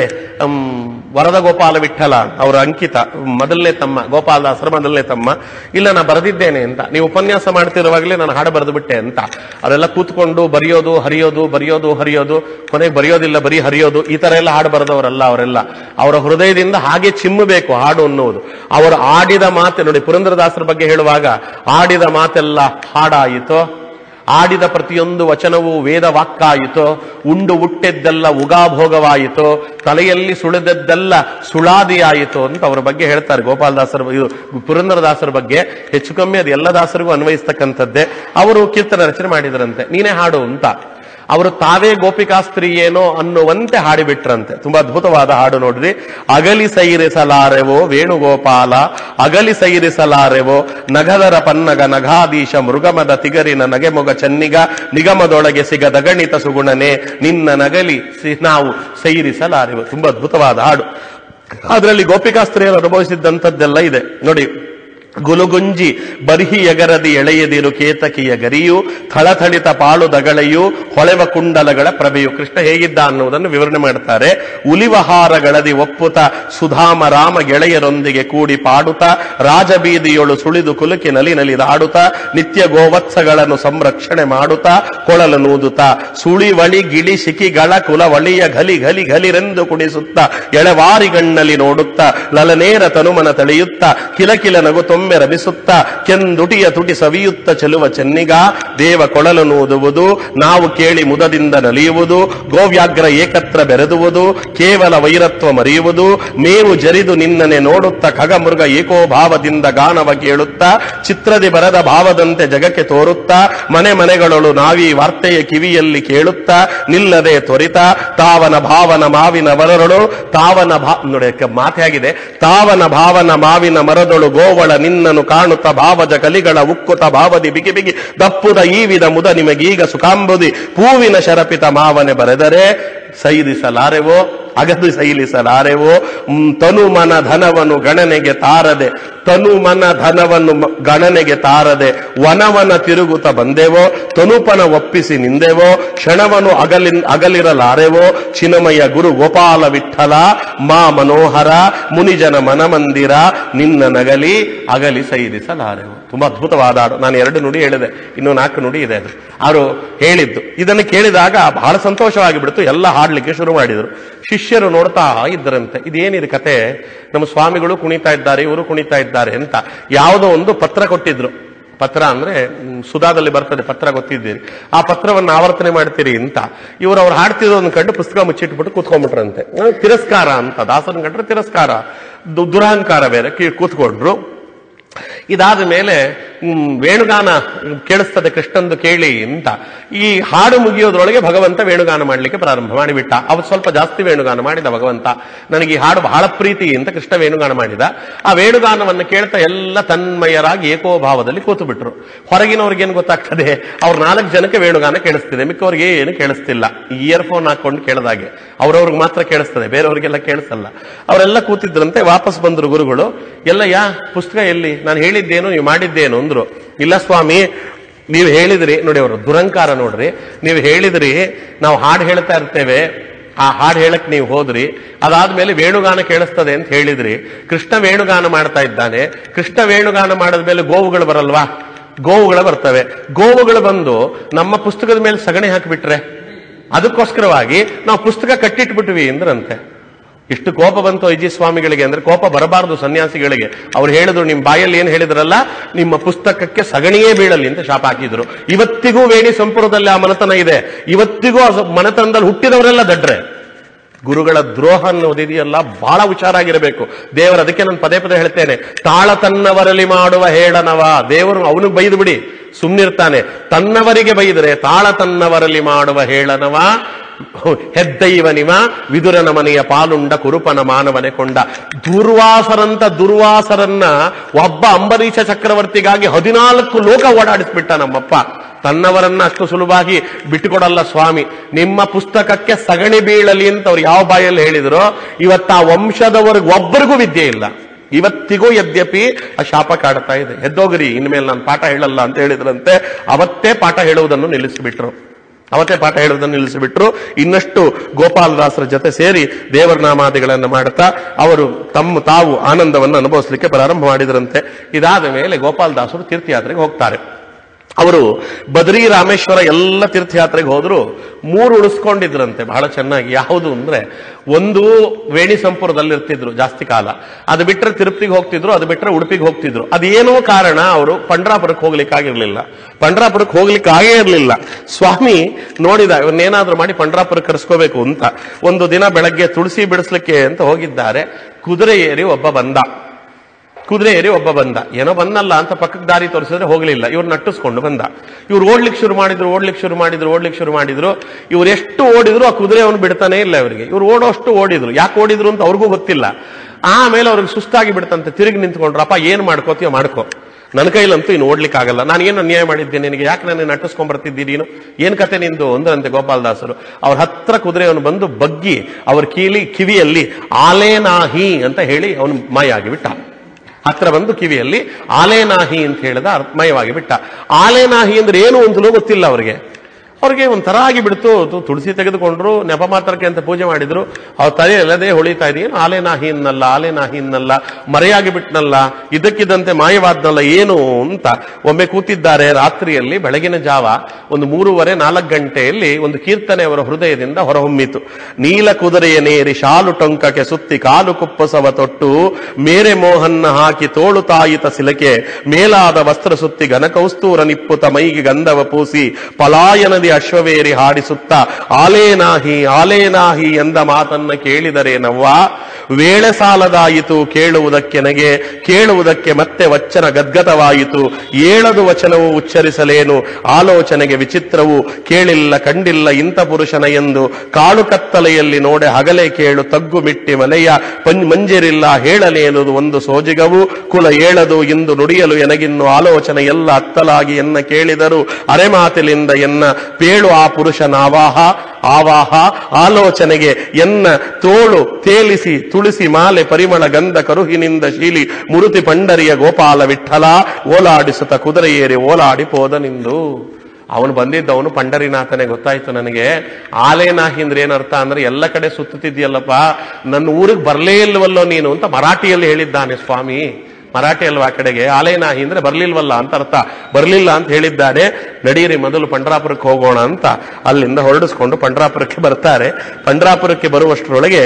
ವರದ ಗೋಪಾಲ ವಿಠಲ ಅವರ ಅಂಕಿತ, ಮೊದಲನೇ ತಮ್ಮ, ಗೋಪಾಲದಾಸರ ಮೊದಲನೇ ತಮ್ಮ, ಇಲ್ಲ ನಾ ಬರೆದಿದ್ದೇನೆ ಅಂತ, ನೀವು ಉಪನ್ಯಾಸ ಮಾಡ್ತಿರುವಾಗಲೇ ನಾನು ಹಾಡು ಬರೆದು ಬಿಟ್ಟೆ ಅಂತ. ಅವರೆಲ್ಲ ಕೂತ್ಕೊಂಡು ಬರೆಯೋದು ಹರಿಯೋದು, ಬರೆಯೋದು ಹರಿಯೋದು, ಕೊನೆಗೆ ಬರೆಯೋದಿಲ್ಲ ಬರೀ ಹರಿಯೋದು, ಈ ತರ ಎಲ್ಲ ಹಾಡು ಬರೆದವರಲ್ಲ ಅವರೆಲ್ಲ. ಅವರ ಹೃದಯದಿಂದ ಹಾಗೆ ಚಿಮ್ಮಬೇಕು ಹಾಡು ಅನ್ನುವುದು. ಅವರು ಆಡಿದ ಮಾತೆ ನೋಡಿ, ಪುರಂದರದಾಸರ ಬಗ್ಗೆ ಹೇಳುವಾಗ, ಆಡಿದ ಮಾತೆಲ್ಲ ಹಾಡಾಯಿತೋ, ಆಡಿದ ಪ್ರತಿಯೊಂದು ವಚನವೂ ವೇದ ವಾಕ್ಕಾಯಿತೋ, ಉಂಡು ಹುಟ್ಟೆದ್ದೆಲ್ಲ ಉಗಾಭೋಗವಾಯಿತೋ, ತಲೆಯಲ್ಲಿ ಸುಳಿದದ್ದೆಲ್ಲ ಸುಳಾದಿಯಾಯಿತು ಅಂತ ಅವರ ಬಗ್ಗೆ ಹೇಳ್ತಾರೆ. ಗೋಪಾಲದಾಸರ, ಪುರಂದರದಾಸರ ಬಗ್ಗೆ ಹೆಚ್ಚು ಕಮ್ಮಿ ಅದು ಎಲ್ಲ ದಾಸರಿಗೂ ಅನ್ವಯಿಸ್ತಕ್ಕಂಥದ್ದೇ. ಅವರು ಕೀರ್ತನ ರಚನೆ ಮಾಡಿದರಂತೆ, ನೀನೇ ಹಾಡು ಅಂತ. ಅವರು ತಾವೇ ಗೋಪಿಕಾಸ್ತ್ರೀ ಏನೋ ಅನ್ನುವಂತೆ ಹಾಡಿಬಿಟ್ರಂತೆ. ತುಂಬಾ ಅದ್ಭುತವಾದ ಹಾಡು ನೋಡ್ರಿ. ಅಗಲಿ ಸೈರಿಸಲಾರೆವೋ ವೇಣುಗೋಪಾಲ, ಅಗಲಿ ಸೈರಿಸಲಾರೆವೋ ನಗದರ ಪನ್ನಗ ನಗಾಧೀಶ, ಮೃಗಮದ ತಿಗರಿನ ನಗೆಮೊಗ ಚೆನ್ನಿಗ, ನಿಗಮದೊಳಗೆ ಸಿಗದ ಗಣಿತ ಸುಗುಣನೆ, ನಿನ್ನ ನಗಲಿ ನಾವು ಸೈರಿಸಲಾರೆವೋ. ತುಂಬಾ ಅದ್ಭುತವಾದ ಹಾಡು. ಅದರಲ್ಲಿ ಗೋಪಿಕಾಸ್ತ್ರೀಯರು ಅನುಭವಿಸಿದ್ದಂಥದ್ದೆಲ್ಲ ಇದೆ ನೋಡಿ. ಗುಲುಗುಂಜಿ ಬರ್ಹಿ ಎಗರದಿ ಎಳೆಯದಿರು ಕೇತಕಿಯ ಗರಿಯು, ಥಳಥಳಿತ ಪಾಳುದಗಳೆಯು, ಹೊಳೆವ ಕುಂಡಲಗಳ ಪ್ರಭೆಯು. ಕೃಷ್ಣ ಹೇಗಿದ್ದ ಅನ್ನುವುದನ್ನು ವಿವರಣೆ ಮಾಡ್ತಾರೆ. ಉಲಿವಹಾರಗಳದಿ ಒಪ್ಪುತ ಸುಧಾಮ ರಾಮ ಗೆಳೆಯರೊಂದಿಗೆ ಕೂಡಿ ಪಾಡುತ್ತ, ರಾಜಬೀದಿಯೊಳು ಸುಳಿದು ಕುಲುಕಿ ನಲಿ ನಲಿದಾಡುತ್ತ, ನಿತ್ಯ ಗೋವತ್ಸಗಳನ್ನು ಸಂರಕ್ಷಣೆ ಮಾಡುತ್ತ, ಕೊಳಲು ನೂದುತ್ತ, ಸುಳಿವಳಿ ಗಿಳಿ ಶಿಖಿಗಳ ಕುಲವಳಿಯ ಘಲಿ ಘಲಿ ಘಲಿರೆಂದು ಕುಣಿಸುತ್ತ, ಎಳೆವಾರಿಗಣ್ಣಲ್ಲಿ ನೋಡುತ್ತ, ಲಲನೇರ ತನುಮನ ತಳೆಯುತ್ತ, ಕಿಲಕಿಲ ನಗು ರಮಿಸುತ್ತ, ಕೆಂದುಟಿಯ ತುಟಿ ಸವಿಯುತ್ತ ಚೆಲುವ ಚೆನ್ನಿಗ, ದೇವ ಕೊಳಲು ನೂದುವುದು, ನಾವು ಕೇಳಿ ಮುದದಿಂದ ನಲಿಯುವುದು, ಗೋವ್ಯಾಗ್ರ ಏಕತ್ರ ಬೆರೆದುವುದು, ಕೇವಲ ವೈರತ್ವ ಮರೆಯುವುದು, ಮೇವು ಜರಿದು ನಿನ್ನನೆ ನೋಡುತ್ತ, ಖಗಮೃಗ ಏಕೋಭಾವದಿಂದ ಗಾನವ ಕೇಳುತ್ತ, ಚಿತ್ರದಿ ಬರದ ಭಾವದಂತೆ ಜಗಕ್ಕೆ ತೋರುತ್ತ, ಮನೆ ಮನೆಗಳೊಳು ನಾವೀ ವಾರ್ತೆಯ ಕಿವಿಯಲ್ಲಿ ಕೇಳುತ್ತ, ನಿಲ್ಲದೆ ತ್ವರಿತ ತಾವನ ಭಾವನ ಮಾವಿನ ಮರದೊಳು, ತಾವನ ನೋಡಿ ಮಾತೆ ಆಗಿದೆ, ತಾವನ ಭಾವನ ಮಾವಿನ ಮರದೊಳು ಗೋವಳ ನಿನ್ನನು ಕಾಣುತ್ತ, ಭಾವಜ ಕಲಿಗಳ ಉಕ್ಕುತ ಭಾವದಿ ಬಿಗಿ ಬಿಗಿ ದಪ್ಪುದ ಈವಿದ ಮುದ ನಿಮಗೀಗ ಸುಖಾಂಬುದಿ, ಪೂವಿನ ಶರಪಿತ ಮಾವನೆ ಬರೆದರೆ ಸೈರಿಸಲಾರೆವೋ, ಅಗದು ಸೈಲಿಸಲಾರೆವೋ, ತನುಮನ ಧನವನ್ನು ಗಣನೆಗೆ ತಾರದೆ, ತನುಮನ ಧನವನ್ನು ಗಣನೆಗೆ ತಾರದೆ, ವನವನ ತಿರುಗುತ್ತ ಬಂದೆವೋ, ತನುಪನ ಒಪ್ಪಿಸಿ ನಿಂದೆವೋ, ಕ್ಷಣವನು ಅಗಲಿರಲಾರೆವೋ, ಚಿನಮಯ ಗುರು ಗೋಪಾಲ ವಿಠಲ ಮಾ ಮನೋಹರ, ಮುನಿಜನ ಮನಮಂದಿರ, ನಿನ್ನ ನಗಲಿ ಅಗಲಿ ಸೈರಿಸಲಾರೆವೋ. ತುಂಬಾ ಅದ್ಭುತವಾದ ಹಾಡು. ನಾನು 2 ನುಡಿ ಹೇಳಿದೆ, ಇನ್ನೂ 4 ನುಡಿ ಇದೆ. ಅದು ಅವರು ಹೇಳಿದ್ದು. ಇದನ್ನು ಕೇಳಿದಾಗ ಬಹಳ ಸಂತೋಷವಾಗಿಬಿಡ್ತು. ಎಲ್ಲ ಹಾಡ್ಲಿಕ್ಕೆ ಶುರು ಮಾಡಿದರು. ಶಿಷ್ಯರು ನೋಡ್ತಾ ಇದ್ದರಂತೆ, ಇದೇನಿದೆ ಕತೆ, ನಮ್ಮ ಸ್ವಾಮಿಗಳು ಕುಣಿತಾ ಇದ್ದಾರೆ, ಇವರು ಕುಣಿತಾ ಇದ್ದಾರೆ ಅಂತ. ಯಾವುದೋ ಒಂದು ಪತ್ರ ಕೊಟ್ಟಿದ್ರು. ಪತ್ರ ಅಂದ್ರೆ ಸುಧಾದಲ್ಲಿ ಬರ್ತದೆ ಪತ್ರ, ಗೊತ್ತಿದ್ದೀರಿ. ಆ ಪತ್ರವನ್ನು ಆವರ್ತನೆ ಮಾಡ್ತೀರಿ ಅಂತ ಇವರು ಅವ್ರು ಹಾಡ್ತಿರೋದನ್ನ ಕಂಡು ಪುಸ್ತಕ ಮುಚ್ಚಿಟ್ಬಿಟ್ಟು ಕೂತ್ಕೊಂಡ್ಬಿಟ್ರಂತೆ. ತಿರಸ್ಕಾರ ಅಂತ, ದಾಸನ ಕಂಡ್ರೆ ತಿರಸ್ಕಾರ, ದುರಹಂಕಾರ ಬೇರೆ, ಕೂತ್ಕೊಂಡ್ರು. ಇದಾದ ಮೇಲೆ ವೇಣುಗಾನ ಕೇಳಿಸ್ತದೆ ಕೃಷ್ಣಂದು ಕೇಳಿ ಅಂತ. ಈ ಹಾಡು ಮುಗಿಯೋದ್ರೊಳಗೆ ಭಗವಂತ ವೇಣುಗಾನ ಮಾಡಲಿಕ್ಕೆ ಪ್ರಾರಂಭ ಮಾಡಿಬಿಟ್ಟ. ಅವತ್ತು ಸ್ವಲ್ಪ ಜಾಸ್ತಿ ವೇಣುಗಾನ ಮಾಡಿದ ಭಗವಂತ. ನನಗೆ ಈ ಹಾಡು ಬಹಳ ಪ್ರೀತಿ ಅಂತ ಕೃಷ್ಣ ವೇಣುಗಾನ ಮಾಡಿದ. ಆ ವೇಣುಗಾನವನ್ನು ಕೇಳ್ತಾ ಎಲ್ಲ ತನ್ಮಯರಾಗಿ ಏಕೋಭಾವದಲ್ಲಿ ಕೂತು ಬಿಟ್ರು. ಹೊರಗಿನವ್ರಿಗೇನು ಗೊತ್ತಾಗ್ತದೆ, ಅವ್ರ 4 ಜನಕ್ಕೆ ವೇಣುಗಾನ ಕೇಳಿಸ್ತಿದೆ, ಮಿಕ್ಕವ್ರಿಗೆ ಏನು ಕೇಳಿಸ್ತಿಲ್ಲ. ಇಯರ್ಫೋನ್ ಹಾಕೊಂಡು ಕೇಳಿದಾಗೆ ಅವ್ರವ್ರಿಗೆ ಮಾತ್ರ ಕೇಳಿಸ್ತದೆ, ಬೇರೆಯವ್ರಿಗೆಲ್ಲ ಕೇಳಿಸಲ್ಲ. ಅವರೆಲ್ಲ ಕೂತಿದ್ರಂತೆ. ವಾಪಸ್ ಬಂದ್ರು ಗುರುಗಳು. ಎಲ್ಲ ಪುಸ್ತಕ ಎಲ್ಲಿ, ನಾನು ಹೇಳಿದ್ದೇನು ನೀವು ಮಾಡಿದ್ದೇನು ಅಂದ್ರು. ಇಲ್ಲ ಸ್ವಾಮಿ, ನೀವು ಹೇಳಿದ್ರಿ ನೋಡಿ, ಅವರು ದುರಂಕಾರ ನೋಡ್ರಿ, ನೀವು ಹೇಳಿದ್ರಿ ನಾವು ಹಾಡು ಹೇಳ್ತಾ ಇರ್ತೇವೆ, ಆ ಹಾಡು ಹೇಳಕ್ ನೀವು ಹೋದ್ರಿ, ಅದಾದ್ಮೇಲೆ ವೇಣುಗಾನ ಕೇಳಿಸ್ತದೆ ಅಂತ ಹೇಳಿದ್ರಿ. ಕೃಷ್ಣ ವೇಣುಗಾನ ಮಾಡ್ತಾ ಇದ್ದಾನೆ. ಕೃಷ್ಣ ವೇಣುಗಾನ ಮಾಡಿದ್ಮೇಲೆ ಗೋವುಗಳು ಬರಲ್ವಾ? ಗೋವುಗಳು ಬರ್ತವೆ. ಗೋವುಗಳು ಬಂದು ನಮ್ಮ ಪುಸ್ತಕದ ಮೇಲೆ ಸಗಣಿ ಹಾಕಿಬಿಟ್ರೆ ಅದಕ್ಕೋಸ್ಕರವಾಗಿ ನಾವು ಪುಸ್ತಕ ಕಟ್ಟಿಟ್ಬಿಟ್ವಿ ಅಂದ್ರಂತೆ. ಇಷ್ಟು ಕೋಪ ಬಂತು ಅಜ್ಜಿ ಸ್ವಾಮಿಗಳಿಗೆ ಅಂದ್ರೆ, ಕೋಪ ಬರಬಾರದು ಸನ್ಯಾಸಿಗಳಿಗೆ. ಅವ್ರು ಹೇಳಿದ್ರು, ನಿಮ್ಮ ಬಾಯಲ್ಲಿ ಏನ್ ಹೇಳಿದ್ರಲ್ಲ, ನಿಮ್ಮ ಪುಸ್ತಕಕ್ಕೆ ಸಗಣಿಯೇ ಬೀಳಲಿ ಅಂತ ಶಾಪ ಹಾಕಿದ್ರು. ಇವತ್ತಿಗೂ ವೇಣಿ ಸಂಪುರದಲ್ಲಿ ಆ ಮನೆತನ ಇದೆ. ಇವತ್ತಿಗೂ ಆ ಮನೆತನದಲ್ಲಿ ಹುಟ್ಟಿದವರೆಲ್ಲ ದಡ್ರೆ. ಗುರುಗಳ ದ್ರೋಹ ಅನ್ನೋದಿದೆಯಲ್ಲ, ಬಹಳ ಹುಷಾರಾಗಿರಬೇಕು. ದೇವರು ಅದಕ್ಕೆ ನಾನು ಪದೇ ಪದೇ ಹೇಳ್ತೇನೆ, ತಾಳ ತನ್ನವರಲ್ಲಿ ಮಾಡುವ ಹೇಳನವ. ದೇವರು ಅವನಿಗೆ ಬೈದು ಬಿಡಿ, ಸುಮ್ಮನಿರ್ತಾನೆ. ತನ್ನವರಿಗೆ ಬೈದರೆ ತಾಳ ತನ್ನವರಲ್ಲಿ ಮಾಡುವ ಹೇಳನವ. ಹೆದ್ದೈವನಿವ ವಿದುರನ ಮನೆಯ ಪಾಲುಂಡ ಕುರುಪನ ಮಾನವನೆ ಕೊಂಡ. ದುರ್ವಾಸರನ್ನ ಒಬ್ಬ ಅಂಬರೀಷ ಚಕ್ರವರ್ತಿಗಾಗಿ 14 ಲೋಕ ಓಡಾಡಿಸ್ಬಿಟ್ಟ ನಮ್ಮಪ್ಪ. ತನ್ನವರನ್ನ ಅಷ್ಟು ಸುಲಭವಾಗಿ ಬಿಟ್ಟುಕೊಡಲ್ಲ ಸ್ವಾಮಿ. ನಿಮ್ಮ ಪುಸ್ತಕಕ್ಕೆ ಸಗಣಿ ಬೀಳಲಿ ಅಂತ ಅವ್ರು ಯಾವ ಬಾಯಲ್ಲಿ ಹೇಳಿದ್ರು, ಇವತ್ತ ಆ ವಂಶದವರೆಗೂ ಒಬ್ಬರಿಗೂ ವಿದ್ಯೆ ಇಲ್ಲ. ಇವತ್ತಿಗೂ ಯದ್ಯಪಿ ಆ ಶಾಪ ಕಾಡ್ತಾ ಇದೆ. ಎದ್ದೋಗ್ರಿ, ಇನ್ಮೇಲೆ ನಾನು ಪಾಠ ಹೇಳಲ್ಲ ಅಂತ ಹೇಳಿದ್ರಂತೆ. ಅವತ್ತೇ ಪಾಠ ಹೇಳುವುದನ್ನು ನಿಲ್ಲಿಸಿಬಿಟ್ರು. ಇನ್ನಷ್ಟು ಗೋಪಾಲದಾಸರ ಜೊತೆ ಸೇರಿ ದೇವರ ನಾಮಾದಿಗಳನ್ನು ಮಾಡುತ್ತಾ ಅವರು ತಾವು ಆನಂದವನ್ನು ಅನುಭವಿಸಲಿಕ್ಕೆ ಪ್ರಾರಂಭ ಮಾಡಿದ್ರಂತೆ. ಇದಾದ ಮೇಲೆ ಗೋಪಾಲದಾಸರು ತೀರ್ಥಯಾತ್ರೆಗೆ ಹೋಗ್ತಾರೆ. ಅವರು ಬದ್ರಿ ರಾಮೇಶ್ವರ ಎಲ್ಲ ತೀರ್ಥಯಾತ್ರೆಗೆ ಹೋದ್ರು. 3 ಉಳಿಸ್ಕೊಂಡಿದ್ರಂತೆ ಬಹಳ ಚೆನ್ನಾಗಿ. ಯಾವುದು ಅಂದ್ರೆ, ಒಂದು ವೇಣಿ ಸಂಪುರದಲ್ಲಿ ಇರ್ತಿದ್ರು ಜಾಸ್ತಿ ಕಾಲ, ಅದು ಬಿಟ್ಟರೆ ತಿರುಪತಿಗೆ ಹೋಗ್ತಿದ್ರು, ಅದು ಬಿಟ್ಟರೆ ಉಡುಪಿಗೆ ಹೋಗ್ತಿದ್ರು. ಅದೇನೋ ಕಾರಣ ಅವರು ಪಂಡ್ರಾಪುರಕ್ಕೆ ಹೋಗ್ಲಿಕ್ಕೆ ಆಗೇ ಇರಲಿಲ್ಲ. ಸ್ವಾಮಿ ನೋಡಿದ, ಇವನ್ನೇನಾದ್ರೂ ಮಾಡಿ ಪಂಡ್ರಾಪುರಕ್ಕೆ ಕರೆಸ್ಕೋಬೇಕು ಅಂತ. ಒಂದು ದಿನ ಬೆಳಗ್ಗೆ ತುಳಸಿ ಬಿಡಿಸ್ಲಿಕ್ಕೆ ಅಂತ ಹೋಗಿದ್ದಾರೆ. ಕುದುರೆ ಏರಿ ಒಬ್ಬ ಬಂದ. ಏನೋ ಬಂದಲ್ಲ ಅಂತ ಪಕ್ಕಕ್ಕೆ ದಾರಿ ತೋರಿಸಿದ್ರೆ ಹೋಗ್ಲಿಲ್ಲ. ಇವ್ರು ನಟ್ಟಿಸ್ಕೊಂಡು ಬಂದ. ಇವ್ರು ಓಡ್ಲಿಕ್ಕೆ ಶುರು ಮಾಡಿದ್ರು. ಇವ್ರು ಎಷ್ಟು ಓಡಿದ್ರು ಆ ಕುದುರೆ ಅವನು ಬಿಡ್ತಾನೆ ಇಲ್ಲ ಇವರಿಗೆ. ಇವ್ರು ಓಡೋಷ್ಟು ಓಡಿದ್ರು. ಯಾಕೆ ಓಡಿದ್ರು ಅಂತ ಅವ್ರಿಗೂ ಗೊತ್ತಿಲ್ಲ. ಆಮೇಲೆ ಅವ್ರಿಗೆ ಸುಸ್ತಾಗಿ ಬಿಡ್ತಂತೆ. ತಿರುಗಿ ನಿಂತ್ಕೊಂಡ್ರು. ಅಪ್ಪ ಏನ್ ಮಾಡ್ಕೋತೀಯೋ ಮಾಡ್ಕೋ, ನನ್ನ ಕೈಲಂತೂ ಇನ್ನು ಓಡ್ಲಿಕ್ಕೆ ಆಗಲ್ಲ. ನಾನು ಏನು ಅನ್ಯಾಯ ಮಾಡಿದ್ದೇನೆ ನಿನಗೆ? ಯಾಕೆ ನಾನು ನಟ್ಟಿಸ್ಕೊಂಡ್ ಬರ್ತಿದ್ದೀನಿ ನೀನು? ಏನ್ ಕತೆ ನಿಂದು ಅಂದ್ರಂತೆ ಗೋಪಾಲದಾಸರು. ಅವ್ರ ಹತ್ರ ಕುದುರೆಯವನು ಬಂದು ಬಗ್ಗಿ ಅವ್ರ ಕಿವಿಯಲ್ಲಿ ಆಲೇನಾಹಿ ಅಂತ ಹೇಳಿ ಅವನು ಮಾಯಾಗಿ ಬಿಟ್ಟ. ಹತ್ರ ಬಂದು ಕಿವಿಯಲ್ಲಿ ಆಲೇನಾಹಿ ಅಂತ ಹೇಳಿದ, ಮಯವಾಗಿ ಬಿಟ್ಟ. ಆಲೇನಾಹಿ ಅಂದ್ರೆ ಏನು ಅಂತಲೂ ಗೊತ್ತಿಲ್ಲ ಅವ್ರಿಗೆ ಒಂಥರ ಆಗಿ ಬಿಡ್ತು. ತುಳಸಿ ತೆಗೆದುಕೊಂಡ್ರು, ನೆಪ ಮಾತ್ರಕ್ಕೆ ಅಂತ ಪೂಜೆ ಮಾಡಿದ್ರು. ಅವ್ರ ತಲೆ ಎಲ್ಲದೇ ಹೊಳಿತಾ ಇದೆಯೇನು, ಆಲೇನಾಹಿ ಇನ್ನಲ್ಲ, ಮರೆಯಾಗಿ ಬಿಟ್ನಲ್ಲ, ಇದಕ್ಕಿದ್ದಂತೆ ಮಾಯವಾದ್ನಲ್ಲ ಏನು ಅಂತ ಒಮ್ಮೆ ಕೂತಿದ್ದಾರೆ. ರಾತ್ರಿಯಲ್ಲಿ ಬೆಳಗಿನ ಜಾವ ಒಂದು 3:30-4 ಗಂಟೆಯಲ್ಲಿ ಒಂದು ಕೀರ್ತನೆ ಅವರ ಹೃದಯದಿಂದ ಹೊರಹೊಮ್ಮಿತು. ನೀಲ ಕುದುರೆಯನೇರಿ ಶಾಲು ಟೊಂಕಕ್ಕೆ ಸುತ್ತಿ ಕಾಲು ಕುಪ್ಪಸವ ತೊಟ್ಟು ಮೇರೆ ಮೋಹನ್ನ ಹಾಕಿ ತೋಳು ತಾಯಿತ ಸಿಲಕೆ ಮೇಲಾದ ವಸ್ತ್ರ ಸುತ್ತಿ ಘನಕೌಸ್ತೂರ ನಿಪ್ಪುತ ಮೈಗೆ ಗಂಧವ ಪೂಸಿ ಪಲಾಯನದಿ ಅಶ್ವವೇರಿ ಹಾಡಿಸುತ್ತ ಆಲೇನಾಹಿ ಎಂದ ಮಾತನ್ನ ಕೇಳಿದರೇನವ್ವ. ವೇಳೆ ಸಾಲದಾಯಿತು ಕೇಳುವುದಕ್ಕೆ ಮತ್ತೆ ವಚನ ಗದ್ಗತವಾಯಿತು. ಏಳದು ವಚನವು ಉಚ್ಚರಿಸಲೇನು ಆಲೋಚನೆಗೆ ವಿಚಿತ್ರವು. ಕೇಳಿಲ್ಲ ಕಂಡಿಲ್ಲ ಇಂಥ ಪುರುಷನ ಎಂದು ಕಾಳು ಕತ್ತಲೆಯಲ್ಲಿ ನೋಡೆ ಹಗಲೇ ಕೇಳು ತಗ್ಗು ಮಿಟ್ಟಿ ಮಲೆಯ ಮಂಜಿರಿಲ್ಲ ಹೇಳಲೇನುದು ಒಂದು ಸೋಜಿಗವು. ಕುಲ ಏಳದು ಇಂದು ನುಡಿಯಲು ಎನಗಿನ್ನು ಆಲೋಚನೆ ಎಲ್ಲ ಅತ್ತಲಾಗಿ ಎನ್ನ ಕೇಳಿದರು ಅರೆಮಾತಿಲಿಂದ ಎನ್ನ ಪೇಳು ಆ ಪುರುಷನ ಆವಾಹ ಆಲೋಚನೆಗೆ ಎನ್ನ ತೋಳು ತೇಲಿಸಿ ತುಳಸಿ ಮಾಲೆ ಪರಿಮಳ ಗಂಧ ಕರುಹಿನಿಂದ ಶೀಲಿ ಮುರುತಿ ಪಂಡರಿಯ ಗೋಪಾಲ ವಿಠಲ ಓಲಾಡಿಸುತ್ತ ಕುದುರೆ ಏರಿ ಓಲಾಡಿ ಪೋದನಿಂದು. ಅವನು ಬಂದಿದ್ದವನು ಪಂಡರಿನಾಥನೇ. ಗೊತ್ತಾಯ್ತು ನನಗೆ. ಆಲೇನಾಹಿ ಅಂದ್ರೆ ಏನರ್ಥ ಅಂದ್ರೆ, ಎಲ್ಲ ಕಡೆ ಸುತ್ತುತ್ತಿದ್ಯಲ್ಲಪ್ಪ, ನನ್ನ ಊರಿಗೆ ಬರ್ಲೇ ಇಲ್ವಲ್ಲೋ ನೀನು ಅಂತ ಮರಾಠಿಯಲ್ಲಿ ಹೇಳಿದ್ದಾನೆ ಸ್ವಾಮಿ. ಮರಾಠಿ ಅಲ್ವಾ ಆ ಕಡೆಗೆ. ಆಲೇನಾಹಿ ಅಂದ್ರೆ ಬರ್ಲಿಲ್ವಲ್ಲ ಅಂತ ಅರ್ಥ. ಬರ್ಲಿಲ್ಲ ಅಂತ ಹೇಳಿದ್ದಾನೆ. ನಡೀರಿ ಮೊದಲು ಪಂಡ್ರಾಪುರಕ್ಕೆ ಹೋಗೋಣ ಅಂತ ಅಲ್ಲಿಂದ ಹೊರಡಿಸ್ಕೊಂಡು ಪಂಡ್ರಾಪುರಕ್ಕೆ ಬರ್ತಾರೆ. ಪಂಡ್ರಾಪುರಕ್ಕೆ ಬರುವಷ್ಟರೊಳಗೆ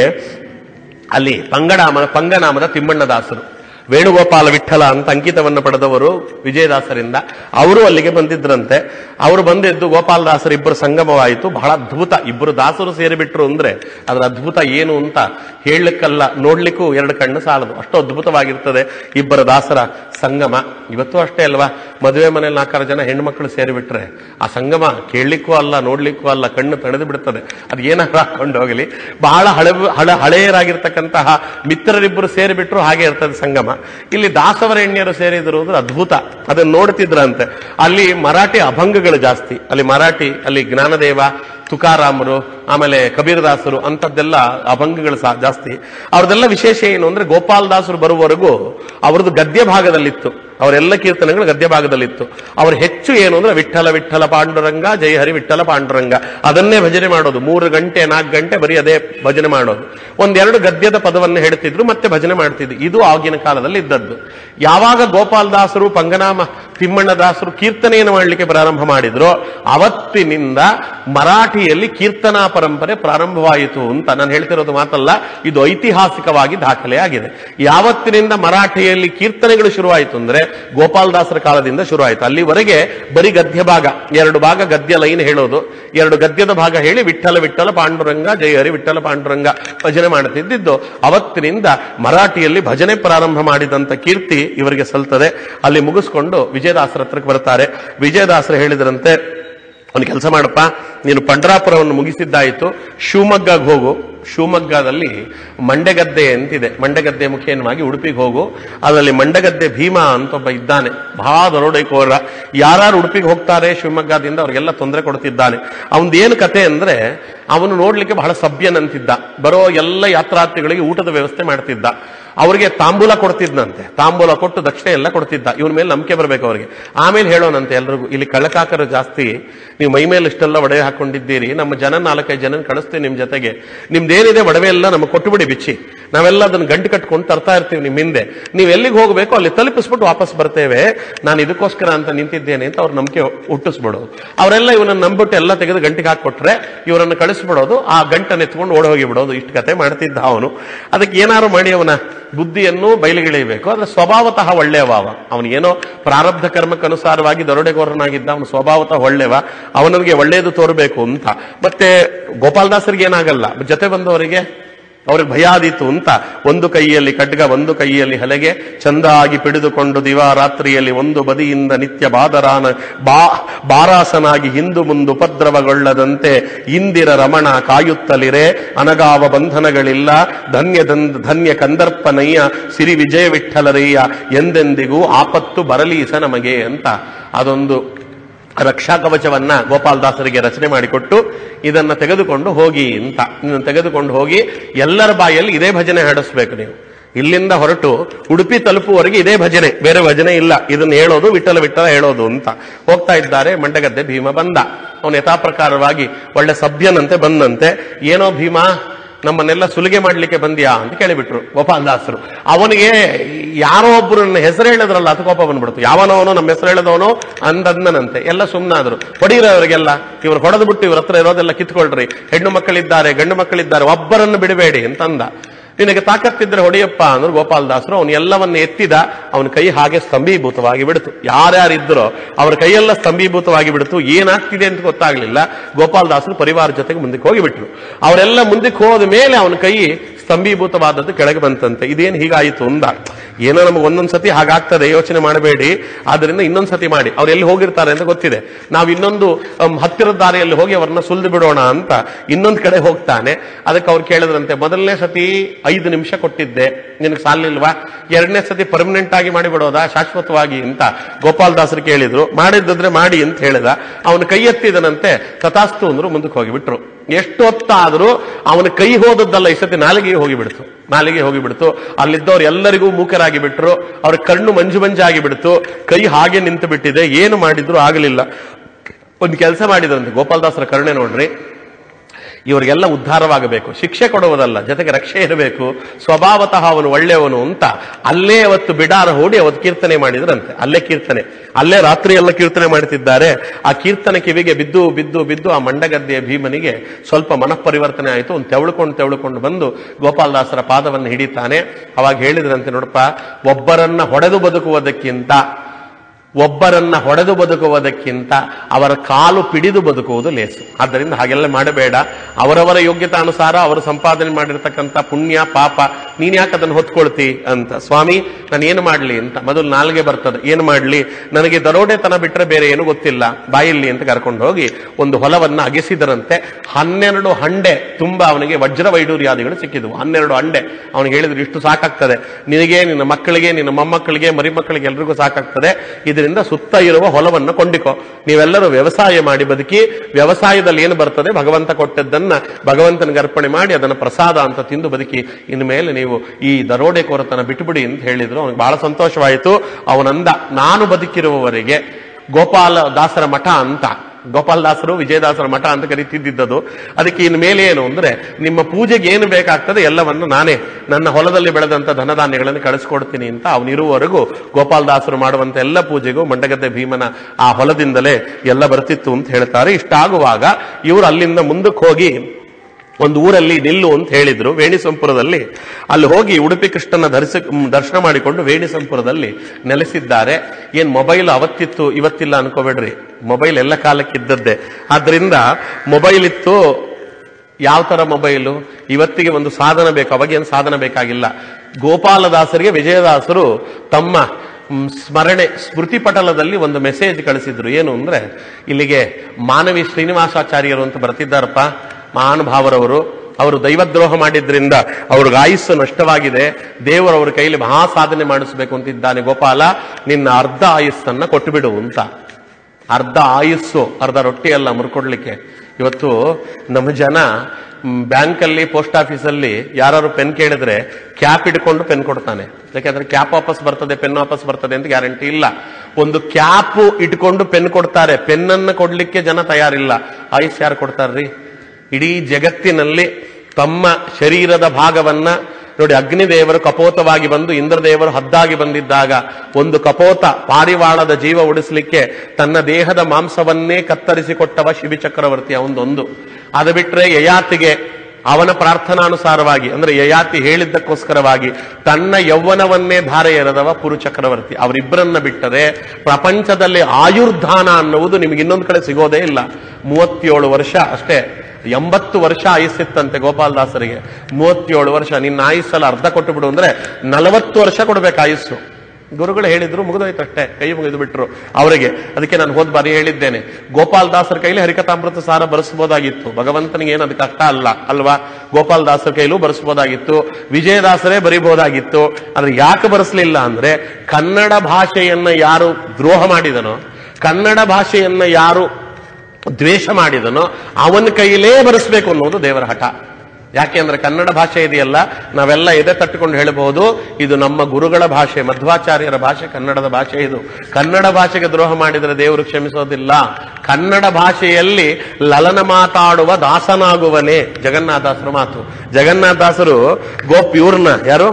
ಅಲ್ಲಿ ಪಂಗನಾಮದ ತಿಮ್ಮಣ್ಣದಾಸರು, ವೇಣುಗೋಪಾಲ ವಿಠಲ ಅಂತ ಅಂಕಿತವನ್ನು ಪಡೆದವರು ವಿಜಯದಾಸರಿಂದ, ಅವರು ಅಲ್ಲಿಗೆ ಬಂದಿದ್ರಂತೆ. ಅವರು ಬಂದಿದ್ದು ಗೋಪಾಲದಾಸರು ಇಬ್ಬರು ಸಂಗಮವಾಯಿತು. ಬಹಳ ಅದ್ಭುತ. ಇಬ್ಬರು ದಾಸರು ಸೇರಿಬಿಟ್ರು ಅಂದ್ರೆ ಅದರ ಅದ್ಭುತ ಏನು ಅಂತ ಹೇಳಲಿಕ್ಕಲ್ಲ, ನೋಡ್ಲಿಕ್ಕೂ 2 ಕಣ್ಣು ಸಾಲದು, ಅಷ್ಟು ಅದ್ಭುತವಾಗಿರ್ತದೆ ಇಬ್ಬರ ದಾಸರ ಸಂಗಮ. ಇವತ್ತು ಅಷ್ಟೇ ಅಲ್ವಾ, ಮದುವೆ ಮನೇಲಿ 4 ಜನ ಹೆಣ್ಮಕ್ಳು ಸೇರಿಬಿಟ್ರೆ ಆ ಸಂಗಮ ಕೇಳಲಿಕ್ಕೂ ಅಲ್ಲ ನೋಡ್ಲಿಕ್ಕೂ ಅಲ್ಲ, ಕಣ್ಣು ತಡೆದು ಬಿಡ್ತದೆ. ಅದು ಏನಾದ್ರು ಹಾಕೊಂಡು ಹೋಗಲಿ. ಬಹಳ ಹಳೆಯರಾಗಿರ್ತಕ್ಕಂತಹ ಮಿತ್ರರಿಬ್ಬರು ಸೇರಿಬಿಟ್ರು ಹಾಗೆ ಇರ್ತದೆ ಸಂಗಮ. ಇಲ್ಲಿ ದಾಸವರೇಣ್ಯರು ಸೇರಿದ್ರು ಅಂದ್ರೆ ಅದ್ಭುತ. ಅದನ್ನು ನೋಡ್ತಿದ್ರಂತೆ. ಅಲ್ಲಿ ಮರಾಠಿ ಅಭಂಗಗಳು ಜಾಸ್ತಿ. ಅಲ್ಲಿ ಜ್ಞಾನದೇವ, ತುಕಾರಾಮರು, ಆಮೇಲೆ ಕಬೀರದಾಸರು ಅಂತದ್ದೆಲ್ಲ ಅಭಂಗಗಳು ಜಾಸ್ತಿ. ಅವ್ರದೆಲ್ಲ ವಿಶೇಷ ಏನು ಅಂದ್ರೆ, ಗೋಪಾಲದಾಸರು ಬರುವವರೆಗೂ ಅವ್ರದ್ದು ಗದ್ಯ ಭಾಗದಲ್ಲಿತ್ತು. ಅವರೆಲ್ಲ ಕೀರ್ತನೆಗಳು ಗದ್ಯ ಭಾಗದಲ್ಲಿತ್ತು. ಅವ್ರು ಹೆಚ್ಚು ಏನು ಅಂದ್ರೆ ವಿಠಲ ವಿಠಲ ಪಾಂಡುರಂಗ ಜಯ ಹರಿ ವಿಠಲ ಪಾಂಡುರಂಗ ಅದನ್ನೇ ಭಜನೆ ಮಾಡೋದು. 3 ಗಂಟೆ 4 ಗಂಟೆ ಬರೀ ಅದೇ ಭಜನೆ ಮಾಡೋದು. 1-2 ಗದ್ಯದ ಪದವನ್ನು ಹೇಳ್ತಿದ್ರು, ಮತ್ತೆ ಭಜನೆ ಮಾಡ್ತಿದ್ರು. ಇದು ಆಗಿನ ಕಾಲದಲ್ಲಿ ಇದ್ದದ್ದು. ಯಾವಾಗ ಗೋಪಾಲದಾಸರು ತಿಮ್ಮಣ್ಣದಾಸರು ಕೀರ್ತನೆಯನ್ನು ಮಾಡಲಿಕ್ಕೆ ಪ್ರಾರಂಭ ಮಾಡಿದ್ರು, ಅವತ್ತಿನಿಂದ ಮರಾಠಿ ಮರಾಠಿಯಲ್ಲಿ ಕೀರ್ತನಾ ಪರಂಪರೆ ಪ್ರಾರಂಭವಾಯಿತು ಅಂತ ನಾನು ಹೇಳ್ತಿರೋದು ಮಾತಲ್ಲ, ಇದು ಐತಿಹಾಸಿಕವಾಗಿ ದಾಖಲೆ ಆಗಿದೆ. ಯಾವತ್ತಿನಿಂದ ಮರಾಠಿಯಲ್ಲಿ ಕೀರ್ತನೆಗಳು ಶುರುವಾಯಿತು ಅಂದ್ರೆ ಗೋಪಾಲದಾಸರ ಕಾಲದಿಂದ ಶುರುವಾಯಿತು. ಅಲ್ಲಿವರೆಗೆ ಬರೀ ಗದ್ಯ ಭಾಗ, 2 ಭಾಗ ಗದ್ಯ ಲೈನ್ ಹೇಳೋದು, 2 ಗದ್ಯದ ಭಾಗ ಹೇಳಿ ವಿಠ್ಠಲ ವಿಠ್ಠಲ ಪಾಂಡುರಂಗ ಜಯ ಹರಿ ವಿಠ್ಠಲ ಪಾಂಡುರಂಗ ಭಜನೆ ಮಾಡುತ್ತಿದ್ದು. ಅವತ್ತಿನಿಂದ ಮರಾಠಿಯಲ್ಲಿ ಭಜನೆ ಪ್ರಾರಂಭ ಮಾಡಿದಂತ ಕೀರ್ತಿ ಇವರಿಗೆ ಸಲ್ತದೆ. ಅಲ್ಲಿ ಮುಗಿಸ್ಕೊಂಡು ವಿಜಯದಾಸರ ಹತ್ರಕ್ಕೆ ಬರ್ತಾರೆ. ವಿಜಯದಾಸರು ಹೇಳಿದ್ರಂತೆ, ಒಂದು ಕೆಲಸ ಮಾಡಪ್ಪ, ನೀನು ಪಂಡರಾಪುರವನ್ನು ಮುಗಿಸಿದ್ದಾಯಿತು, ಶಿವಮೊಗ್ಗಕ್ಕೆ ಹೋಗು. ಶಿವಮೊಗ್ಗದಲ್ಲಿ ಮಂಡೆಗದ್ದೆ ಅಂತಿದೆ, ಮಂಡೆಗದ್ದೆ ಮುಖೇನವಾಗಿ ಉಡುಪಿಗೆ ಹೋಗು. ಅದರಲ್ಲಿ ಮಂಡಗದ್ದೆ ಭೀಮಾ ಅಂತ ಒಬ್ಬ ಇದ್ದಾನೆ, ಬಹಳ ದರೋಡೆಕೋರ. ಯಾರು ಉಡುಪಿಗೆ ಹೋಗ್ತಾರೆ ಶಿವಮೊಗ್ಗದಿಂದ ಅವ್ರಿಗೆಲ್ಲ ತೊಂದರೆ ಕೊಡ್ತಿದ್ದಾನೆ. ಅವನದೇನು ಕತೆ ಅಂದ್ರೆ, ಅವನು ನೋಡ್ಲಿಕ್ಕೆ ಬಹಳ ಸಭ್ಯನಂತಿದ್ದ, ಬರೋ ಎಲ್ಲ ಯಾತ್ರಾರ್ಥಿಗಳಿಗೆ ಊಟದ ವ್ಯವಸ್ಥೆ ಮಾಡ್ತಿದ್ದ, ಅವ್ರಿಗೆ ತಾಂಬೂಲ ಕೊಡ್ತಿದ್ನಂತೆ, ತಾಂಬೂಲ ಕೊಟ್ಟು ದಕ್ಷಿಣೆ ಎಲ್ಲ ಕೊಡ್ತಿದ್ದ. ಇವನ ಮೇಲೆ ನಂಬಿಕೆ ಬರಬೇಕು ಅವ್ರಿಗೆ. ಆಮೇಲೆ ಹೇಳೋನಂತೆ ಎಲ್ರಿಗೂ, ಇಲ್ಲಿ ಕಳ್ಳಕಾಕರು ಜಾಸ್ತಿ, ನೀವು ಮೈ ಮೇಲೆ ಇಷ್ಟೆಲ್ಲ ಒಡವೆ ಹಾಕೊಂಡಿದ್ದೀರಿ, ನಮ್ಮ ಜನ 4-5 ಜನ ಕಳಿಸ್ತೀವಿ ನಿಮ್ ಜೊತೆಗೆ, ನಿಮ್ದೇನಿದೆ ಒಡವೆ ಎಲ್ಲ ನಮಗೆ ಕೊಟ್ಟುಬಿಡಿ ಬಿಚ್ಚಿ, ನಾವೆಲ್ಲ ಅದನ್ನ ಗಂಟು ಕಟ್ಕೊಂಡು ತರ್ತಾ ಇರ್ತೀವಿ ನಿಮ್ ಹಿಂದೆ, ನೀವು ಎಲ್ಲಿಗೆ ಹೋಗಬೇಕು ಅಲ್ಲಿ ತಲುಪಿಸ್ಬಿಟ್ಟು ವಾಪಸ್ ಬರ್ತೇವೆ, ನಾನು ಇದಕ್ಕೋಸ್ಕರ ಅಂತ ನಿಂತಿದ್ದೇನೆ ಅಂತ ಅವ್ರ ನಂಬಿಕೆ ಹುಟ್ಟಿಸ್ಬಿಡೋದು. ಅವರೆಲ್ಲ ಇವನನ್ನ ನಂಬಿಟ್ಟು ಎಲ್ಲ ತೆಗೆದು ಗಂಟಿಗೆ ಹಾಕೊಟ್ರೆ ಇವರನ್ನು ಕಳಿಸ್ಬಿಡೋದು, ಆ ಗಂಟನ್ನು ಎತ್ಕೊಂಡು ಓಡಿ ಹೋಗಿ ಬಿಡೋದು. ಇಷ್ಟು ಕತೆ ಮಾಡ್ತಿದ್ದ ಅವನು. ಅದಕ್ಕೆ ಏನಾರು ಮಾಡಿ ಅವನ ಬುದ್ಧಿಯನ್ನು ಬಯಲಿಗೆಳೆಯಬೇಕು. ಆದ್ರೆ ಸ್ವಭಾವತಃ ಒಳ್ಳೆಯವ ಅವನಿಗೇನೋ ಪ್ರಾರಬ್ಧ ಕರ್ಮಕ್ಕನುಸಾರವಾಗಿ ದರೋಡೆಗೋರನಾಗಿದ್ದ, ಅವನು ಸ್ವಭಾವತಃ ಒಳ್ಳೆಯವ, ಅವನಿಗೆ ಒಳ್ಳೆಯದು ತೋರಬೇಕು ಅಂತ. ಮತ್ತೆ ಗೋಪಾಲದಾಸರಿಗೆ ಏನಾಗಲ್ಲ, ಜೊತೆ ಬಂದವರಿಗೆ ಅವ್ರಿಗೆ ಭಯ ಆದೀತು ಅಂತ, ಒಂದು ಕೈಯಲ್ಲಿ ಖಡ್ಗ ಒಂದು ಕೈಯಲ್ಲಿ ಹಲಗೆ, ಚಂದಾಗಿ ಪಿಡಿದುಕೊಂಡು ದಿವಾರಾತ್ರಿಯಲ್ಲಿ ಒಂದು ಬದಿಯಿಂದ ನಿತ್ಯ ಬಾರಾಸನಾಗಿ ಹಿಂದು ಮುಂದು ಉಪದ್ರವಗೊಳ್ಳದಂತೆ ಇಂದಿರ ರಮಣ ಕಾಯುತ್ತಲಿರೆ, ಅನಗಾವ ಬಂಧನಗಳಿಲ್ಲ, ಧನ್ಯ ಕಂದರ್ಪನಯ್ಯ ಸಿರಿ ವಿಜಯ ವಿಠ್ಠಲರಯ್ಯ, ಎಂದೆಂದಿಗೂ ಆಪತ್ತು ಬರಲೀಸ ನಮಗೆ ಅಂತ ಅದೊಂದು ರಕ್ಷಾ ಕವಚವನ್ನ ಗೋಪಾಲದಾಸರಿಗೆ ರಚನೆ ಮಾಡಿಕೊಟ್ಟು, ಇದನ್ನ ತೆಗೆದುಕೊಂಡು ಹೋಗಿ ಅಂತ, ಇದನ್ನು ತೆಗೆದುಕೊಂಡು ಹೋಗಿ ಎಲ್ಲರ ಬಾಯಲ್ಲಿ ಇದೇ ಭಜನೆ ಹಾಡಿಸ್ಬೇಕು ನೀವು. ಇಲ್ಲಿಂದ ಹೊರಟು ಉಡುಪಿ ತಲುಪುವವರೆಗೆ ಇದೇ ಭಜನೆ, ಬೇರೆ ಭಜನೆ ಇಲ್ಲ, ಇದನ್ನ ಹೇಳೋದು ವಿಠ್ಠಲ ವಿಠ್ಠಲ ಹೇಳೋದು ಅಂತ. ಹೋಗ್ತಾ ಇದ್ದಾರೆ. ಮಂಡಗದ್ದೆ ಭೀಮ ಬಂದ. ಅವನು ಯಥಾಪ್ರಕಾರವಾಗಿ ಒಳ್ಳೆ ಸಭ್ಯನಂತೆ ಬಂದಂತೆ. ಏನೋ ಭೀಮ, ನಮ್ಮನ್ನೆಲ್ಲ ಸುಲಿಗೆ ಮಾಡ್ಲಿಕ್ಕೆ ಬಂದ್ಯಾ ಅಂತ ಕೇಳಿಬಿಟ್ರು ಗೋಪಾಲದಾಸರು. ಅವನಿಗೆ ಯಾರೋ ಒಬ್ಬರು ನನ್ನ ಹೆಸರು ಹೇಳಿದ್ರಲ್ಲ ಅದು ಕೋಪ ಬಂದ್ಬಿಡ್ತು. ಯಾವನವನು ನಮ್ಮ ಹೆಸರು ಹೇಳಿದವನು ಅಂದನ್ನಂತೆ. ಎಲ್ಲ ಸುಮ್ಮನಾದ್ರು. ಹೊಡೀರ ಅವರಿಗೆಲ್ಲ, ಇವ್ರು ಹೊಡೆದು ಬಿಟ್ಟು ಇವ್ರ ಹತ್ರ ಇರೋದೆಲ್ಲ ಕಿತ್ಕೊಳ್ರಿ, ಹೆಣ್ಣು ಮಕ್ಕಳಿದ್ದಾರೆ ಗಂಡು ಮಕ್ಕಳಿದ್ದಾರೆ, ಒಬ್ಬರನ್ನು ಬಿಡಬೇಡಿ ಅಂತಂದ. ನಿನಗೆ ತಾಕತ್ತಿದ್ರೆ ಹೊಡೆಯಪ್ಪ ಅಂದ್ರು ಗೋಪಾಲದಾಸರು. ಅವನು ಎಲ್ಲವನ್ನು ಎತ್ತಿದ, ಅವನ ಕೈ ಹಾಗೆ ಸ್ತಂಭೀಭೂತವಾಗಿ ಬಿಡ್ತು. ಯಾರ್ಯಾರಿದ್ರೋ ಅವರ ಕೈಯೆಲ್ಲ ಸ್ತಂಭೀಭೂತವಾಗಿ ಬಿಡ್ತು. ಏನಾಗ್ತಿದೆ ಅಂತ ಗೊತ್ತಾಗ್ಲಿಲ್ಲ. ಗೋಪಾಲದಾಸರು ಪರಿವಾರ ಜೊತೆಗೆ ಮುಂದಕ್ಕೆ ಹೋಗಿಬಿಟ್ರು. ಅವರೆಲ್ಲ ಮುಂದಕ್ಕೆ ಹೋದ ಮೇಲೆ ಅವನ ಕೈ ಸ್ತಂಭೀಭೂತವಾದದ್ದು ಕೆಳಗೆ ಬಂತಂತೆ. ಇದೇನು ಹೀಗಾಯಿತು ಅಂದ. ಏನೋ ನಮಗೆ ಒಂದೊಂದ್ಸತಿ ಹಾಗಾಗ್ತದೆ, ಯೋಚನೆ ಮಾಡಬೇಡಿ, ಆದ್ರಿಂದ ಇನ್ನೊಂದ್ಸತಿ ಮಾಡಿ. ಅವ್ರು ಎಲ್ಲಿ ಹೋಗಿರ್ತಾರೆ ಅಂತ ಗೊತ್ತಿದೆ, ನಾವು ಇನ್ನೊಂದು ಹತ್ತಿರದ ದಾರಿಯಲ್ಲಿ ಹೋಗಿ ಅವ್ರನ್ನ ಸುಲಿದು ಬಿಡೋಣ ಅಂತ ಇನ್ನೊಂದು ಕಡೆ ಹೋಗ್ತಾನೆ. ಅದಕ್ಕೆ ಅವ್ರು ಕೇಳಿದ್ರಂತೆ, ಮೊದಲನೇ ಸತಿ 5 ನಿಮಿಷ ಕೊಟ್ಟಿದ್ದೆ, ನಿನಗೆ ಸಾಲಿಲ್ವಾ, 2ನೇ ಸತಿ ಪರ್ಮನೆಂಟ್ ಆಗಿ ಮಾಡಿಬಿಡೋದಾ ಶಾಶ್ವತವಾಗಿ ಅಂತ ಗೋಪಾಲದಾಸರು ಕೇಳಿದ್ರು. ಮಾಡಿದ್ರೆ ಮಾಡಿ ಅಂತ ಹೇಳಿದ. ಅವನು ಕೈ ಎತ್ತಿದನಂತೆ. ತಥಾಸ್ತು ಅಂದ್ರು. ಮುಂದಕ್ಕೆ ಹೋಗಿಬಿಟ್ರು. ಎಷ್ಟು ಹೊತ್ತಾದ್ರೂ ಅವನ ಕೈ ಹೋದದ್ದಲ್ಲ, ಈ ಸತಿ ನಾಲಿಗೆ ಹೋಗಿಬಿಡ್ತು. ಅಲ್ಲಿದ್ದವ್ರು ಎಲ್ಲರಿಗೂ ಮೂಕರಾಗಿ ಬಿಟ್ರು. ಅವ್ರ ಕಣ್ಣು ಮಂಜು ಮಂಜಾಗಿ ಬಿಡ್ತು. ಕೈ ಹಾಗೆ ನಿಂತು ಬಿಟ್ಟಿದೆ. ಏನು ಮಾಡಿದ್ರು ಆಗಲಿಲ್ಲ. ಒಂದು ಕೆಲಸ ಮಾಡಿದ್ರಂತೆ ಗೋಪಾಲದಾಸರ ಕರುಣೆ ನೋಡ್ರಿ. ಇವರಿಗೆಲ್ಲ ಉದ್ಧಾರವಾಗಬೇಕು, ಶಿಕ್ಷೆ ಕೊಡುವುದಲ್ಲ, ಜೊತೆಗೆ ರಕ್ಷೆ ಇರಬೇಕು, ಸ್ವಭಾವತಃ ಅವನು ಒಳ್ಳೆಯವನು ಅಂತ ಅಲ್ಲೇ ಅವತ್ತು ಬಿಡಾರ ಹೂಡಿ ಅವತ್ತು ಕೀರ್ತನೆ ಮಾಡಿದ್ರಂತೆ. ಅಲ್ಲೇ ರಾತ್ರಿ ಎಲ್ಲ ಕೀರ್ತನೆ ಮಾಡ್ತಿದ್ದಾರೆ. ಆ ಕೀರ್ತನೆ ಕಿವಿಗೆ ಬಿದ್ದು ಬಿದ್ದು ಬಿದ್ದು ಆ ಮಂಡಗದ್ದೆಯ ಭೀಮನಿಗೆ ಸ್ವಲ್ಪ ಮನಃಪರಿವರ್ತನೆ ಆಯಿತು. ಒಂದು ತೆವಳುಕೊಂಡು ಬಂದು ಗೋಪಾಲದಾಸರ ಪಾದವನ್ನು ಹಿಡಿತಾನೆ. ಅವಾಗ ಹೇಳಿದ್ರಂತೆ, ನೋಡಪ್ಪ, ಒಬ್ಬರನ್ನ ಹೊಡೆದು ಬದುಕುವುದಕ್ಕಿಂತ ಅವರ ಕಾಲು ಪಿಡಿದು ಬದುಕುವುದು ಲೇಸು. ಆದ್ದರಿಂದ ಹಾಗೆಲ್ಲ ಮಾಡಬೇಡ. ಅವರವರ ಯೋಗ್ಯತಾನುಸಾರ ಅವರು ಸಂಪಾದನೆ ಮಾಡಿರ್ತಕ್ಕಂಥ ಪುಣ್ಯ ಪಾಪ ನೀನ್ ಯಾಕೆ ಅದನ್ನು ಹೊತ್ಕೊಳ್ತಿ ಅಂತ. ಸ್ವಾಮಿ, ನಾನು ಏನು ಮಾಡ್ಲಿ ಅಂತ ಮೊದಲು ನಾಲ್ಗೆ ಬರ್ತದೆ. ಏನು ಮಾಡ್ಲಿ, ನನಗೆ ದರೋಡೆತನ ಬಿಟ್ರೆ ಬೇರೆ ಏನು ಗೊತ್ತಿಲ್ಲ, ಬಾಯಿಲ್ಲಿ ಅಂತ ಕರ್ಕೊಂಡು ಹೋಗಿ ಒಂದು ಹೊಲವನ್ನ ಅಗೆಸಿದರಂತೆ. 12 ಹಂಡೆ ತುಂಬಾ ಅವನಿಗೆ ವಜ್ರ ವೈಡೂರ್ಯಾದಿಗಳು ಸಿಕ್ಕಿದ್ವು. 12 ಹಂಡೆ. ಅವನಿಗೆ ಹೇಳಿದ್ರು, ಇಷ್ಟು ಸಾಕಾಗ್ತದೆ ನಿನಗೆ, ನಿನ್ನ ಮಕ್ಕಳಿಗೆ, ನಿನ್ನ ಮೊಮ್ಮಕ್ಕಳಿಗೆ, ಮರಿ ಮಕ್ಕಳಿಗೆ ಎಲ್ರಿಗೂ ಸಾಕಾಗ್ತದೆ. ಇದರಿಂದ ಸುತ್ತ ಇರುವ ಹೊಲವನ್ನು ಕೊಂಡಿಕೋ, ನೀವೆಲ್ಲರೂ ವ್ಯವಸಾಯ ಮಾಡಿ ಬದುಕಿ, ವ್ಯವಸಾಯದಲ್ಲಿ ಏನು ಬರ್ತದೆ ಭಗವಂತ ಕೊಟ್ಟದ್ದನ್ನ ಭಗವಂತನಿಗೆ ಅರ್ಪಣೆ ಮಾಡಿ ಅದನ್ನ ಪ್ರಸಾದ ಅಂತ ತಿಂದು ಬದುಕಿ, ಇನ್ಮೇಲೆ ನೀವು ಈ ದರೋಡೆಕೋರತನ ಬಿಟ್ಟುಬಿಡಿ ಅಂತ ಹೇಳಿದ್ರು. ಅವನಿಗೆ ಬಹಳ ಸಂತೋಷವಾಯಿತು. ಅವನಂದ, ನಾನು ಬದುಕಿರುವವರೆಗೆ ಗೋಪಾಲದಾಸರ ಮಠ ಅಂತ ಗೋಪಾಲದಾಸರು ವಿಜಯದಾಸರ ಮಠ ಅಂತ ಕರೀತಿದ್ದದ್ದು. ಅದಕ್ಕೆ ಇನ್ನು ಮೇಲೆ ಏನು ಅಂದ್ರೆ, ನಿಮ್ಮ ಪೂಜೆಗೆ ಏನು ಬೇಕಾಗ್ತದೆ ಎಲ್ಲವನ್ನು ನಾನೇ ನನ್ನ ಹೊಲದಲ್ಲಿ ಬೆಳೆದಂತ ಧನಧಾನ್ಯಗಳನ್ನು ಕಳಿಸ್ಕೊಡ್ತೀನಿ ಅಂತ ಅವನಿರುವವರೆಗೂ ಗೋಪಾಲದಾಸರು ಮಾಡುವಂತ ಎಲ್ಲ ಪೂಜೆಗೂ ಮಂಡಗದ್ದೆ ಭೀಮನ ಆ ಹೊಲದಿಂದಲೇ ಎಲ್ಲ ಬರ್ತಿತ್ತು ಅಂತ ಹೇಳ್ತಾರೆ. ಇಷ್ಟಾಗುವಾಗ ಇವರು ಅಲ್ಲಿಂದ ಮುಂದಕ್ಕೆ ಹೋಗಿ ಒಂದು ಊರಲ್ಲಿ ನಿಲ್ಲು ಅಂತ ಹೇಳಿದ್ರು, ವೇಣಿಸಂಪುರದಲ್ಲಿ. ಅಲ್ಲಿ ಹೋಗಿ ಉಡುಪಿ ಕೃಷ್ಣನ ದರ್ಶನ ಮಾಡಿಕೊಂಡು ವೇಣಿಸಂಪುರದಲ್ಲಿ ನೆಲೆಸಿದ್ದಾರೆ. ಏನ್ ಮೊಬೈಲ್ ಅವತ್ತಿತ್ತು ಇವತ್ತಿಲ್ಲ ಅನ್ಕೋಬೇಡ್ರಿ, ಮೊಬೈಲ್ ಎಲ್ಲ ಕಾಲಕ್ಕಿದ್ದದ್ದೇ. ಆದ್ರಿಂದ ಮೊಬೈಲ್ ಇತ್ತು. ಯಾವ ತರ ಮೊಬೈಲು? ಇವತ್ತಿಗೆ ಒಂದು ಸಾಧನ ಬೇಕು, ಅವಾಗೇನು ಸಾಧನ ಬೇಕಾಗಿಲ್ಲ. ಗೋಪಾಲದಾಸರಿಗೆ ವಿಜಯದಾಸರು ತಮ್ಮ ಸ್ಮೃತಿ ಪಟಲದಲ್ಲಿ ಒಂದು ಮೆಸೇಜ್ ಕಳಿಸಿದ್ರು. ಏನು ಅಂದ್ರೆ, ಇಲ್ಲಿಗೆ ಮಾನವಿ ಶ್ರೀನಿವಾಸಾಚಾರ್ಯರು ಅಂತ ಬರ್ತಿದ್ದಾರಪ್ಪ, ಮಹಾನುಭಾವರವರು. ಅವರು ದೈವದ್ರೋಹ ಮಾಡಿದ್ರಿಂದ ಅವ್ರಿಗೆ ಆಯುಸ್ಸು ನಷ್ಟವಾಗಿದೆ. ದೇವರವ್ರ ಕೈಲಿ ಮಹಾ ಸಾಧನೆ ಮಾಡಿಸ್ಬೇಕು ಅಂತಿದ್ದಾನೆ. ಗೋಪಾಲ, ನಿನ್ನ ಅರ್ಧ ಆಯುಸ್ಸನ್ನ ಕೊಟ್ಟು ಬಿಡು ಅಂತ. ಅರ್ಧ ಆಯುಸ್ಸು, ಅರ್ಧ ರೊಟ್ಟಿ ಅಲ್ಲ ಮುರ್ಕೊಡ್ಲಿಕ್ಕೆ. ಇವತ್ತು ನಮ್ಮ ಜನ ಬ್ಯಾಂಕಲ್ಲಿ, ಪೋಸ್ಟ್ ಆಫೀಸಲ್ಲಿ ಯಾರು ಪೆನ್ ಕೇಳಿದ್ರೆ ಕ್ಯಾಪ್ ಇಟ್ಕೊಂಡು ಪೆನ್ ಕೊಡ್ತಾನೆ. ಯಾಕೆಂದ್ರೆ ಕ್ಯಾಪ್ ವಾಪಸ್ ಬರ್ತದೆ, ಪೆನ್ ವಾಪಸ್ ಬರ್ತದೆ ಅಂತ ಗ್ಯಾರಂಟಿ ಇಲ್ಲ. ಒಂದು ಕ್ಯಾಪ್ ಇಟ್ಕೊಂಡು ಪೆನ್ ಕೊಡ್ತಾರೆ, ಪೆನ್ನನ್ನು ಕೊಡ್ಲಿಕ್ಕೆ ಜನ ತಯಾರಿಲ್ಲ. ಆಯುಷ್ ಯಾರು ಕೊಡ್ತಾರ್ರಿ? ಇಡೀ ಜಗತ್ತಿನಲ್ಲಿ ತಮ್ಮ ಶರೀರದ ಭಾಗವನ್ನ ನೋಡಿ, ಅಗ್ನಿದೇವರು ಕಪೋತವಾಗಿ ಬಂದು ಇಂದ್ರದೇವರು ಹದ್ದಾಗಿ ಬಂದಿದ್ದಾಗ ಒಂದು ಕಪೋತ ಪಾರಿವಾಳದ ಜೀವ ಉಳಿಸ್ಲಿಕ್ಕೆ ತನ್ನ ದೇಹದ ಮಾಂಸವನ್ನೇ ಕತ್ತರಿಸಿಕೊಟ್ಟವ ಶಿಬಿ ಚಕ್ರವರ್ತಿ ಅವನದೊಂದು. ಅದು ಬಿಟ್ರೆ ಯಯಾತಿಗೆ ಅವನ ಪ್ರಾರ್ಥನಾನುಸಾರವಾಗಿ, ಅಂದ್ರೆ ಯಯಾತಿ ಹೇಳಿದ್ದಕ್ಕೋಸ್ಕರವಾಗಿ ತನ್ನ ಯೌವನವನ್ನೇ ಧಾರೆ ಎರೆದವ ಪುರು ಚಕ್ರವರ್ತಿ. ಅವರಿಬ್ಬರನ್ನ ಬಿಟ್ಟರೆ ಪ್ರಪಂಚದಲ್ಲಿ ಆಯುರ್ಧಾನ ಅನ್ನುವುದು ನಿಮ್ಗೆ ಇನ್ನೊಂದು ಕಡೆ ಸಿಗೋದೇ ಇಲ್ಲ. 37 ವರ್ಷ ಅಷ್ಟೇ. 80 ವರ್ಷ ಆಯುಸ್ಸಿತ್ತಂತೆ ಗೋಪಾಲದಾಸರಿಗೆ. 37 ವರ್ಷ. ನಿನ್ನ ಆಯುಸ್ಸಲ್ಲ ಅರ್ಧ ಕೊಟ್ಟು ಬಿಡು ಅಂದ್ರೆ 40 ವರ್ಷ ಕೊಡ್ಬೇಕು ಆಯುಸ್ಸು. ಗುರುಗಳು ಹೇಳಿದ್ರು, ಮುಗಿದೋಯ್ತಷ್ಟೇ, ಕೈ ಮುಗಿದು ಬಿಟ್ರು ಅವರಿಗೆ. ಅದಕ್ಕೆ ನಾನು ಹೋದ್ ಬಾರಿ ಹೇಳಿದ್ದೇನೆ, ಗೋಪಾಲದಾಸರ ಕೈಲಿ ಹರಿಕಥಾಮೃತ ಸಾರ ಬರೆಸಬಹುದಾಗಿತ್ತು. ಭಗವಂತನಿಗೆ ಏನು ಅದು ಕಷ್ಟ ಅಲ್ಲ ಅಲ್ವಾ? ಗೋಪಾಲದಾಸರ ಕೈಲೂ ಬರೆಸಬಹುದಾಗಿತ್ತು, ವಿಜಯದಾಸರೇ ಬರೀಬಹುದಾಗಿತ್ತು. ಆದ್ರೆ ಯಾಕೆ ಬರೆಸಲಿಲ್ಲ ಅಂದ್ರೆ, ಕನ್ನಡ ಭಾಷೆಯನ್ನ ಯಾರು ದ್ರೋಹ ಮಾಡಿದನೋ, ಕನ್ನಡ ಭಾಷೆಯನ್ನ ಯಾರು ದ್ವೇಷ ಮಾಡಿದನೋ ಅವನ ಕೈಲೇ ಬರೆಸ್ಬೇಕು ಅನ್ನೋದು ದೇವರ ಹಠ. ಯಾಕೆ ಅಂದ್ರೆ ಕನ್ನಡ ಭಾಷೆ ಇದೆಯಲ್ಲ, ನಾವೆಲ್ಲ ಎದೆ ತಟ್ಟುಕೊಂಡು ಹೇಳಬಹುದು, ಇದು ನಮ್ಮ ಗುರುಗಳ ಭಾಷೆ, ಮಧ್ವಾಚಾರ್ಯರ ಭಾಷೆ, ಕನ್ನಡದ ಭಾಷೆ. ಇದು ಕನ್ನಡ ಭಾಷೆಗೆ ದ್ರೋಹ ಮಾಡಿದರೆ ದೇವರು ಕ್ಷಮಿಸೋದಿಲ್ಲ. ಕನ್ನಡ ಭಾಷೆಯಲ್ಲಿ ಲಲನ ಮಾತಾಡುವ ದಾಸನಾಗುವನೇ ಜಗನ್ನಾಥದಾಸರ ಮಾತು. ಜಗನ್ನಾಥದಾಸರು ಇವ್ರನ್ನ ಯಾರು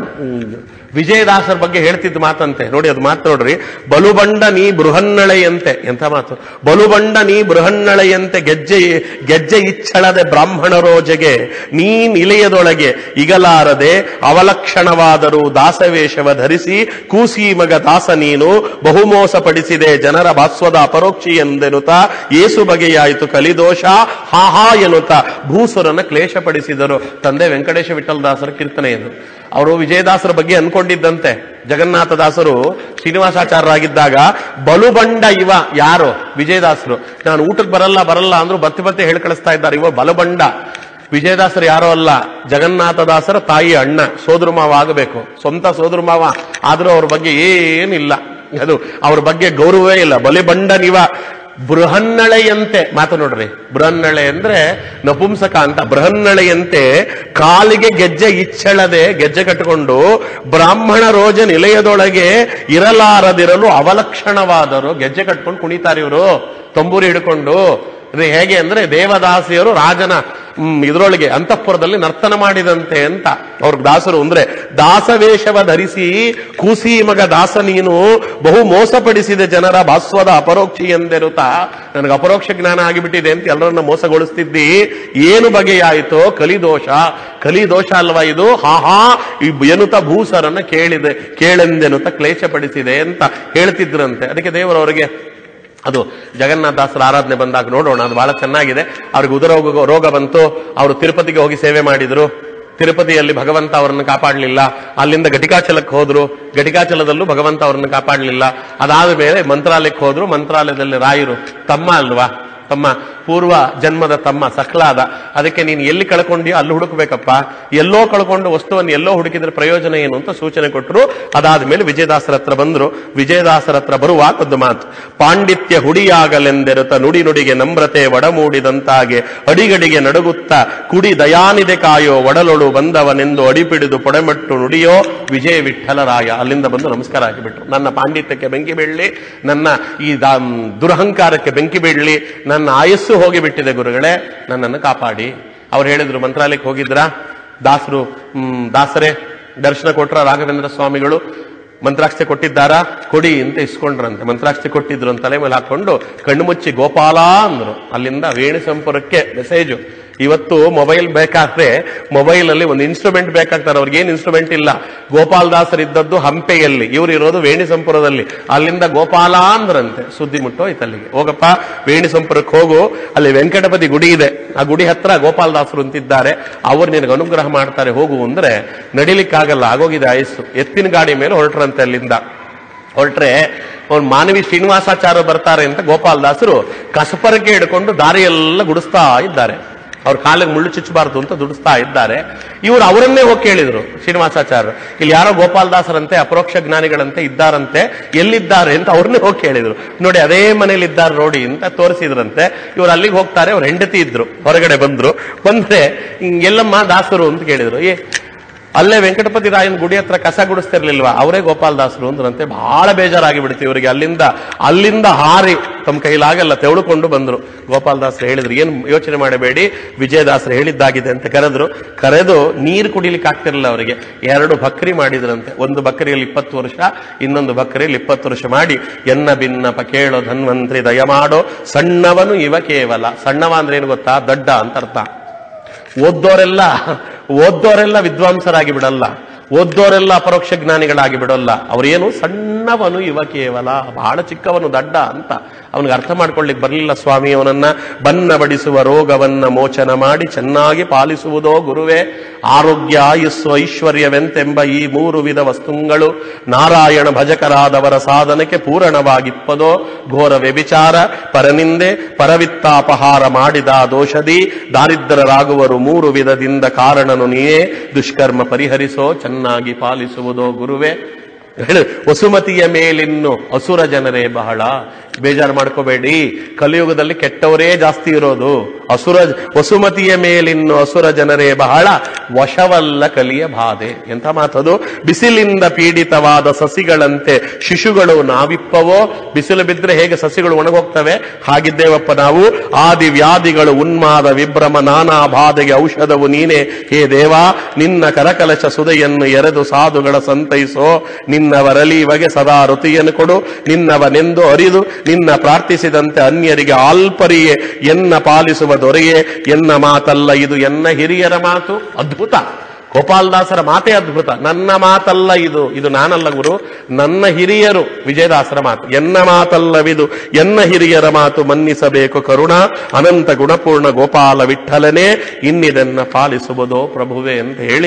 ವಿಜಯದಾಸರ ಬಗ್ಗೆ ಹೇಳ್ತಿದ್ದ ಮಾತಂತೆ ನೋಡಿ. ಅದು ಮಾತು ನೋಡ್ರಿ, ಬಲುಬಂಡ ನೀ ಬೃಹನ್ನಳೆಯಂತೆ. ಎಂಥ ಮಾತು! ಬಲುಬಂಡ ನೀ ಬೃಹನ್ನಳೆಯಂತೆ ಗೆಜ್ಜೆ ಇಚ್ಛಳದೆ ಬ್ರಾಹ್ಮಣರೋಜೆಗೆ ನೀ ನಿಲಯದೊಳಗೆ ಇಗಲಾರದೆ ಅವಲಕ್ಷಣವಾದರೂ ದಾಸವೇಷವ ಧರಿಸಿ ಕೂಸಿ ಮಗ ದಾಸ ನೀನು ಬಹುಮೋಸ ಪಡಿಸಿದೆ ಜನರ ಭಾಸ್ವದ ಅಪರೋಕ್ಷಿ ಎಂದೆನುತ ಏಸು ಬಗೆಯಾಯಿತು ಕಲಿದೋಷ ಹಾಹಾ ಎನ್ನುತ್ತ ಭೂಸುರನ ಕ್ಲೇಶ ಪಡಿಸಿದರು. ತಂದೆ ವೆಂಕಟೇಶ ವಿಠಲದಾಸರ ಕೀರ್ತನೆ ಇದು. ಅವರು ವಿಜಯದಾಸರ ಬಗ್ಗೆ ಅನ್ಕೊಂಡಿದ್ದಂತೆ, ಜಗನ್ನಾಥದಾಸರು ಶ್ರೀನಿವಾಸಾಚಾರ್ಯರಾಗಿದ್ದಾಗ ಬಲುಬಂಡ ಇವ ಯಾರು ವಿಜಯದಾಸರು, ನಾನು ಊಟಕ್ಕೆ ಬರಲ್ಲ ಅಂದ್ರು ಬತ್ತಿ ಹೇಳಿ ಕಳಿಸ್ತಾ ಇದ್ದಾರೆ. ಇವ ಬಲುಬಂಡ. ವಿಜಯದಾಸರು ಯಾರೋ ಅಲ್ಲ, ಜಗನ್ನಾಥದಾಸರ ತಾಯಿ ಅಣ್ಣ, ಸೋದರ ಮಾವ ಆಗಬೇಕು, ಸ್ವಂತ ಸೋದರ ಮಾವ. ಆದ್ರೂ ಅವ್ರ ಬಗ್ಗೆ ಏನಿಲ್ಲ, ಅದು ಅವ್ರ ಬಗ್ಗೆ ಗೌರವವೇ ಇಲ್ಲ. ಬಲಿಬಂಡ ನಿವ ಬೃಹನ್ನಳೆಯಂತೆ ಮಾತು ನೋಡ್ರಿ. ಬೃಹನ್ನಳೆ ಅಂದ್ರೆ ನಪುಂಸಕ ಅಂತ. ಬೃಹನ್ನಳೆಯಂತೆ ಕಾಲಿಗೆ ಗೆಜ್ಜೆ ಇಚ್ಛಳದೆ ಗೆಜ್ಜೆ ಕಟ್ಟಿಕೊಂಡು ಬ್ರಾಹ್ಮಣ ರೋಜ ನಿಲಯದೊಳಗೆ ಇರಲಾರದಿರಲು ಅವಲಕ್ಷಣವಾದರು. ಗೆಜ್ಜೆ ಕಟ್ಕೊಂಡು ಕುಣಿತಾರೆ ಇವರು, ತಂಬೂರಿ ಹಿಡ್ಕೊಂಡು. ಹೇಗೆ ಅಂದ್ರೆ ದೇವದಾಸಿಯರು ರಾಜನ ಇದರೊಳಗೆ ಅಂತಃಪುರದಲ್ಲಿ ನರ್ತನ ಮಾಡಿದಂತೆ ಅಂತ ಅವ್ರ ದಾಸರು. ಅಂದ್ರೆ ದಾಸವೇಷವ ಧರಿಸಿ ಕೂಸಿ ಮಗ ದಾಸ ನೀನು ಬಹು ಮೋಸಪಡಿಸಿದೆ ಜನರ ಭಾಸ್ವದ ಅಪರೋಕ್ಷಿ ಎಂದೆರುತ್ತಾ, ನನಗೆ ಅಪರೋಕ್ಷ ಜ್ಞಾನ ಆಗಿಬಿಟ್ಟಿದೆ ಅಂತ ಎಲ್ಲರನ್ನ ಮೋಸಗೊಳಿಸ್ತಿದ್ದಿ. ಏನು ಬಗೆಯಾಯಿತೋ ಕಲಿದೋಷ ಅಲ್ವಾ ಇದು? ಹಾಹಾ ಎನ್ನುತ್ತ ಭೂಸರನ್ನ ಕೇಳೆಂದೆನುತ್ತ ಕ್ಲೇಶ ಪಡಿಸಿದೆ ಅಂತ ಹೇಳ್ತಿದ್ರಂತೆ. ಅದಕ್ಕೆ ದೇವರವರಿಗೆ ಅದು ಜಗನ್ನಾಥದಾಸರ ಆರಾಧನೆ ಬಂದಾಗ ನೋಡೋಣ, ಅದು ಬಹಳ ಚೆನ್ನಾಗಿದೆ. ಅವ್ರಿಗೆ ಉದರ ರೋಗ ಬಂತು, ಅವರು ತಿರುಪತಿಗೆ ಹೋಗಿ ಸೇವೆ ಮಾಡಿದ್ರು. ತಿರುಪತಿಯಲ್ಲಿ ಭಗವಂತ ಅವರನ್ನು ಕಾಪಾಡಲಿಲ್ಲ. ಅಲ್ಲಿಂದ ಘಟಿಕಾಚಲಕ್ಕೆ ಹೋದ್ರು, ಘಟಿಕಾಚಲದಲ್ಲೂ ಭಗವಂತ ಅವರನ್ನು ಕಾಪಾಡಲಿಲ್ಲ. ಅದಾದ ಮೇಲೆ ಮಂತ್ರಾಲಯಕ್ಕೆ ಹೋದ್ರು. ಮಂತ್ರಾಲಯದಲ್ಲಿ ರಾಯರು ತಮ್ಮ ಅಲ್ವಾ, ತಮ್ಮ ಪೂರ್ವ ಜನ್ಮದ ತಮ್ಮ ಸಕ್ಲಾದ. ಅದಕ್ಕೆ ನೀನು ಎಲ್ಲಿ ಕಳ್ಕೊಂಡಿಯೋ ಅಲ್ಲಿ ಹುಡುಕ್ಬೇಕಪ್ಪ, ಎಲ್ಲೋ ಕಳ್ಕೊಂಡು ವಸ್ತುವನ್ನು ಎಲ್ಲೋ ಹುಡುಕಿದ್ರೆ ಪ್ರಯೋಜನ ಏನು ಅಂತ ಸೂಚನೆ ಕೊಟ್ಟರು. ಅದಾದ ಮೇಲೆ ವಿಜಯದಾಸರ ಹತ್ರ ಬಂದ್ರು. ವಿಜಯದಾಸರ ಹತ್ರ ಬರುವಾಗ ಒಂದು ಮಾತು, ಪಾಂಡಿತ್ಯ ಹುಡಿಯಾಗಲೆಂದೆರುತ ನುಡಿ ನುಡಿಗೆ ನಮ್ರತೆ ಒಡಮೂಡಿದಂತಾಗೆ ಅಡಿಗಡಿಗೆ ನಡುಗುತ್ತ ಕುಡಿ ದಯಾನಿದೆ ಕಾಯೋ ಒಡಲೊಳು ಬಂದವನೆಂದು ಅಡಿಪಿಡಿದು ಪೊಡೆಮಟ್ಟು ನುಡಿಯೋ ವಿಜಯ ವಿಠಲರಾಯ. ಅಲ್ಲಿಂದ ಬಂದು ನಮಸ್ಕಾರ ಹಾಕಿಬಿಟ್ರು. ನನ್ನ ಪಾಂಡಿತ್ಯಕ್ಕೆ ಬೆಂಕಿ ಬೀಳಲಿ, ನನ್ನ ಈ ದುರಹಂಕಾರಕ್ಕೆ ಬೆಂಕಿ ಬೀಳಲಿ, ನನ್ನ ಆಯಸ್ಸು ಹೋಗಿಬಿಟ್ಟಿದೆ ಗುರುಗಳೇ, ನನ್ನನ್ನು ಕಾಪಾಡಿ. ಅವ್ರು ಹೇಳಿದ್ರು, ಮಂತ್ರಾಲಯಕ್ಕೆ ಹೋಗಿದ್ರಾ? ದಾಸರೇ ದರ್ಶನ ಕೊಟ್ರ ರಾಘವೇಂದ್ರ ಸ್ವಾಮಿಗಳು? ಮಂತ್ರಾಕ್ಷತೆ ಕೊಟ್ಟಿದ್ದಾರಾ? ಕೊಡಿ ಅಂತ ಇಸ್ಕೊಂಡ್ರಂತೆ. ಮಂತ್ರಾಕ್ಷತೆ ಕೊಟ್ಟಿದ್ರು ಅಂತ ತಲೆ ಮೇಲೆ ಹಾಕೊಂಡು ಕಣ್ಣು ಮುಚ್ಚಿ ಗೋಪಾಲ ಅಂದ್ರು. ಅಲ್ಲಿಂದ ವೇಣು ಸಂಪುರಕ್ಕೆ ಮೆಸೇಜು. ಇವತ್ತು ಮೊಬೈಲ್ ಬೇಕಾದ್ರೆ ಮೊಬೈಲ್ ಅಲ್ಲಿ ಒಂದು ಇನ್ಸ್ಟ್ರೂಮೆಂಟ್ ಬೇಕಾಗ್ತಾರೆ. ಅವ್ರಿಗೇನು ಇನ್ಸ್ಟ್ರೂಮೆಂಟ್ ಇಲ್ಲ. ಗೋಪಾಲದಾಸರಿದ್ದದ್ದು ಹಂಪೆಯಲ್ಲಿ, ಇವ್ರು ಇರೋದು ವೇಣಿ ಸಂಪುರದಲ್ಲಿ. ಅಲ್ಲಿಂದ ಗೋಪಾಲ ಅಂದ್ರಂತೆ. ಸುದ್ದಿ ಮುಟ್ಟೋಯ್ತು ಅಲ್ಲಿಗೆ. ಹೋಗಪ್ಪ ವೇಣಿ ಸಂಪುರಕ್ಕೆ ಹೋಗು, ಅಲ್ಲಿ ವೆಂಕಟಪತಿ ಗುಡಿ ಇದೆ, ಆ ಗುಡಿ ಹತ್ರ ಗೋಪಾಲದಾಸರು ಅಂತಿದ್ದಾರೆ, ಅವ್ರು ನಿನಗೆ ಅನುಗ್ರಹ ಮಾಡ್ತಾರೆ, ಹೋಗು ಅಂದ್ರೆ ನಡಿಲಿಕ್ಕಾಗಲ್ಲ, ಆಗೋಗಿದೆ ಆಯಸ್ಸು. ಎತ್ತಿನ ಗಾಡಿ ಮೇಲೆ ಹೊರಟ್ರಂತೆ. ಅಲ್ಲಿಂದ ಹೊರಟ್ರೆ ಅವ್ನು ಮಾನವಿ ಶ್ರೀನಿವಾಸಾಚಾರ್ಯ ಬರ್ತಾರೆ ಅಂತ ಗೋಪಾಲದಾಸರು ಕಸಪರಕ್ಕೆ ಹಿಡ್ಕೊಂಡು ದಾರಿಯೆಲ್ಲ ಗುಡಿಸ್ತಾ ಇದ್ದಾರೆ. ಅವ್ರ ಕಾಲಿಗೆ ಮುಳ್ಳು ಚುಚ್ಚಬಾರ್ದು ಅಂತ ದುಡಿಸ್ತಾ ಇದ್ದಾರೆ. ಇವರು ಅವರನ್ನೇ ಹೋಗಿ ಕೇಳಿದ್ರು ಶ್ರೀನಿವಾಸಾಚಾರ್ಯರು, ಇಲ್ಲಿ ಯಾರೋ ಗೋಪಾಲದಾಸರಂತೆ ಅಪರೋಕ್ಷ ಜ್ಞಾನಿಗಳಂತೆ ಇದ್ದಾರಂತೆ, ಎಲ್ಲಿದ್ದಾರೆ ಅಂತ ಅವ್ರನ್ನೇ ಹೋಗಿ ಕೇಳಿದ್ರು. ನೋಡಿ ಅದೇ ಮನೇಲಿ ಇದ್ದಾರೆ ನೋಡಿ ಅಂತ ತೋರಿಸಿದ್ರಂತೆ. ಇವ್ರು ಅಲ್ಲಿಗೆ ಹೋಗ್ತಾರೆ. ಅವ್ರ ಹೆಂಡತಿ ಇದ್ರು, ಹೊರಗಡೆ ಬಂದ್ರೆ ಎಲ್ಲಮ್ಮ ದಾಸರು ಅಂತ ಕೇಳಿದ್ರು. ಅಲ್ಲೇ ವೆಂಕಟಪತಿ ರಾಯನ ಗುಡಿ ಹತ್ರ ಕಸ ಗುಡಿಸ್ತಿರ್ಲಿಲ್ವಾ, ಅವರೇ ಗೋಪಾಲದಾಸರು ಅಂದ್ರಂತೆ. ಬಹಳ ಬೇಜಾರಾಗಿ ಬಿಡ್ತು ಇವರಿಗೆ. ಅಲ್ಲಿಂದ ಹಾರಿ ತಮ್ಮ ಕೈಲಾಗೆಲ್ಲ ತೆವಳುಕೊಂಡು ಬಂದ್ರು. ಗೋಪಾಲದಾಸರು ಹೇಳಿದ್ರು, ಏನು ಯೋಚನೆ ಮಾಡಬೇಡಿ, ವಿಜಯದಾಸರು ಹೇಳಿದ್ದಾಗಿದೆ ಅಂತ ಕರೆದು ನೀರು ಕುಡಿಲಿಕ್ಕೆ ಆಗ್ತಿರಲಿಲ್ಲ ಅವರಿಗೆ. 2 ಬಕ್ರಿ ಮಾಡಿದ್ರಂತೆ. ಒಂದು ಬಕ್ರಿಯಲ್ಲಿ 20 ವರ್ಷ, ಇನ್ನೊಂದು ಬಕ್ರಿಯಲ್ಲಿ 20 ವರ್ಷ ಮಾಡಿ, ಎನ್ನ ಭಿನ್ನಪ ಕೇಳೋ ಧನ್ವಂತ್ರಿ ದಯಮಾಡೋ ಸಣ್ಣವನು ಇವ ಕೇವಲ. ಸಣ್ಣವ ಅಂದ್ರೆ ಏನು ಗೊತ್ತಾ? ದಡ್ಡ ಅಂತ ಅರ್ಥ. ಓದ್ದೋರೆಲ್ಲ ವಿದ್ವಾಂಸರಾಗಿ ಬಿಡಲ್ಲ, ಓದ್ದೋರೆಲ್ಲ ಅಪರೋಕ್ಷ ಜ್ಞಾನಿಗಳಾಗಿ ಬಿಡಲ್ಲ. ಅವರೇನು ಸಣ್ಣವನು ಇವ ಕೇವಲ, ಬಹಳ ಚಿಕ್ಕವನು ದಡ್ಡ ಅಂತ ಅವನಿಗೆ ಅರ್ಥ ಮಾಡ್ಕೊಳ್ಳಿಕ್ ಬರಲಿಲ್ಲ. ಸ್ವಾಮಿ ಅವನನ್ನ ಬನ್ನ ಬಡಿಸುವ ರೋಗವನ್ನ ಮೋಚನ ಮಾಡಿ ಚೆನ್ನಾಗಿ ಪಾಲಿಸುವುದೋ ಗುರುವೇ. ಆರೋಗ್ಯ ಆಯುಸ್ಸು ಐಶ್ವರ್ಯವೆಂತೆಂಬ ಈ 3 ವಿಧ ವಸ್ತುಗಳು ನಾರಾಯಣ ಭಜಕರಾದವರ ಸಾಧನಕ್ಕೆ ಪೂರಣವಾಗಿಪ್ಪದೋ. ಘೋರ ವ್ಯಭಿಚಾರ, ಪರನಿಂದೆ, ಪರವಿತ್ತಾಪಹಾರ ಮಾಡಿದ ದೋಷದಿ ದಾರಿದ್ರರಾಗುವರು 3 ವಿಧದಿಂದ ಕಾರಣನು ನೀಯೇ. ದುಷ್ಕರ್ಮ ಪರಿಹರಿಸೋ ಚೆನ್ನಾಗಿ ಪಾಲಿಸುವುದೋ ಗುರುವೇ. ವಸುಮತಿಯ ಮೇಲಿನ್ನು ಅಸುರ ಜನರೇ ಬಹಳ. ಬೇಜಾರು ಮಾಡ್ಕೋಬೇಡಿ, ಕಲಿಯುಗದಲ್ಲಿ ಕೆಟ್ಟವರೇ ಜಾಸ್ತಿ ಇರೋದು. ವಸುಮತಿಯ ಮೇಲಿನ್ನು ಅಸುರ ಜನರೇ ಬಹಳ, ವಶವಲ್ಲ ಕಲಿಯ ಬಾಧೆ. ಎಂಥ ಮಾತದು. ಬಿಸಿಲಿಂದ ಪೀಡಿತವಾದ ಸಸಿಗಳಂತೆ ಶಿಶುಗಳು ನಾವಿಪ್ಪವೋ. ಬಿಸಿಲು ಬಿದ್ದರೆ ಹೇಗೆ ಸಸಿಗಳು ಒಣಗೋಗ್ತವೆ, ಹಾಗಿದ್ದೇವಪ್ಪ ನಾವು. ಆದಿ ವ್ಯಾಧಿಗಳು ಉನ್ಮಾದ ವಿಭ್ರಮ ನಾನಾ ಬಾಧೆಗೆ ಔಷಧವು ನೀನೇ. ಹೇ ದೇವಾ, ನಿನ್ನ ಕರಕಲಶ ಸುದೆಯನ್ನು ಎರೆದು ಸಾಧುಗಳ ಸಂತೈಸೋ. ನಿನ್ನವರಲಿವಗೆ ಸದಾ ಋತಿಯನ್ನು ಕೊಡು. ನಿನ್ನವನೆಂದು ಅರಿದು ನಿನ್ನ ಪ್ರಾರ್ಥಿಸಿದಂತೆ ಅನ್ಯರಿಗೆ ಆಲ್ಪರಿಯೇ. ಎನ್ನ ಪಾಲಿಸುವ ದೊರೆಯೇ. ಎನ್ನ ಮಾತಲ್ಲ ಇದು, ಎನ್ನ ಹಿರಿಯರ ಮಾತು. ಅದ್ಭುತ. ಗೋಪಾಲದಾಸರ ಮಾತೇ ಅದ್ಭುತ. ನನ್ನ ಮಾತಲ್ಲ ಇದು ನಾನಲ್ಲ ಗುರು, ನನ್ನ ಹಿರಿಯರು. ವಿಜಯದಾಸರ ಮಾತು. ಎನ್ನ ಮಾತಲ್ಲವಿದು, ಎನ್ನ ಹಿರಿಯರ ಮಾತು ಮನ್ನಿಸಬೇಕು ಕರುಣ. ಅನಂತ ಗುಣಪೂರ್ಣ ಗೋಪಾಲ ವಿಠಲನೇ, ಇನ್ನಿದನ್ನ ಪಾಲಿಸುವುದೋ ಪ್ರಭುವೇ ಅಂತ ಹೇಳಿ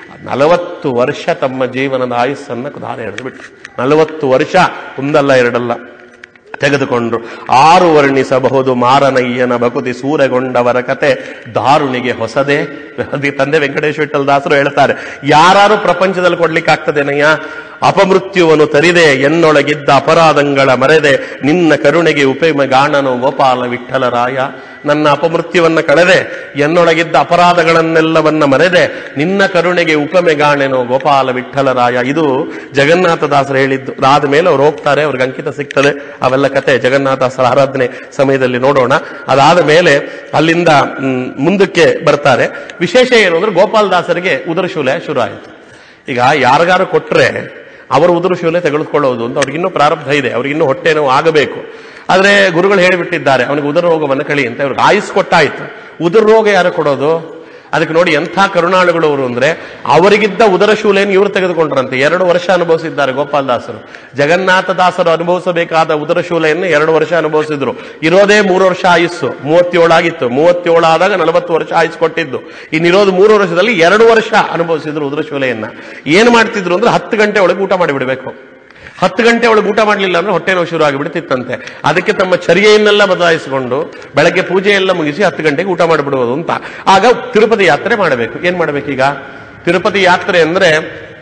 40 ವರ್ಷ ತಮ್ಮ ಜೀವನದ ಆಯುಸ್ಸನ್ನು ದಾರ ಎಳೆದುಬಿಟ್ರು. 40 ವರ್ಷ, ಒಂದಲ್ಲ ಎರಡಲ್ಲ ತೆಗೆದುಕೊಂಡ್ರು. 6 ವರ್ಣಿಸಬಹುದು ಮಾರನಯ್ಯನ ಬಕುತಿ ಸೂರೆಗೊಂಡವರ ಕತೆ. ದಾರುಣಿಗೆ ಹೊಸದೇ. ತಂದೆ ವೆಂಕಟೇಶ ವಿಠಲ ದಾಸರು ಹೇಳ್ತಾರೆ, ಯಾರು ಪ್ರಪಂಚದಲ್ಲಿ ಕೊಡ್ಲಿಕ್ಕಾಗ್ತದೇನಯ್ಯ? ಅಪಮೃತ್ಯುವನ್ನು ತರಿದೆ, ಎನ್ನೊಳಗಿದ್ದ ಅಪರಾಧಗಳ ಮರೆದೆ. ನಿನ್ನ ಕರುಣೆಗೆ ಉಪಮೆಗಾಣನು ಗೋಪಾಲ ವಿಠಲರಾಯ. ನನ್ನ ಅಪಮೃತ್ಯುವನ್ನ ಕಳೆದೆ, ಎನ್ನೊಳಗಿದ್ದ ಅಪರಾಧಗಳನ್ನೆಲ್ಲವನ್ನ ಮರೆದೆ. ನಿನ್ನ ಕರುಣೆಗೆ ಉಪಮೆಗಾಣೆನೋ ಗೋಪಾಲ ವಿಠಲರಾಯ. ಇದು ಜಗನ್ನಾಥದಾಸರು ಹೇಳಿದ್ದು. ಅದಾದ ಮೇಲೆ ಅವ್ರು ಹೋಗ್ತಾರೆ, ಅವ್ರಿಗೆ ಅಂಕಿತ ಸಿಗ್ತದೆ. ಅವೆಲ್ಲ ಕತೆ ಜಗನ್ನಾಥದಾಸರ ಆರಾಧನೆ ಸಮಯದಲ್ಲಿ ನೋಡೋಣ. ಅದಾದ ಮೇಲೆ ಅಲ್ಲಿಂದ ಮುಂದಕ್ಕೆ ಬರ್ತಾರೆ. ವಿಶೇಷ ಏನು ಅಂದ್ರೆ, ಗೋಪಾಲದಾಸರಿಗೆ ಉದರಶೂಲೆ ಶುರು ಆಯಿತು. ಈಗ ಯಾರಿಗಾರು ಕೊಟ್ರೆ ಅವರು ಉದರಶೂಲೆ ತೆಗೆದುಕೊಳ್ಳೋದು ಅಂತ ಅವ್ರಿಗಿನ್ನೂ ಪ್ರಾರಬ್ಧ ಇದೆ, ಅವ್ರಿಗಿನ್ನೂ ಹೊಟ್ಟೆ ನೋವು ಆಗಬೇಕು. ಆದ್ರೆ ಗುರುಗಳು ಹೇಳಿಬಿಟ್ಟಿದ್ದಾರೆ, ಅವನಿಗೆ ಉದರ ರೋಗವನ್ನು ಕಳಿ ಅಂತ. ಅವ್ರಿಗೆ ಆಯುಸ್ ಕೊಟ್ಟಾಯ್ತು. ಉದರ ರೋಗ ಯಾರು ಕೊಡೋದು? ಅದಕ್ಕೆ ನೋಡಿ ಎಂಥ ಕರುಣಾಳುಗಳು ಅವರು ಅಂದ್ರೆ, ಅವರಿಗಿದ್ದ ಉದರ ಶೂಲೆಯನ್ನು ಇವರು ತೆಗೆದುಕೊಂಡ್ರಂತೆ. 2 ವರ್ಷ ಅನುಭವಿಸಿದ್ದಾರೆ ಗೋಪಾಲದಾಸರು. ಜಗನ್ನಾಥದಾಸರು ಅನುಭವಿಸಬೇಕಾದ ಉದರ ಶೂಲೆಯನ್ನು 2 ವರ್ಷ ಅನುಭವಿಸಿದ್ರು. ಇರೋದೇ 3 ವರ್ಷ ಆಯುಸ್ಸು. 37 ಆಗಿತ್ತು. 37 ಆದಾಗ 40 ವರ್ಷ ಆಯುಸ್ ಕೊಟ್ಟಿದ್ದು. ಇನ್ನಿರೋದು 3 ವರ್ಷದಲ್ಲಿ 2 ವರ್ಷ ಅನುಭವಿಸಿದ್ರು ಉದರ ಶೂಲೆಯನ್ನ. ಏನ್ ಮಾಡ್ತಿದ್ರು ಅಂದ್ರೆ, 10 ಗಂಟೆ ಒಳಗೆ ಊಟ ಮಾಡಿಬಿಡ್ಬೇಕು. 10 ಗಂಟೆ ಒಳಗೆ ಊಟ ಮಾಡಲಿಲ್ಲ ಅಂದ್ರೆ ಹೊಟ್ಟೆ ನೋವು ಶುರು ಆಗಿಬಿಡ್ತಿತ್ತಂತೆ. ಅದಕ್ಕೆ ತಮ್ಮ ಚರ್ಯೆಯನ್ನೆಲ್ಲ ಬದಲಾಯಿಸಿಕೊಂಡು ಬೆಳಗ್ಗೆ ಪೂಜೆ ಎಲ್ಲ ಮುಗಿಸಿ 10 ಗಂಟೆಗೆ ಊಟ ಮಾಡಿಬಿಡುವುದು ಅಂತ. ಆಗ ತಿರುಪತಿ ಯಾತ್ರೆ ಮಾಡಬೇಕು. ಏನ್ ಮಾಡ್ಬೇಕೀಗ? ತಿರುಪತಿ ಯಾತ್ರೆ ಅಂದ್ರೆ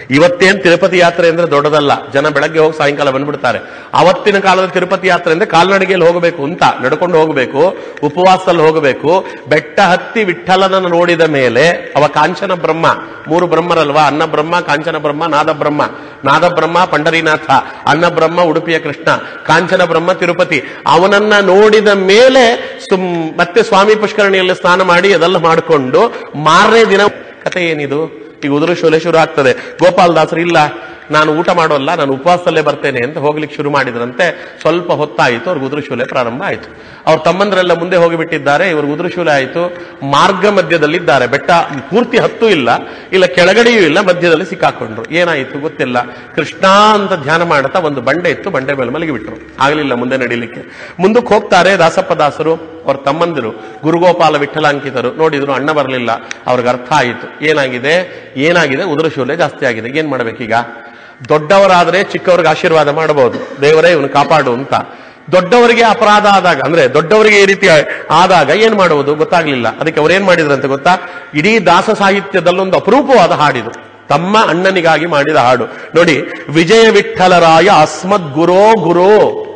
ಇವತ್ತೇನು ತಿರುಪತಿ ಯಾತ್ರೆ ಅಂದ್ರೆ ದೊಡ್ಡದಲ್ಲ, ಜನ ಬೆಳಗ್ಗೆ ಹೋಗಿ ಸಾಯಂಕಾಲ ಬಂದ್ಬಿಡ್ತಾರೆ. ಅವತ್ತಿನ ಕಾಲದ ತಿರುಪತಿ ಯಾತ್ರೆ ಅಂದ್ರೆ ಕಾಲ್ನಡಿಗೆಯಲ್ಲಿ ಹೋಗಬೇಕು ಅಂತ, ನಡ್ಕೊಂಡು ಹೋಗಬೇಕು, ಉಪವಾಸದಲ್ಲಿ ಹೋಗಬೇಕು. ಬೆಟ್ಟ ಹತ್ತಿ ವಿಠಲನನ್ನು ನೋಡಿದ ಮೇಲೆ ಅವ ಕಾಂಚನ ಬ್ರಹ್ಮ, 3 ಬ್ರಹ್ಮರಲ್ವಾ, ಅನ್ನ ಬ್ರಹ್ಮ, ಕಾಂಚನ ಬ್ರಹ್ಮ, ನಾದ ಬ್ರಹ್ಮ. ನಾದ ಬ್ರಹ್ಮ ಪಂಡರಿನಾಥ, ಅನ್ನ ಬ್ರಹ್ಮ ಉಡುಪಿಯ ಕೃಷ್ಣ, ಕಾಂಚನ ಬ್ರಹ್ಮ ತಿರುಪತಿ. ಅವನನ್ನ ನೋಡಿದ ಮೇಲೆ ಮತ್ತೆ ಸ್ವಾಮಿ ಪುಷ್ಕರಣಿಯಲ್ಲಿ ಸ್ನಾನ ಮಾಡಿ ಅದೆಲ್ಲ ಮಾಡಿಕೊಂಡು ಮಾರನೇ ದಿನ ಕತೆ ಏನಿದು, ಈಗ ಉದುರು ಶೋಲೆ ಶುರು ಆಗ್ತದೆ. ಗೋಪಾಲದಾಸರು ಇಲ್ಲ, ನಾನು ಊಟ ಮಾಡೋಲ್ಲ, ನಾನು ಉಪವಾಸದಲ್ಲೇ ಬರ್ತೇನೆ ಅಂತ ಹೋಗ್ಲಿಕ್ಕೆ ಶುರು ಮಾಡಿದ್ರಂತೆ. ಸ್ವಲ್ಪ ಹೊತ್ತಾಯಿತು, ಅವ್ರಿಗೆ ಉದುರುಶೂಲೆ ಪ್ರಾರಂಭ ಆಯಿತು. ಅವ್ರ ತಮ್ಮಂದ್ರೆಲ್ಲ ಮುಂದೆ ಹೋಗಿಬಿಟ್ಟಿದ್ದಾರೆ, ಇವ್ರಿಗೆ ಉದುರುಶೂಲೆ ಆಯಿತು. ಮಾರ್ಗ ಮಧ್ಯದಲ್ಲಿದ್ದಾರೆ, ಬೆಟ್ಟ ಪೂರ್ತಿ ಹತ್ತೂ ಇಲ್ಲ ಕೆಳಗಡೆಯೂ ಇಲ್ಲ, ಮಧ್ಯದಲ್ಲಿ ಸಿಕ್ಕಾಕೊಂಡ್ರು. ಏನಾಯಿತು ಗೊತ್ತಿಲ್ಲ. ಕೃಷ್ಣ ಅಂತ ಧ್ಯಾನ ಮಾಡ್ತಾ ಒಂದು ಬಂಡೆ ಇತ್ತು, ಬಂಡೆ ಮೇಲೆ ಮಲಗಿಬಿಟ್ರು. ಆಗಲಿಲ್ಲ ಮುಂದೆ ನಡೀಲಿಕ್ಕೆ. ಮುಂದಕ್ಕೆ ಹೋಗ್ತಾರೆ ದಾಸಪ್ಪ ದಾಸರು, ಅವ್ರ ತಮ್ಮಂದಿರು ಗುರುಗೋಪಾಲ ವಿಠಲಾಂಕಿತರು ನೋಡಿದ್ರು, ಅಣ್ಣ ಬರಲಿಲ್ಲ. ಅವ್ರಿಗೆ ಅರ್ಥ ಆಯಿತು ಏನಾಗಿದೆ, ಉದುರುಶೂಲೆ ಜಾಸ್ತಿ ಆಗಿದೆ, ಏನ್ ಮಾಡ್ಬೇಕೀಗ? ದೊಡ್ಡವರಾದ್ರೆ ಚಿಕ್ಕವ್ರಿಗೆ ಆಶೀರ್ವಾದ ಮಾಡಬಹುದು, ದೇವರೇ ಇವನು ಕಾಪಾಡು ಅಂತ. ದೊಡ್ಡವರಿಗೆ ಅಪರಾಧ ಆದಾಗ, ಅಂದ್ರೆ ದೊಡ್ಡವರಿಗೆ ಈ ರೀತಿ ಆದಾಗ ಏನ್ ಮಾಡುವುದು ಗೊತ್ತಾಗ್ಲಿಲ್ಲ. ಅದಕ್ಕೆ ಅವ್ರೇನ್ ಮಾಡಿದ್ರಂತೆ ಗೊತ್ತಾ? ಇಡೀ ದಾಸ ಸಾಹಿತ್ಯದಲ್ಲೊಂದು ಅಪರೂಪವಾದ ಹಾಡಿದು, ತಮ್ಮ ಅಣ್ಣನಿಗಾಗಿ ಮಾಡಿದ ಹಾಡು ನೋಡಿ. ವಿಜಯ ವಿಠಲರಾಯ ಅಸ್ಮದ್ ಗುರೋ,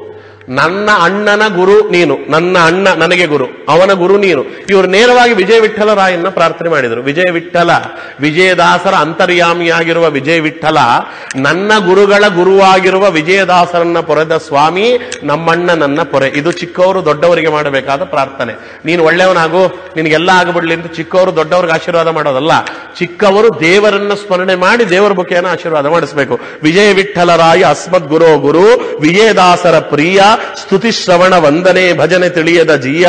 ನನ್ನ ಅಣ್ಣನ ಗುರು ನೀನು, ನನ್ನ ಅಣ್ಣ ನನಗೆ ಗುರು, ಅವನ ಗುರು ನೀನು. ಇವರು ನೇರವಾಗಿ ವಿಜಯ ವಿಠಲರಾಯನ್ನ ಪ್ರಾರ್ಥನೆ ಮಾಡಿದರು. ವಿಜಯ ವಿಠಲ, ವಿಜಯದಾಸರ ಅಂತರ್ಯಾಮಿಯಾಗಿರುವ ವಿಜಯ ವಿಠಲ, ನನ್ನ ಗುರುಗಳ ಗುರುವಾಗಿರುವ ವಿಜಯದಾಸರನ್ನ ಪೊರೆದ ಸ್ವಾಮಿ, ನಮ್ಮಣ್ಣ ನನ್ನ ಪೊರೆ. ಇದು ಚಿಕ್ಕವರು ದೊಡ್ಡವರಿಗೆ ಮಾಡಬೇಕಾದ ಪ್ರಾರ್ಥನೆ. ನೀನು ಒಳ್ಳೆಯವನಾಗು, ನಿನಗೆಲ್ಲ ಆಗಬಿಡ್ಲಿ ಅಂತ ಚಿಕ್ಕವರು ದೊಡ್ಡವ್ರಿಗೆ ಆಶೀರ್ವಾದ ಮಾಡೋದಲ್ಲ. ಚಿಕ್ಕವರು ದೇವರನ್ನ ಸ್ಮರಣೆ ಮಾಡಿ ದೇವರ ಮುಖೇನ ಆಶೀರ್ವಾದ ಮಾಡಿಸ್ಬೇಕು. ವಿಜಯ ವಿಠಲರಾಯ ಅಸ್ಮದ್ ಗುರು, ವಿಜಯದಾಸರ ಪ್ರಿಯ, ಸ್ತುತಿ ಶ್ರವಣ ವಂದನೆ ಭಜನೆ ತಿಳಿಯದ ಜೀಯ,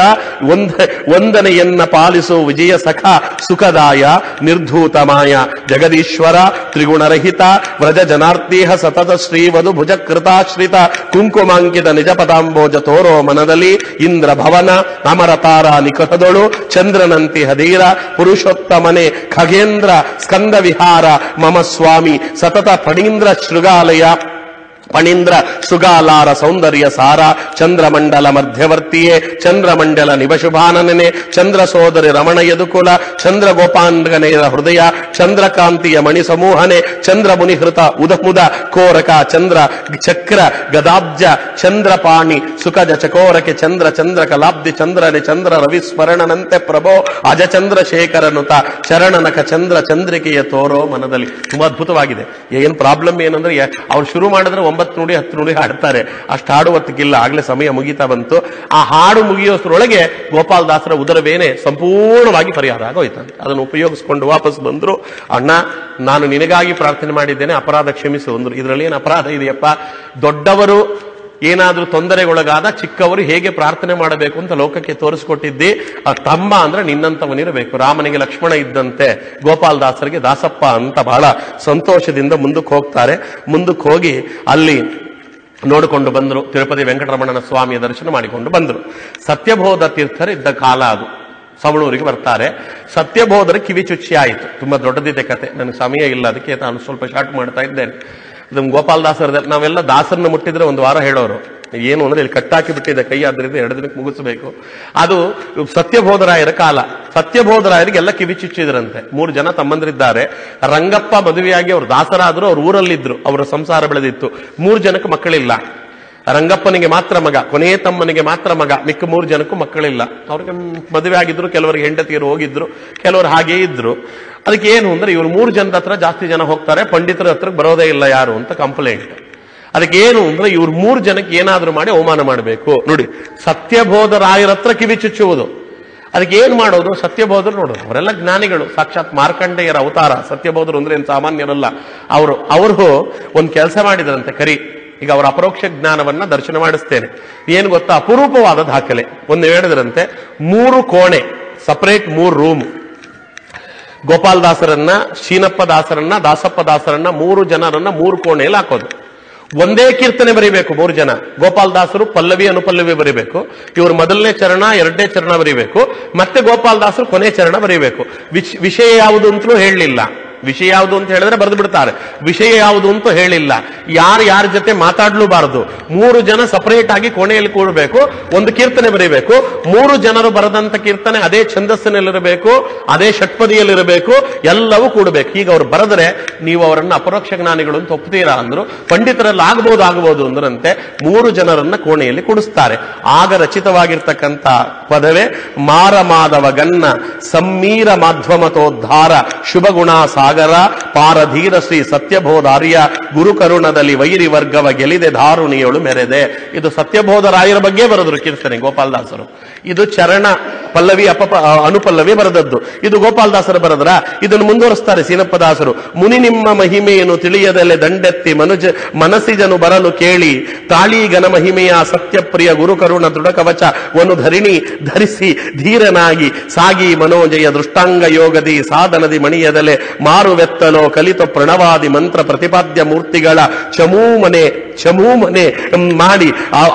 ವಂದನೆಯನ್ನ ಪಾಲಿಸು ವಿಜಯ ಸಖ ಸುಖದಾಯ, ನಿರ್ಧೂತಮಾಯ ಜಗದೀಶ್ವರ ತ್ರಿಗುಣರಹಿತ, ವ್ರಜ ಜನಾರ್ದೇಹ ಸತತ ಶ್ರೀವಧು ಭುಜಕೃತಾಶ್ರಿತ, ಕುಂಕುಮಾಂಕಿತ ನಿಜ ಪದಾಂಬೋಜ ತೋರೋ ಮನದಲ್ಲಿ, ಇಂದ್ರ ಭವನ ಅಮರತಾರ ನಿಖರದೊಳು, ಚಂದ್ರನಂತಿ ಹದೀರ ಪುರುಷೋತ್ತಮನೆ, ಖಗೇಂದ್ರ ಸ್ಕಂದ ವಿಹಾರ ಮಮ ಸ್ವಾಮಿ, ಸತತ ಫಣೀಂದ್ರ ಶೃಗಾಲಯ ಪಣೀಂದ್ರ ಶೃಗಾಲಾರ ಸೌಂದರ್ಯ ಸಾರ, ಚಂದ್ರಮಂಡಲ ಮಧ್ಯವರ್ತಿಯೇ, ಚಂದ್ರಮಂಡಲ ನಿವಶುಭಾನನೇ, ಚಂದ್ರ ಸೋದರಿ ರಮಣ ಯದುಕುಲ, ಚಂದ್ರ ಗೋಪಾಂಗನೆಯ ಹೃದಯ, ಚಂದ್ರಕಾಂತಿಯ ಮಣಿ ಸಮೂಹನೆ, ಚಂದ್ರ ಮುನಿಹೃತ ಉದಮುದ ಕೋರಕ, ಚಂದ್ರ ಚಕ್ರ ಗದಾಬ್ಜ, ಚಂದ್ರಪಾಣಿ ಸುಖಜ ಚಕೋರಕೆ, ಚಂದ್ರ ಕಲಾಬ್ಧಿ ಚಂದ್ರನೆ, ಚಂದ್ರ ರವಿಸ್ಮರಣನಂತೆ ಪ್ರಭೋ, ಅಜ ಚಂದ್ರಶೇಖರನುತ ಚರಣನಕ ಚಂದ್ರ ಚಂದ್ರಿಕೆಯ ತೋರೋ ಮನದಲ್ಲಿ. ತುಂಬಾ ಅದ್ಭುತವಾಗಿದೆ. ಏನ್ ಪ್ರಾಬ್ಲಮ್ ಏನಂದ್ರೆ, ಅವ್ರು ಶುರು ಮಾಡಿದ್ರೆ 9 ನುಡಿ 10 ನುಡಿ ಹಾಡ್ತಾರೆ, ಅಷ್ಟು ಹಾಡುವತ್ತಿಗಿಲ್ಲ. ಆಗ್ಲೇ ಸಮಯ ಮುಗಿತಾ ಬಂತು. ಆ ಹಾಡು ಮುಗಿಯೋಷ್ಟ್ರೊಳಗೆ ಗೋಪಾಲದಾಸರ ಉದರವೇನೆ ಸಂಪೂರ್ಣವಾಗಿ ಪರಿಹಾರ ಆಗೋಯ್ತಂತೆ. ಅದನ್ನು ಉಪಯೋಗಿಸ್ಕೊಂಡು ವಾಪಸ್ ಬಂದ್ರು. ಅಣ್ಣ, ನಾನು ನಿನಗಾಗಿ ಪ್ರಾರ್ಥನೆ ಮಾಡಿದ್ದೇನೆ, ಅಪರಾಧ ಕ್ಷಮಿಸು ಅಂದ್ರು. ಇದರಲ್ಲಿ ಏನು ಅಪರಾಧ ಇದೆಯಪ್ಪ? ದೊಡ್ಡವರು ಏನಾದ್ರೂ ತೊಂದರೆಗೊಳಗಾದ ಚಿಕ್ಕವರು ಹೇಗೆ ಪ್ರಾರ್ಥನೆ ಮಾಡಬೇಕು ಅಂತ ಲೋಕಕ್ಕೆ ತೋರಿಸ್ಕೊಟ್ಟಿದ್ದಿ. ಆ ತಮ್ಮ ಅಂದ್ರೆ ನಿನ್ನಂತವನಿರಬೇಕು. ರಾಮನಿಗೆ ಲಕ್ಷ್ಮಣ ಇದ್ದಂತೆ ಗೋಪಾಲದಾಸರಿಗೆ ದಾಸಪ್ಪ ಅಂತ ಬಹಳ ಸಂತೋಷದಿಂದ ಮುಂದಕ್ಕೆ ಹೋಗ್ತಾರೆ. ಮುಂದಕ್ಕೆ ಹೋಗಿ ಅಲ್ಲಿ ನೋಡಿಕೊಂಡು ಬಂದರು. ತಿರುಪತಿ ವೆಂಕಟರಮಣನ ಸ್ವಾಮಿಯ ದರ್ಶನ ಮಾಡಿಕೊಂಡು ಬಂದರು. ಸತ್ಯಬೋಧ ತೀರ್ಥರು ಇದ್ದ ಕಾಲ ಅದು. ಸವಣೂರಿಗೆ ಬರ್ತಾರೆ. ಸತ್ಯಬೋಧರ ಕಿವಿ ಚುಚ್ಚಿ ಆಯಿತು. ತುಂಬಾ ದೊಡ್ಡದಿದೆ ಕತೆ, ನನಗೆ ಸಮಯ ಇಲ್ಲ, ಅದಕ್ಕೆ ನಾನು ಸ್ವಲ್ಪ ಶಾರ್ಟ್ ಮಾಡ್ತಾ ಇದ್ದೇನೆ. ಗೋಪಾಲದಾಸರ ನಾವೆಲ್ಲ ದಾಸರನ್ನ ಮುಟ್ಟಿದ್ರೆ 1 ವಾರ ಹೇಳೋರು. ಏನು ಅಂದ್ರೆ ಇಲ್ಲಿ ಕಟ್ಟಾಕಿ ಬಿಟ್ಟಿದೆ ಕೈ, ಆದ್ರಿಂದ 2 ದಿನಕ್ಕೆ ಮುಗಿಸಬೇಕು. ಅದು ಸತ್ಯಬೋಧರಾಯರ ಕಾಲ. ಸತ್ಯಬೋಧರಾಯರಿಗೆಲ್ಲ ಕಿವಿ ಚುಚ್ಚಿದ್ರಂತೆ. 3 ಜನ ತಮ್ಮಂದ್ರಿದ್ದಾರೆ. ರಂಗಪ್ಪ ಮದುವೆಯಾಗಿ ಅವ್ರು ದಾಸರಾದ್ರು, ಅವ್ರ ಊರಲ್ಲಿದ್ರು, ಅವರ ಸಂಸಾರ ಬೆಳೆದಿತ್ತು. 3 ಜನಕ್ಕೆ ಮಕ್ಕಳಿಲ್ಲ. ರಂಗಪ್ಪನಿಗೆ ಮಾತ್ರ ಮಗ, ಕೊನೆಯ ತಮ್ಮನಿಗೆ ಮಾತ್ರ ಮಗ, ಮಿಕ್ಕ 3 ಜನಕ್ಕೂ ಮಕ್ಕಳಿಲ್ಲ. ಅವ್ರಿಗೆ ಮದುವೆ ಆಗಿದ್ರು, ಕೆಲವರಿಗೆ ಹೆಂಡತಿಯರು ಹೋಗಿದ್ರು, ಕೆಲವರು ಹಾಗೇ ಇದ್ರು. ಅದಕ್ಕೆ ಏನು ಅಂದ್ರೆ, ಇವರು 3 ಜನದ ಹತ್ರ ಜಾಸ್ತಿ ಜನ ಹೋಗ್ತಾರೆ, ಪಂಡಿತರ ಹತ್ರ ಬರೋದೇ ಇಲ್ಲ ಯಾರು ಅಂತ ಕಂಪ್ಲೇಂಟ್. ಅದಕ್ಕೆ ಏನು ಅಂದ್ರೆ, ಇವ್ರು 3 ಜನಕ್ಕೆ ಏನಾದ್ರೂ ಮಾಡಿ ಅವಮಾನ ಮಾಡಬೇಕು. ನೋಡಿ, ಸತ್ಯಬೋಧರಾಯರ ಹತ್ರ ಕಿವಿ ಚುಚ್ಚುವುದು. ಅದಕ್ಕೆ ಏನ್ ಮಾಡೋದು? ಸತ್ಯಬೋಧರು ನೋಡೋದು, ಅವರೆಲ್ಲ ಜ್ಞಾನಿಗಳು, ಸಾಕ್ಷಾತ್ ಮಾರ್ಕಂಡೇಯರ ಅವತಾರ. ಸತ್ಯಬೋಧರು ಅಂದ್ರೆ ಏನು ಸಾಮಾನ್ಯರಲ್ಲ. ಅವರು ಒಂದು ಕೆಲಸ ಮಾಡಿದ್ರಂತೆ, ಕರಿ, ಈಗ ಅವರ ಅಪರೋಕ್ಷ ಜ್ಞಾನವನ್ನ ದರ್ಶನ ಮಾಡಿಸ್ತೇನೆ. ಏನು ಗೊತ್ತಾ? ಅಪರೂಪವಾದ ದಾಖಲೆ. ಒಂದು ಹೇಳಿದ್ರಂತೆ, 3 ಕೋಣೆ ಸಪರೇಟ್, 3 ರೂಮ್. ಗೋಪಾಲದಾಸರನ್ನ, ಶೀನಪ್ಪ ದಾಸರನ್ನ, ದಾಸಪ್ಪ ದಾಸರನ್ನ 3 ಜನರನ್ನ 3 ಕೋಣೆಯಲ್ಲಿ ಹಾಕೋದು. ಒಂದೇ ಕೀರ್ತನೆ ಬರೀಬೇಕು 3 ಜನ. ಗೋಪಾಲದಾಸರು ಪಲ್ಲವಿ ಅನುಪಲ್ಲವಿ ಬರೀಬೇಕು, ಇವರು ಮೊದಲನೇ ಚರಣ 2ನೇ ಚರಣ ಬರೀಬೇಕು, ಮತ್ತೆ ಗೋಪಾಲದಾಸರು ಕೊನೆ ಚರಣ ಬರೀಬೇಕು. ವಿಷಯ ಯಾವುದು ಅಂತಲೂ ಹೇಳಲಿಲ್ಲ. ವಿಷಯ ಯಾವುದು ಅಂತ ಹೇಳಿದ್ರೆ ಬರೆದು ಬಿಡ್ತಾರೆ, ವಿಷಯ ಯಾವುದು ಅಂತ ಹೇಳಿಲ್ಲ. ಯಾರ ಜೊತೆ ಮಾತಾಡ್ಲೂಬಾರದು. 3 ಜನ ಸಪರೇಟ್ ಆಗಿ ಕೋಣೆಯಲ್ಲಿ ಕೂಡಬೇಕು, ಒಂದು ಕೀರ್ತನೆ ಬರೀಬೇಕು. 3 ಜನರು ಬರೆದಂತ ಕೀರ್ತನೆ ಅದೇ ಛಂದಸ್ಸಿನಲ್ಲಿರಬೇಕು, ಅದೇ ಷಟ್ಪದಿಯಲ್ಲಿರಬೇಕು, ಎಲ್ಲವೂ ಕೂಡಬೇಕು. ಈಗ ಅವ್ರು ಬರೆದ್ರೆ ನೀವು ಅವರನ್ನ ಅಪರೋಕ್ಷ ಜ್ಞಾನಿಗಳು ಅಂತ ಒಪ್ತೀರಾ ಅಂದ್ರು. ಪಂಡಿತರಲ್ಲಿ ಆಗಬಹುದು ಅಂದ್ರಂತೆ 3 ಜನರನ್ನ ಕೋಣೆಯಲ್ಲಿ ಕೂಡಿಸ್ತಾರೆ. ಆಗ ರಚಿತವಾಗಿರ್ತಕ್ಕಂಥ ಪದವೇ ಮಾರಮಾಧವ ಗನ್ನ ಸಮ್ಮೀರ ಮಾಧ್ವಮತೋದ್ಧಾರ ಶುಭಗುಣ ಸಾಗರ ಪಾರಧೀರ ಶ್ರೀ ಸತ್ಯಬೋಧಾರ್ಯ ಗುರುಕರುಣದಲ್ಲಿ ವೈರಿ ವರ್ಗವ ಗೆಲಿದೆ ಧಾರುಣಿಯಳು ಮೆರೆದೆ. ಇದು ಸತ್ಯಬೋಧರಾಯರ ಬಗ್ಗೆ ಬರೆದ್ರು ಕೀರ್ತನೆ ಗೋಪಾಲದಾಸರು. ಇದು ಚರಣ ಪಲ್ಲವಿ ಅನುಪಲ್ಲವಿ ಬರೆದದ್ದು. ಇದು ಗೋಪಾಲದಾಸರು ಬರೆದ್ರ. ಇದನ್ನು ಮುಂದುವರಿಸ್ತಾರೆ ಸೀನಪ್ಪದಾಸರು. ಮುನಿ ನಿಮ್ಮ ಮಹಿಮೆಯನ್ನು ತಿಳಿಯದಲ್ಲೇ ದಂಡೆತ್ತಿ ಮನಸ್ಸಿಜನು ಬರಲು ಕೇಳಿ ತಾಳಿ ಘನ ಮಹಿಮೆಯ ಸತ್ಯಪ್ರಿಯ ಗುರುಕರುಣ ದೃಢ ಕವಚ ವನು ಧರಿಣಿ ಧರಿಸಿ ಧೀರನಾಗಿ ಸಾಗಿ ಮನೋಜಯ ದೃಷ್ಟಾಂಗ ಯೋಗದಿ ಸಾಧನದಿ ಮಣಿಯದಲೆ ಮಾರುವೆತ್ತಲೋ ಕಲಿತ ಪ್ರಣವಾದಿ ಮಂತ್ರ ಪ್ರತಿಪಾದ್ಯ ಮೂರ್ತಿಗಳ ಚಮೂಮನೆ ಮಾಡಿ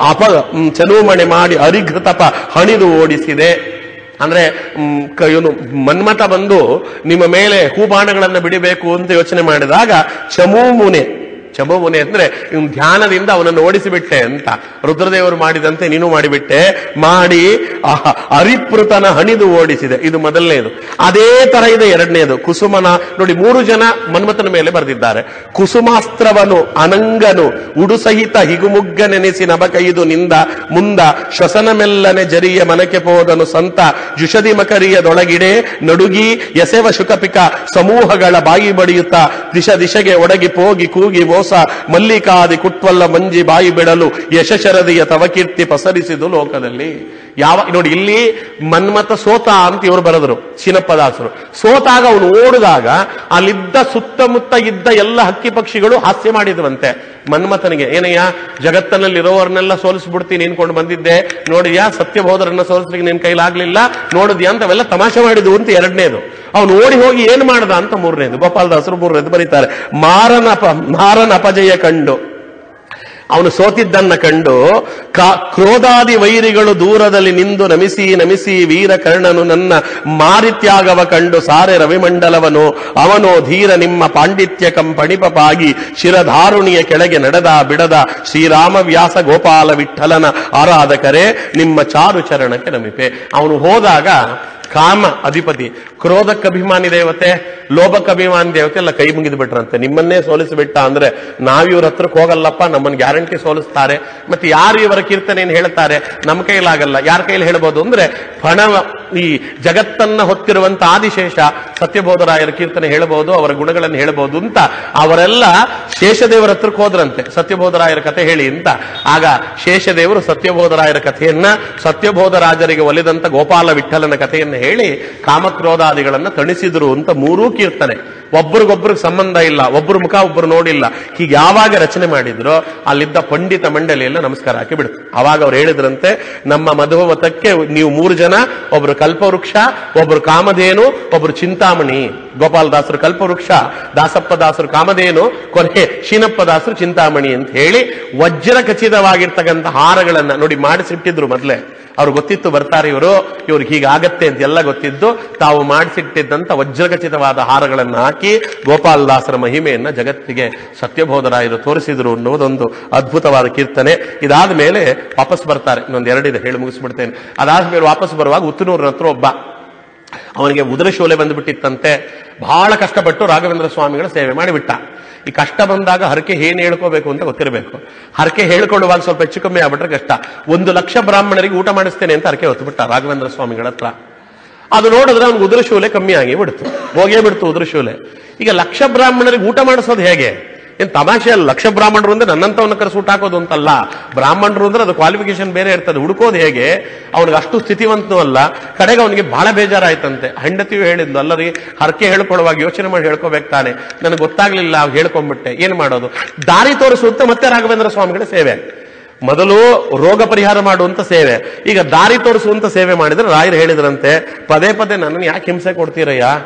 ಚನೂಮಣೆ ಮಾಡಿ ಅರಿಘೃತಪ ಹಣಿದು ಓಡಿಸಿದೆ. ಅಂದ್ರೆ ಇವನು ಮನ್ಮಥ ಬಂದು ನಿಮ್ಮ ಮೇಲೆ ಹೂಬಾಣಗಳನ್ನ ಬಿಡಬೇಕು ಅಂತ ಯೋಚನೆ ಮಾಡಿದಾಗ ಚಮೂಮುನೆ ಅಂದ್ರೆ ಇವನು ಧ್ಯಾನದಿಂದ ಅವನನ್ನು ಓಡಿಸಿಬಿಟ್ಟೆ ಅಂತ. ರುದ್ರದೇವರು ಮಾಡಿದಂತೆ ನೀನು ಮಾಡಿಬಿಟ್ಟೆ, ಮಾಡಿ ಅರಿಪೃತನ ಹಣಿದು ಓಡಿಸಿದೆ. ಇದು ಮೊದಲನೇದು. ಅದೇ ತರ ಇದೆ ಎರಡನೇದು. ಕುಸುಮನ ನೋಡಿ 3 ಜನ ಮನ್ಮಥನ ಮೇಲೆ ಬರೆದಿದ್ದಾರೆ. ಕುಸುಮಾಸ್ತ್ರವನು ಅನಂಗನು ಉಡುಸಹಿತ ಹಿಗುಮುಗ್ಗ ನೆನೆಸಿ ನಬಕೈದು ನಿಂದ ಮುಂದ ಶ್ವಸನ ಮೆಲ್ಲನೆ ಜರಿಯ ಮನಕ್ಕೆ ಪೋದನು ಸಂತ ಜುಷದಿ ಮಕರಿಯದೊಳಗಿಡೆ ನಡುಗಿ ಎಸೆವ ಶುಕಪಿಕ ಸಮೂಹಗಳ ಬಾಯಿ ಬಡಿಯುತ್ತಾ ದಿಶೆಗೆ ಒಡಗಿ ಪೋಗಿ ಕೂಗಿ ಮಲ್ಲಿಕಾದಿ ಕುಟ್ವಲ್ಲ ಮಂಜಿ ಬಾಯಿ ಬಿಡಲು ಯಶಶರದಿಯ ತವ ಕೀರ್ತಿ ಪಸರಿಸಿದು ಲೋಕದಲ್ಲಿ. ನೋಡಿ ಇಲ್ಲಿ ಮನ್ಮಥ ಸೋತ ಅಂತ ಇವರು ಬರೆದರು ಸೀನಪ್ಪದಾಸರು. ಸೋತಾಗ ಅವನು ಓಡಿದಾಗ ಅಲ್ಲಿದ್ದ ಸುತ್ತಮುತ್ತ ಇದ್ದ ಎಲ್ಲ ಹಕ್ಕಿ ಪಕ್ಷಿಗಳು ಹಾಸ್ಯ ಮಾಡಿದ್ವಂತೆ ಮನ್ಮಥನಿಗೆ. ಏನಯ್ಯ ಜಗತ್ತಿನಲ್ಲಿರೋವರನ್ನೆಲ್ಲ ಸೋಲಿಸ್ಬಿಡ್ತೀನಿ ಅನ್ಕೊಂಡು ಬಂದಿದ್ದೆ, ನೋಡಿದ್ಯಾ ಸತ್ಯಬೋಧರನ್ನ ಸೋಲಿಸ್ಲಿಕ್ಕೆ ನಿನ್ ಕೈಲಾಗ್ಲಿಲ್ಲ ನೋಡಿದ್ಯಾ ಅಂತ ಅವೆಲ್ಲ ತಮಾಷೆ ಮಾಡಿದ್ವು ಅಂತ ಎರಡನೇದು. ಅವನು ಓಡಿ ಹೋಗಿ ಏನ್ ಮಾಡ್ದ ಅಂತ ಮೂರನೇದು. ಗೋಪಾಲದಾಸರು 3ನೇದು ಬರೀತಾರೆ. ಮಾರನ ಅಪಜಯ ಕಂಡು ಅವನು ಸೋತಿದ್ದನ್ನ ಕಂಡು ಕ್ರೋಧಾದಿ ವೈರಿಗಳು ದೂರದಲ್ಲಿ ನಿಂದು ನಮಿಸಿ ವೀರ ಕರ್ಣನು ನನ್ನ ಮಾರಿತ್ಯಾಗವ ಕಂಡು ಸಾರೆ ರವಿಮಂಡಲವನು ಅವನೋ ಧೀರ ನಿಮ್ಮ ಪಾಂಡಿತ್ಯ ಕಂಪಣಿಪಾಗಿ ಶಿರಧಾರುಣಿಯ ಕೆಳಗೆ ನಡೆದ ಬಿಡದ ಶ್ರೀರಾಮ ವ್ಯಾಸ ಗೋಪಾಲ ವಿಠಲನ ಆರಾಧಕರೇ ನಿಮ್ಮ ಚಾರು ಚರಣಕ್ಕೆ ನಮಿಪೆ. ಅವನು ಹೋದಾಗ ಕಾಮ ಅಧಿಪತಿ, ಕ್ರೋಧಕ್ಕೆ ಅಭಿಮಾನಿ ದೇವತೆ, ಲೋಭಕ್ಕೆ ಅಭಿಮಾನಿ ದೇವತೆ ಎಲ್ಲ ಕೈ ಮುಗಿದು ಬಿಟ್ರಂತೆ. ನಿಮ್ಮನ್ನೇ ಸೋಲಿಸಿಬಿಟ್ಟ ಅಂದ್ರೆ ನಾವಿವ್ರ ಹತ್ರಕ್ಕೆ ಹೋಗಲ್ಲಪ್ಪ, ನಮ್ಮನ್ನು ಗ್ಯಾರಂಟಿ ಸೋಲಿಸ್ತಾರೆ. ಮತ್ತೆ ಯಾರು ಇವರ ಕೀರ್ತನೆಯನ್ನು ಹೇಳ್ತಾರೆ? ನಮ್ಮ ಕೈಲಾಗಲ್ಲ. ಯಾರ ಕೈಲಿ ಹೇಳ್ಬೋದು ಅಂದ್ರೆ ಈ ಜಗತ್ತನ್ನ ಹೊತ್ತಿರುವಂತ ಆದಿಶೇಷ ಸತ್ಯಬೋಧರಾಯರ ಕೀರ್ತನೆ ಹೇಳಬಹುದು, ಅವರ ಗುಣಗಳನ್ನು ಹೇಳಬಹುದು ಅಂತ ಅವರೆಲ್ಲ ಶೇಷದೇವರ ಹತ್ರಕ್ಕೆ ಹೋದ್ರಂತೆ ಸತ್ಯಬೋಧರಾಯರ ಕಥೆ ಹೇಳಿ ಅಂತ. ಆಗ ಶೇಷದೇವರು ಸತ್ಯಬೋಧರಾಯರ ಕಥೆಯನ್ನ ಸತ್ಯಬೋಧರಾಜರಿಗೆ ಒಲಿದಂತ ಗೋಪಾಲ ವಿಠಲನ ಕಥೆಯನ್ನು ಹೇಳಿ ಕಾಮಕ್ರೋಧಾದಿಗಳನ್ನ ತಣಿಸಿದ್ರು ಅಂತ 3 ಕೀರ್ತನೆ. ಒಬ್ರಿಗೊಬ್ರಿಗೆ ಸಂಬಂಧ ಇಲ್ಲ, ಒಬ್ರು ಮುಖ ಒಬ್ರು ನೋಡಿಲ್ಲ. ಹೀಗೆ ಯಾವಾಗ ರಚನೆ ಮಾಡಿದ್ರು ಅಲ್ಲಿದ್ದ ಪಂಡಿತ ಮಂಡಳಿಯೆಲ್ಲ ನಮಸ್ಕಾರ ಹಾಕಿ ಬಿಡ್ತು. ಅವಾಗ ಅವ್ರು ಹೇಳಿದ್ರಂತೆ, ನಮ್ಮ ಮಧುಮತಕ್ಕೆ ನೀವು 3 ಜನ, ಒಬ್ರು ಕಲ್ಪವೃಕ್ಷ, ಒಬ್ರು ಕಾಮಧೇನು, ಒಬ್ರು ಚಿಂತಾಮಣಿ. ಗೋಪಾಲದಾಸರು ಕಲ್ಪವೃಕ್ಷ, ದಾಸಪ್ಪ ದಾಸರು ಕಾಮಧೇನು, ಕೊನೆ ಶೀನಪ್ಪ ದಾಸರು ಚಿಂತಾಮಣಿ ಅಂತ ಹೇಳಿ ವಜ್ರ ಖಚಿತವಾಗಿರ್ತಕ್ಕಂಥ ಹಾರಗಳನ್ನ ನೋಡಿ ಮಾಡಿಸಿಟ್ಟಿದ್ರು. ಮೊದಲೇ ಅವ್ರು ಗೊತ್ತಿತ್ತು ಬರ್ತಾರೆ ಇವ್ರಿಗೆ ಹೀಗಾಗತ್ತೆ ಅಂತ ಎಲ್ಲ ಗೊತ್ತಿದ್ದು ತಾವು ಮಾಡಿಸಿಟ್ಟಿದ್ದಂತ ವಜ್ರಖಚಿತವಾದ ಹಾರಗಳನ್ನು ಹಾಕಿ ಗೋಪಾಲದಾಸರ ಮಹಿಮೆಯನ್ನ ಜಗತ್ತಿಗೆ ಸತ್ಯಬೋಧರಾಯರು ತೋರಿಸಿದ್ರು ಅನ್ನೋದೊಂದು ಅದ್ಭುತವಾದ ಕೀರ್ತನೆ. ಇದಾದ ಮೇಲೆ ವಾಪಸ್ ಬರ್ತಾರೆ. ಇನ್ನೊಂದು 2 ಇದೆ, ಹೇಳಿ ಮುಗಿಸ್ಬಿಡ್ತೇನೆ. ಅದಾದ್ಮೇಲೆ ವಾಪಸ್ ಬರುವಾಗ ಉತ್ತನೂರಿನ ಹತ್ರ ಒಬ್ಬ ಅವನಿಗೆ ಉದರಶೋಲೆ ಬಂದುಬಿಟ್ಟಿತ್ತಂತೆ. ಬಹಳ ಕಷ್ಟಪಟ್ಟು ರಾಘವೇಂದ್ರ ಸ್ವಾಮಿಗಳ ಸೇವೆ ಮಾಡಿಬಿಟ್ಟ. ಈ ಕಷ್ಟ ಬಂದಾಗ ಹರಕೆ ಏನ್ ಹೇಳ್ಕೋಬೇಕು ಅಂತ ಗೊತ್ತಿರಬೇಕು. ಹರಕೆ ಹೇಳ್ಕೊಳ್ಳುವಾಗ ಸ್ವಲ್ಪ ಹೆಚ್ಚು ಕಮ್ಮಿ ಆಗ್ಬಿಟ್ರೆ ಕಷ್ಟ. 1 ಲಕ್ಷ ಬ್ರಾಹ್ಮಣರಿಗೆ ಊಟ ಮಾಡಿಸ್ತೇನೆ ಅಂತ ಹರಕೆ ಹೊತ್ತುಬಿಟ್ಟ ರಾಘವೇಂದ್ರ ಸ್ವಾಮಿಗಳ ಹತ್ರ. ಅದು ನೋಡಿದ್ರೆ ಅವ್ನಿಗೆ ಉದರಶೂಲೆ ಕಮ್ಮಿ ಆಗಿ ಬಿಡ್ತು, ಹೋಗೇ ಬಿಡ್ತು ಉದರಶೂಲೆ. ಈಗ 1 ಲಕ್ಷ ಬ್ರಾಹ್ಮಣರಿಗೆ ಊಟ ಮಾಡಿಸೋದು ಹೇಗೆ? ಏನ್ ತಮಾಷೆ ಅಲ್ಲ. 1 ಲಕ್ಷ ಬ್ರಾಹ್ಮಣರು ಅಂದ್ರೆ ನನ್ನಂತವನ್ನ ಕರೆಸಿ ಊಟ ಹಾಕೋದು ಅಂತಲ್ಲ. ಬ್ರಾಹ್ಮಣರು ಅಂದ್ರೆ ಅದು ಕ್ವಾಲಿಫಿಕೇಶನ್ ಬೇರೆ ಇರ್ತದೆ, ಹುಡುಕೋದು ಹೇಗೆ? ಅವನಿಗೆ ಅಷ್ಟು ಸ್ಥಿತಿವಂತನೂ ಅಲ್ಲ. ಕಡೆಗೆ ಅವನಿಗೆ ಬಹಳ ಬೇಜಾರಾಯ್ತಂತೆ. ಹೆಂಡತಿಯು ಹೇಳಿದ್ಲು, ಅಲ್ಲರಿ ಹರಕೆ ಹೇಳ್ಕೊಳ್ಳುವಾಗ ಯೋಚನೆ ಮಾಡಿ ಹೇಳ್ಕೋಬೇಕು ತಾನೆ, ನನಗೆ ಗೊತ್ತಾಗ್ಲಿಲ್ಲ, ಹೇಳ್ಕೊಂಡ್ಬಿಟ್ಟೆ, ಏನ್ ಮಾಡೋದು? ದಾರಿ ತೋರಿಸುವಂತ ಮತ್ತೆ ರಾಘವೇಂದ್ರ ಸ್ವಾಮಿಗಳ ಸೇವೆ. ಮೊದಲು ರೋಗ ಪರಿಹಾರ ಮಾಡುವಂತ ಸೇವೆ, ಈಗ ದಾರಿ ತೋರಿಸುವಂತ ಸೇವೆ ಮಾಡಿದ್ರೆ ರಾಯರು ಹೇಳಿದ್ರಂತೆ, ಪದೇ ಪದೇ ನನ್ನನ್ನು ಯಾಕೆ ಹಿಂಸೆ ಕೊಡ್ತೀರಯ್ಯ?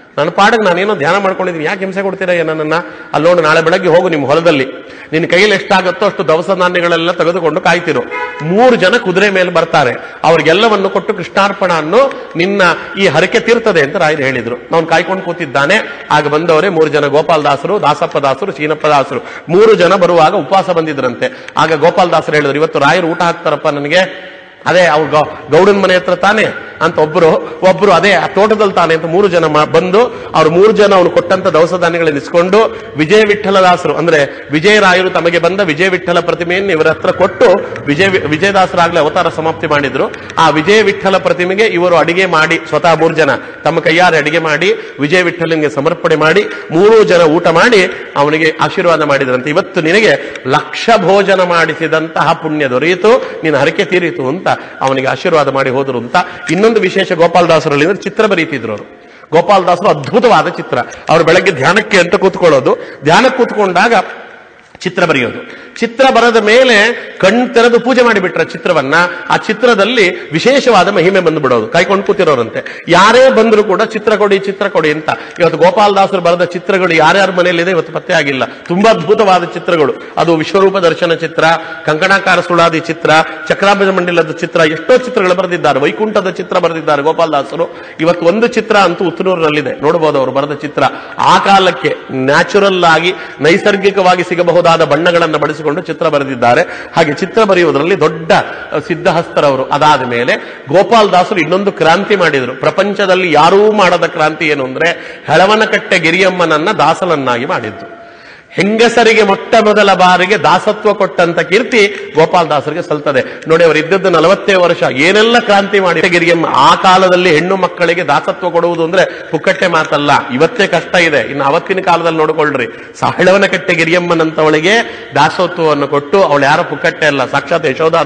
ನನ್ನ ಪಾಡಿಗೆ ನಾನೇನೋ ಧ್ಯಾನ ಮಾಡ್ಕೊಂಡಿದ್ದೀನಿ, ಯಾಕೆ ಹಿಂಸೆ ಕೊಡ್ತೀರಾ ನನ್ನನ್ನ? ಅಲ್ಲೋಡು, ನಾಳೆ ಬೆಳಗ್ಗೆ ಹೋಗು ನಿಮ್ಮ ಹೊಲದಲ್ಲಿ, ನಿನ್ನ ಕೈಯಲ್ಲಿ ಎಷ್ಟಾಗುತ್ತೋ ಅಷ್ಟು ದವಸ ಧಾನ್ಯಗಳೆಲ್ಲ ತೆಗೆದುಕೊಂಡು ಕಾಯ್ತಿರು. 3 ಜನ ಕುದುರೆ ಮೇಲೆ ಬರ್ತಾರೆ, ಅವ್ರಿಗೆಲ್ಲವನ್ನು ಕೊಟ್ಟು ಕೃಷ್ಣಾರ್ಪಣ ಅನ್ನೋ ನಿನ್ನ ಈ ಹರಕೆ ತೀರ್ತದೆ ಅಂತ ರಾಯರು ಹೇಳಿದ್ರು. ನಾವು ಕಾಯ್ಕೊಂಡು ಕೂತಿದ್ದಾನೆ. ಆಗ ಬಂದವರೇ 3 ಜನ, ಗೋಪಾಲದಾಸರು, ದಾಸಪ್ಪ ದಾಸರು, ಶೀನಪ್ಪ ದಾಸರು. 3 ಜನ ಬರುವಾಗ ಉಪವಾಸ ಬಂದಿದ್ರಂತೆ. ಆಗ ಗೋಪಾಲದಾಸರು ಹೇಳಿದ್ರು, ಇವತ್ತು ರಾಯರು ಊಟ ಹಾಕ್ತಾರಪ್ಪ ನನಗೆ. ಅದೇ ಅವ್ರು ಗೌಡನ ಮನೆ ಹತ್ರ ತಾನೆ ಅಂತ ಒಬ್ರು ಅದೇ ಆ ತೋಟದಲ್ಲಿ ತಾನೆ ಅಂತ 3 ಜನ ಬಂದು ಅವ್ರು 3 ಜನ ಅವನು ಕೊಟ್ಟಂತ ದವಸ ಧಾನ್ಯಗಳನ್ನು ಇಸ್ಕೊಂಡು ವಿಜಯ ವಿಠಲದಾಸರು ಅಂದ್ರೆ ವಿಜಯರಾಯರು ತಮಗೆ ಬಂದ ವಿಜಯ ವಿಠಲ ಪ್ರತಿಮೆಯನ್ನು ಇವರ ಹತ್ರ ಕೊಟ್ಟು ವಿಜಯದಾಸರಾಗ್ಲೇ ಅವತಾರ ಸಮಾಪ್ತಿ ಮಾಡಿದ್ರು. ಆ ವಿಜಯ ವಿಠಲ ಪ್ರತಿಮೆಗೆ ಇವರು ಅಡಿಗೆ ಮಾಡಿ ಸ್ವತಃ 3 ಜನ ತಮ್ಮ ಕೈಯಾರೆ ಅಡಿಗೆ ಮಾಡಿ ವಿಜಯ ವಿಠಲನಿಗೆ ಸಮರ್ಪಣೆ ಮಾಡಿ 3 ಜನ ಊಟ ಮಾಡಿ ಅವನಿಗೆ ಆಶೀರ್ವಾದ ಮಾಡಿದ್ರಂತೆ. ಇವತ್ತು ನಿನಗೆ 1,00,000 ಭೋಜನ ಮಾಡಿಸಿದಂತಹ ಪುಣ್ಯ ದೊರೆಯಿತು, ನಿನ್ನ ಹರಕೆ ತೀರಿತು ಅಂತ ಅವನಿಗೆ ಆಶೀರ್ವಾದ ಮಾಡಿ ಹೋದ್ರು ಅಂತ. ಇನ್ನೊಂದು ವಿಶೇಷ ಗೋಪಾಲದಾಸರಲ್ಲಿ ಅಂದ್ರೆ ಚಿತ್ರ ಬರೀತಿದ್ರು ಅವರು. ಗೋಪಾಲದಾಸರು ಅದ್ಭುತವಾದ ಚಿತ್ರ. ಅವರು ಬೆಳಗ್ಗೆ ಧ್ಯಾನಕ್ಕೆ ಅಂತ ಕೂತ್ಕೊಳ್ಳೋದು, ಧ್ಯಾನಕ್ಕೆ ಕೂತ್ಕೊಂಡಾಗ ಚಿತ್ರ ಬರೆಯೋದು. ಚಿತ್ರ ಬರೆದ ಮೇಲೆ ಕಣ್ ತೆರೆದು ಪೂಜೆ ಮಾಡಿಬಿಟ್ರ ಚಿತ್ರವನ್ನ. ಆ ಚಿತ್ರದಲ್ಲಿ ವಿಶೇಷವಾದ ಮಹಿಮೆ ಬಂದು ಬಿಡೋದು. ಕಾಯ್ಕೊಂಡು ಕೂತಿರೋರಂತೆ. ಯಾರೇ ಬಂದ್ರು ಕೂಡ ಚಿತ್ರ ಕೊಡಿ ಅಂತ. ಇವತ್ತು ಗೋಪಾಲದಾಸರು ಬರೆದ ಚಿತ್ರಗಳು ಯಾರ್ಯಾರ ಮನೆಯಲ್ಲಿದೆ ಇವತ್ತು ಪತ್ತೆ ಆಗಿಲ್ಲ. ತುಂಬಾ ಅದ್ಭುತವಾದ ಚಿತ್ರಗಳು. ಅದು ವಿಶ್ವರೂಪ ದರ್ಶನ ಚಿತ್ರ, ಕಂಕಣಾಕಾರ ಸುಳಾದಿ ಚಿತ್ರ, ಚಕ್ರಾಭಜ ಮಂಡಲದ ಚಿತ್ರ, ಎಷ್ಟೋ ಚಿತ್ರಗಳು ಬರೆದಿದ್ದಾರೆ. ವೈಕುಂಠದ ಚಿತ್ರ ಬರೆದಿದ್ದಾರೆ ಗೋಪಾಲದಾಸರು. ಇವತ್ತು ಒಂದು ಚಿತ್ರ ಅಂತೂ ಉತ್ತನೂರಿನಲ್ಲಿದೆ, ನೋಡಬಹುದು ಅವರು ಬರೆದ ಚಿತ್ರ. ಆ ಕಾಲಕ್ಕೆ ನ್ಯಾಚುರಲ್ ಆಗಿ ನೈಸರ್ಗಿಕವಾಗಿ ಸಿಗಬಹುದಾದ ಬಣ್ಣಗಳನ್ನು ಬಳಸಿಕೊಂಡು ಚಿತ್ರ ಬರೆದಿದ್ದಾರೆ. ಹಾಗೆ ಚಿತ್ರ ಬರೆಯುವುದರಲ್ಲಿ ದೊಡ್ಡ ಸಿದ್ಧಹಸ್ತರವರು. ಅದಾದ ಮೇಲೆ ಗೋಪಾಲದಾಸರು ಇನ್ನೊಂದು ಕ್ರಾಂತಿ ಮಾಡಿದರು. ಪ್ರಪಂಚದಲ್ಲಿ ಯಾರೂ ಮಾಡದ ಕ್ರಾಂತಿ ಏನು ಅಂದ್ರೆ ಹೆಳವನಕಟ್ಟೆ ಗಿರಿಯಮ್ಮನನ್ನ ದಾಸನನ್ನಾಗಿ ಮಾಡಿದ್ದು. ಹೆಂಗಸರಿಗೆ ಮೊಟ್ಟ ಮೊದಲ ಬಾರಿಗೆ ದಾಸತ್ವ ಕೊಟ್ಟಂತ ಕೀರ್ತಿ ಗೋಪಾಲದಾಸರಿಗೆ ಸಲ್ತದೆ. ನೋಡಿ, ಅವರು ಇದ್ದದ್ದು 40 ವರ್ಷ, ಏನೆಲ್ಲ ಕ್ರಾಂತಿ ಮಾಡಿ ಗಿರಿಯಮ್ಮ. ಆ ಕಾಲದಲ್ಲಿ ಹೆಣ್ಣು ಮಕ್ಕಳಿಗೆ ದಾಸತ್ವ ಕೊಡುವುದು ಅಂದ್ರೆ ಪುಕ್ಕಟ್ಟೆ ಮಾತಲ್ಲ, ಇವತ್ತೇ ಕಷ್ಟ ಇದೆ. ಇನ್ನು ಅವತ್ತಿನ ಕಾಲದಲ್ಲಿ ನೋಡ್ಕೊಳ್ರಿ, ಹೆಳವನಕಟ್ಟೆ ಗಿರಿಯಮ್ಮನಂತವಳಿಗೆ ದಾಸತ್ವವನ್ನು ಕೊಟ್ಟು, ಅವಳು ಯಾರೋ ಪುಕ್ಕಟ್ಟೆ ಅಲ್ಲ, ಸಾಕ್ಷಾತ್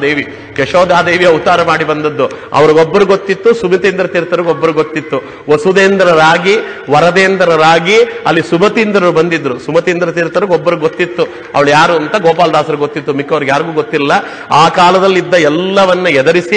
ಯಶೋಧಾದೇವಿ ಅವತಾರ ಮಾಡಿ ಬಂದದ್ದು. ಅವ್ರಿಗೊಬ್ಬರು ಗೊತ್ತಿತ್ತು, ಸುಮತೀಂದ್ರ ತೀರ್ಥರಿಗೊಬ್ಬರು ಗೊತ್ತಿತ್ತು. ವಸುಧೇಂದ್ರರಾಗಿ ವರದೇಂದ್ರರಾಗಿ ಅಲ್ಲಿ ಸುಮತೀಂದ್ರರು ಬಂದಿದ್ರು. ಸುಮತೀಂದ್ರ ತೀರ್ಥ ಒಬ್ಬರು ಗೊತ್ತಿತ್ತು ಅವಳು ಯಾರು ಅಂತ, ಗೋಪಾಲದಾಸರು ಗೊತ್ತಿತ್ತು, ಮಿಕ್ಕವ್ರಿಗೆ ಯಾರಿಗೂ ಗೊತ್ತಿಲ್ಲ. ಆ ಕಾಲದಲ್ಲಿ ಇದ್ದ ಎಲ್ಲವನ್ನ ಎದುರಿಸಿ,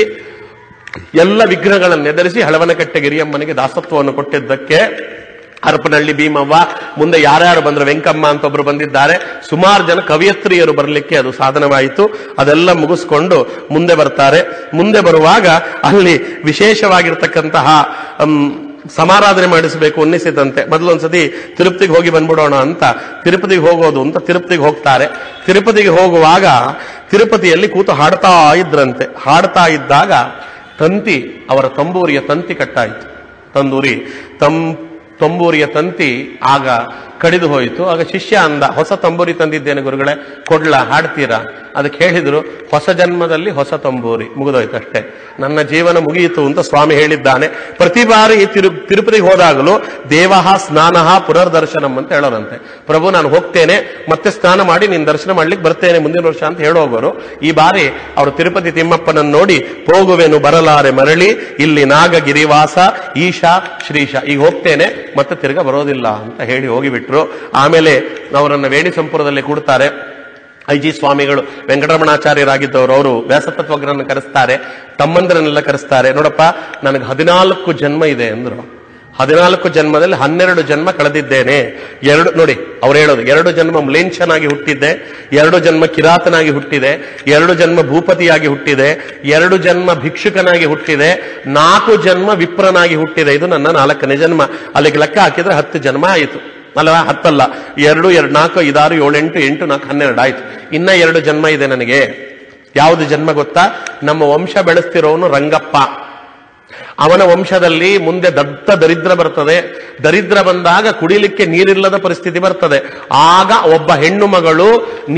ಎಲ್ಲ ವಿಘ್ನಗಳನ್ನು ಎದುರಿಸಿ ಹೆಳವನಕಟ್ಟೆ ಗಿರಿಯಮ್ಮನಿಗೆ ದಾಸತ್ವವನ್ನು ಕೊಟ್ಟಿದ್ದಕ್ಕೆ ಹರಪನಹಳ್ಳಿ ಭೀಮವ್ವ, ಮುಂದೆ ಯಾರ್ಯಾರು ಬಂದ್ರೆ ವೆಂಕಮ್ಮ ಅಂತ ಒಬ್ರು ಬಂದಿದ್ದಾರೆ. ಸುಮಾರು ಜನ ಕವಿಯತ್ರಿಯರು ಬರಲಿಕ್ಕೆ ಅದು ಸಾಧನವಾಯಿತು. ಅದೆಲ್ಲ ಮುಗಿಸ್ಕೊಂಡು ಮುಂದೆ ಬರ್ತಾರೆ. ಮುಂದೆ ಬರುವಾಗ ಅಲ್ಲಿ ವಿಶೇಷವಾಗಿರ್ತಕ್ಕಂತಹ ಸಮಾರಾಧನೆ ಮಾಡಿಸಬೇಕು ಅನ್ನಿಸಿದಂತೆ ಮೊದಲೊಂದ್ಸತಿ ತಿರುಪತಿಗೆ ಹೋಗಿ ಬಂದ್ಬಿಡೋಣ ಅಂತ ತಿರುಪತಿಗೆ ಹೋಗೋದು ಅಂತ ತಿರುಪತಿಗೆ ಹೋಗ್ತಾರೆ. ತಿರುಪತಿಗೆ ಹೋಗುವಾಗ ತಿರುಪತಿಯಲ್ಲಿ ಕೂತು ಹಾಡ್ತಾ ಇದ್ರಂತೆ. ಹಾಡ್ತಾ ಇದ್ದಾಗ ತಂತಿ, ಅವರ ತಂಬೂರಿಯ ತಂತಿ ಕಟ್ಟಾಯಿತು. ತಂಬೂರಿಯ ತಂತಿ ಆಗ ಕಡಿದು ಹೋಯಿತು. ಆಗ ಶಿಷ್ಯ ಅಂದ, ಹೊಸ ತಂಬೂರಿ ತಂದಿದ್ದೇನೆ ಗುರುಗಳೇ, ಕೊಡ್ಲಾ, ಹಾಡ್ತೀರಾ? ಅದಕ್ಕೆ ಹೇಳಿದ್ರು, ಹೊಸ ಜನ್ಮದಲ್ಲಿ ಹೊಸ ತಂಬೂರಿ, ಮುಗಿದೋಯ್ತಷ್ಟೇ, ನನ್ನ ಜೀವನ ಮುಗಿಯಿತು ಅಂತ ಸ್ವಾಮಿ ಹೇಳಿದ್ದಾನೆ. ಪ್ರತಿ ಬಾರಿ ತಿರುಪತಿಗೆ ಹೋದಾಗಲೂ ದೇವಃ ಸ್ನಾನಃ ಪುನರ್ದರ್ಶನಂ ಅಂತ ಹೇಳೋರಂತೆ. ಪ್ರಭು ನಾನು ಹೋಗ್ತೇನೆ, ಮತ್ತೆ ಸ್ನಾನ ಮಾಡಿ ನೀನು ದರ್ಶನ ಮಾಡ್ಲಿಕ್ಕೆ ಬರ್ತೇನೆ ಮುಂದಿನ ವರ್ಷ ಅಂತ ಹೇಳೋಗೋರು. ಈ ಬಾರಿ ಅವರು ತಿರುಪತಿ ತಿಮ್ಮಪ್ಪನನ್ನು ನೋಡಿ, ಹೋಗುವೆನು ಬರಲಾರೆ ಮರಳಿ, ಇಲ್ಲಿ ನಾಗಗಿರಿವಾಸ ಈಶಾ ಶ್ರೀಶ, ಈಗ ಹೋಗ್ತೇನೆ ಮತ್ತೆ ತಿರ್ಗ ಬರೋದಿಲ್ಲ ಅಂತ ಹೇಳಿ ಹೋಗಿಬಿಟ್ರು. ಆಮೇಲೆ ಅವರನ್ನ ವೇಣಿ ಸಂಪುರದಲ್ಲಿ ಕೂಡ್ತಾರೆ. ಐಜಿ ಸ್ವಾಮಿಗಳು ವೆಂಕಟರಮಣಾಚಾರ್ಯರಾಗಿದ್ದವರು, ಅವರು ವ್ಯಾಸತತ್ವಜ್ಞರನ್ನು ಕರೆಸ್ತಾರೆ, ತಮ್ಮಂದಿರನ್ನೆಲ್ಲ ಕರೆಸ್ತಾರೆ. ನೋಡಪ್ಪ, ನನಗೆ 14 ಜನ್ಮ ಇದೆ ಅಂದ್ರು. 14 ಜನ್ಮದಲ್ಲಿ 12 ಜನ್ಮ ಕಳೆದಿದ್ದೇನೆ. ನೋಡಿ ಅವ್ರು ಹೇಳೋದು, 2 ಜನ್ಮ ಮ್ಲೇಂಛನಾಗಿ ಹುಟ್ಟಿದ್ದೆ, 2 ಜನ್ಮ ಕಿರಾತನಾಗಿ ಹುಟ್ಟಿದೆ, 2 ಜನ್ಮ ಭೂಪತಿಯಾಗಿ ಹುಟ್ಟಿದೆ, 2 ಜನ್ಮ ಭಿಕ್ಷುಕನಾಗಿ ಹುಟ್ಟಿದೆ, 4 ಜನ್ಮ ವಿಪ್ರನಾಗಿ ಹುಟ್ಟಿದೆ. ಇದು ನನ್ನ 4ನೇ ಜನ್ಮ. ಅಲ್ಲಿಗೆ ಲೆಕ್ಕ ಹಾಕಿದ್ರೆ 10 ಜನ್ಮ ಆಯಿತು ಅಲ್ವಾ? 10 ಅಲ್ಲ, 2 2 4 5 6 7 8 8 4 12 ಆಯ್ತು. ಇನ್ನ 2 ಜನ್ಮ ಇದೆ ನನಗೆ. ಯಾವುದು ಜನ್ಮ ಗೊತ್ತಾ? ನಮ್ಮ ವಂಶ ಬೆಳೆಸ್ತಿರೋನು ರಂಗಪ್ಪ. ಅವನ ವಂಶದಲ್ಲಿ ಮುಂದೆ ದತ್ತ ದರಿದ್ರ ಬರ್ತದೆ. ದರಿದ್ರ ಬಂದಾಗ ಕುಡಿಲಿಕ್ಕೆ ನೀರಿಲ್ಲದ ಪರಿಸ್ಥಿತಿ ಬರ್ತದೆ. ಆಗ ಒಬ್ಬ ಹೆಣ್ಣು ಮಗಳು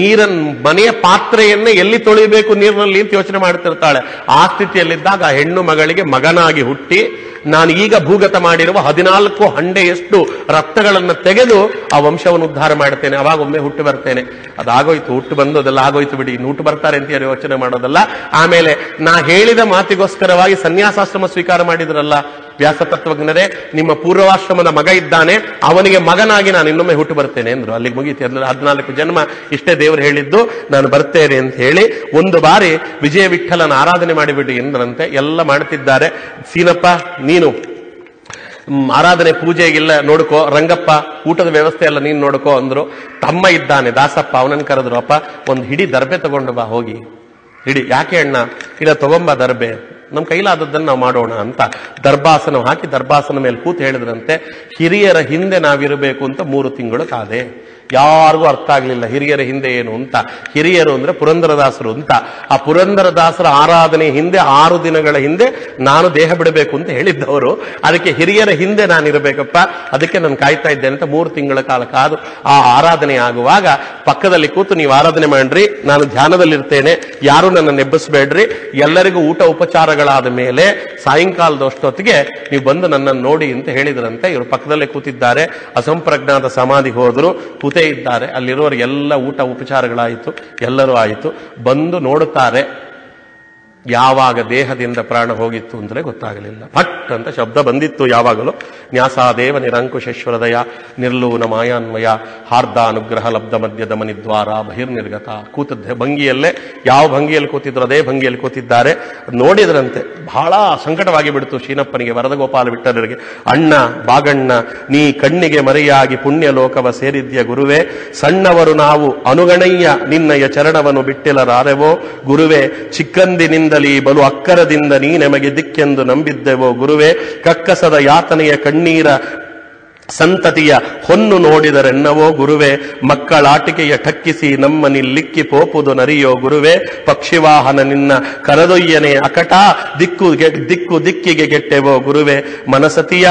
ಮನೆಯ ಪಾತ್ರೆಯನ್ನೇ ಎಲ್ಲಿ ತೊಳಿಬೇಕು ನೀರಿನಲ್ಲಿ ಅಂತ ಯೋಚನೆ ಮಾಡ್ತಿರ್ತಾಳೆ. ಆ ಸ್ಥಿತಿಯಲ್ಲಿದ್ದಾಗ ಆ ಹೆಣ್ಣು ಮಗಳಿಗೆ ಮಗನಾಗಿ ಹುಟ್ಟಿ, ನಾನು ಈಗ ಭೂಗತ ಮಾಡಿರುವ 14 ಹಂಡೆಯಷ್ಟು ರಕ್ತಗಳನ್ನು ತೆಗೆದು ಆ ವಂಶವನ್ನು ಉದ್ಧಾರ ಮಾಡ್ತೇನೆ, ಅವಾಗ ಒಮ್ಮೆ ಹುಟ್ಟು ಬರ್ತೇನೆ. ಅದಾಗೋಯ್ತು, ಹುಟ್ಟು ಬಂದೋದೆಲ್ಲ ಆಗೋಯ್ತು ಬಿಡಿ, ಇನ್ನು ಹುಟ್ಟು ಬರ್ತಾರೆ ಅಂತ ಯಾರು ಯೋಚನೆ ಮಾಡೋದಲ್ಲ. ಆಮೇಲೆ ನಾ ಹೇಳಿದ ಮಾತಿಗೋಸ್ಕರವಾಗಿ ಸನ್ಯಾಸಾಶ್ರಮ ಸ್ವೀಕಾರ ಮಾಡಿದ್ರಲ್ಲ ವ್ಯಾಸತತ್ವಜ್ಞರೇ, ನಿಮ್ಮ ಪೂರ್ವಾಶ್ರಮದ ಮಗ ಇದ್ದಾನೆ, ಅವನಿಗೆ ಮಗನಾಗಿ ನಾನು ಇನ್ನೊಮ್ಮೆ ಹುಟ್ಟು ಬರ್ತೇನೆ ಅಂದ್ರು. ಅಲ್ಲಿಗೆ ಮುಗೀತು. 14 ಜನ್ಮ ಇಷ್ಟೇ ದೇವರು ಹೇಳಿದ್ದು, ನಾನು ಬರ್ತೇನೆ ಅಂತ ಹೇಳಿ ಒಂದು ಬಾರಿ ವಿಜಯ ವಿಠಲನ ಆರಾಧನೆ ಮಾಡಿಬಿಡಿ ಎಂದ್ರಂತೆ. ಎಲ್ಲ ಮಾಡ್ತಿದ್ದಾರೆ. ಸೀನಪ್ಪ, ನೀನು ಆರಾಧನೆ ಪೂಜೆಗಿಲ್ಲ ನೋಡ್ಕೋ, ರಂಗಪ್ಪ ಊಟದ ವ್ಯವಸ್ಥೆ ಎಲ್ಲ ನೀನ್ ನೋಡ್ಕೋ ಅಂದ್ರು. ತಮ್ಮ ಇದ್ದಾನೆ ದಾಸಪ್ಪ, ಅವನನ್ನು ಕರೆದ್ರು. ಅಪ್ಪ ಒಂದು ಹಿಡಿ ದರ್ಬೆ ತಗೊಂಡು ಬಾ, ಹೋಗಿ ಹಿಡಿ. ಯಾಕೆ ಅಣ್ಣ? ಇಲ್ಲ ತಗೊಂಬ ದರ್ಬೆ, ನಮ್ಮ ಕೈಲಾದದ್ದನ್ನು ನಾವು ಮಾಡೋಣ ಅಂತ ದರ್ಭಾಸನ ಹಾಕಿ ದರ್ಭಾಸನ ಮೇಲೆ ಕೂತು ಹೇಳಿದ್ರಂತೆ, ಹಿರಿಯರ ಹಿಂದೆ ನಾವಿರಬೇಕು ಅಂತ 3 ತಿಂಗಳು ಕಾದೆ. ಯಾರಿಗೂ ಅರ್ಥ ಆಗ್ಲಿಲ್ಲ ಹಿರಿಯರ ಹಿಂದೆ ಏನು ಅಂತ. ಹಿರಿಯರು ಅಂದ್ರೆ ಪುರಂದರದಾಸರು ಅಂತ. ಆ ಪುರಂದರದಾಸರ ಆರಾಧನೆ ಹಿಂದೆ 6 ದಿನಗಳ ಹಿಂದೆ ನಾನು ದೇಹ ಬಿಡಬೇಕು ಅಂತ ಹೇಳಿದ್ದವರು. ಅದಕ್ಕೆ ಹಿರಿಯರ ಹಿಂದೆ ನಾನಿರಬೇಕಪ್ಪ, ಅದಕ್ಕೆ ನಾನು ಕಾಯ್ತಾ ಇದ್ದೇನೆ ಅಂತ 3 ತಿಂಗಳ ಕಾಲ ಕಾದು ಆ ಆರಾಧನೆ ಆಗುವಾಗ ಪಕ್ಕದಲ್ಲಿ ಕೂತು ನೀವು ಆರಾಧನೆ ಮಾಡ್ರಿ, ನಾನು ಧ್ಯಾನದಲ್ಲಿರ್ತೇನೆ, ಯಾರು ನನ್ನ ನೆಬ್ಬಿಸ್ಬೇಡ್ರಿ, ಎಲ್ಲರಿಗೂ ಊಟ ಉಪಚಾರಗಳಾದ ಮೇಲೆ ಸಾಯಂಕಾಲದಷ್ಟೊತ್ತಿಗೆ ನೀವು ಬಂದು ನನ್ನನ್ನು ನೋಡಿ ಅಂತ ಹೇಳಿದ್ರಂತೆ. ಇವರು ಪಕ್ಕದಲ್ಲೇ ಕೂತಿದ್ದಾರೆ, ಅಸಂಪ್ರಜ್ಞಾತ ಸಮಾಧಿ ಹೋದ್ರು, ಕೂತೇ ಇದ್ದಾರೆ. ಅಲ್ಲಿರುವವರಿಗೆಲ್ಲ ಊಟ ಉಪಚಾರಗಳಾಯಿತು, ಎಲ್ಲರೂ ಆಯಿತು. ಬಂದು ನೋಡುತ್ತಾರೆ, ಯಾವಾಗ ದೇಹದಿಂದ ಪ್ರಾಣ ಹೋಗಿತ್ತು ಅಂದ್ರೆ ಗೊತ್ತಾಗಲಿಲ್ಲ. ಫಟ್ ಅಂತ ಶಬ್ದ ಬಂದಿತ್ತು. ಯಾವಾಗಲೂ ನ್ಯಾಸಾದೇವ ನಿರಂಕುಶೇಶ್ವರದಯ ನಿರ್ಲೂನ ಮಾಯಾನ್ವಯ ಹಾರ್ದಾನುಗ್ರಹ ಲಬ್ಧ ಮಧ್ಯ ದಮನಿದ್ವಾರ ಬಹಿರ್ನಿರ್ಗತ. ಕೂತದ್ದೇ ಭಂಗಿಯಲ್ಲೇ, ಯಾವ ಭಂಗಿಯಲ್ಲಿ ಕೂತಿದ್ರು ಅದೇ ಭಂಗಿಯಲ್ಲಿ ಕೂತಿದ್ದಾರೆ. ನೋಡಿದ್ರಂತೆ, ಬಹಳ ಸಂಕಟವಾಗಿ ಬಿಡ್ತು ಶೀನಪ್ಪನಿಗೆ, ವರದಗೋಪಾಲ ವಿಠಲರಿಗೆ. ಅಣ್ಣ ಬಾಗಣ್ಣ, ನೀ ಕಣ್ಣಿಗೆ ಮರೆಯಾಗಿ ಪುಣ್ಯ ಲೋಕವ ಸೇರಿದ್ಯ ಗುರುವೇ, ಸಣ್ಣವರು ನಾವು ಅನುಗಣಯ್ಯ ನಿನ್ನಯ ಚರಣವನ್ನು ಬಿಟ್ಟಿಲ್ಲರಾರೆವೋ ಗುರುವೇ, ಚಿಕ್ಕಂದಿನಿಂದ ಬಲು ಅಕ್ಕರದಿಂದ ನೀ ನಮಗೆ ದಿಕ್ಕೆಂದು ನಂಬಿದ್ದೆವೋ ಗುರುವೇ, ಕಕ್ಕಸದ ಯಾತನೆಯ ಕಣ್ಣೀರ ಸಂತತಿಯ ಹೊನ್ನು ನೋಡಿದರೆನ್ನವೋ ಗುರುವೇ, ಮಕ್ಕಳಾಟಿಕೆಯ ಠಕ್ಕಿಸಿ ನಮ್ಮನಿಲ್ಲಿಕ್ಕಿ ಪೋಪುದು ನರಿಯೋ ಗುರುವೇ, ಪಕ್ಷಿವಾಹನ ನಿನ್ನ ಕರದೊಯ್ಯನೆ ಅಕಟ ದಿಕ್ಕು ದಿಕ್ಕಿಗೆ ಗೆಟ್ಟೆವೋ ಗುರುವೇ, ಮನಸತಿಯ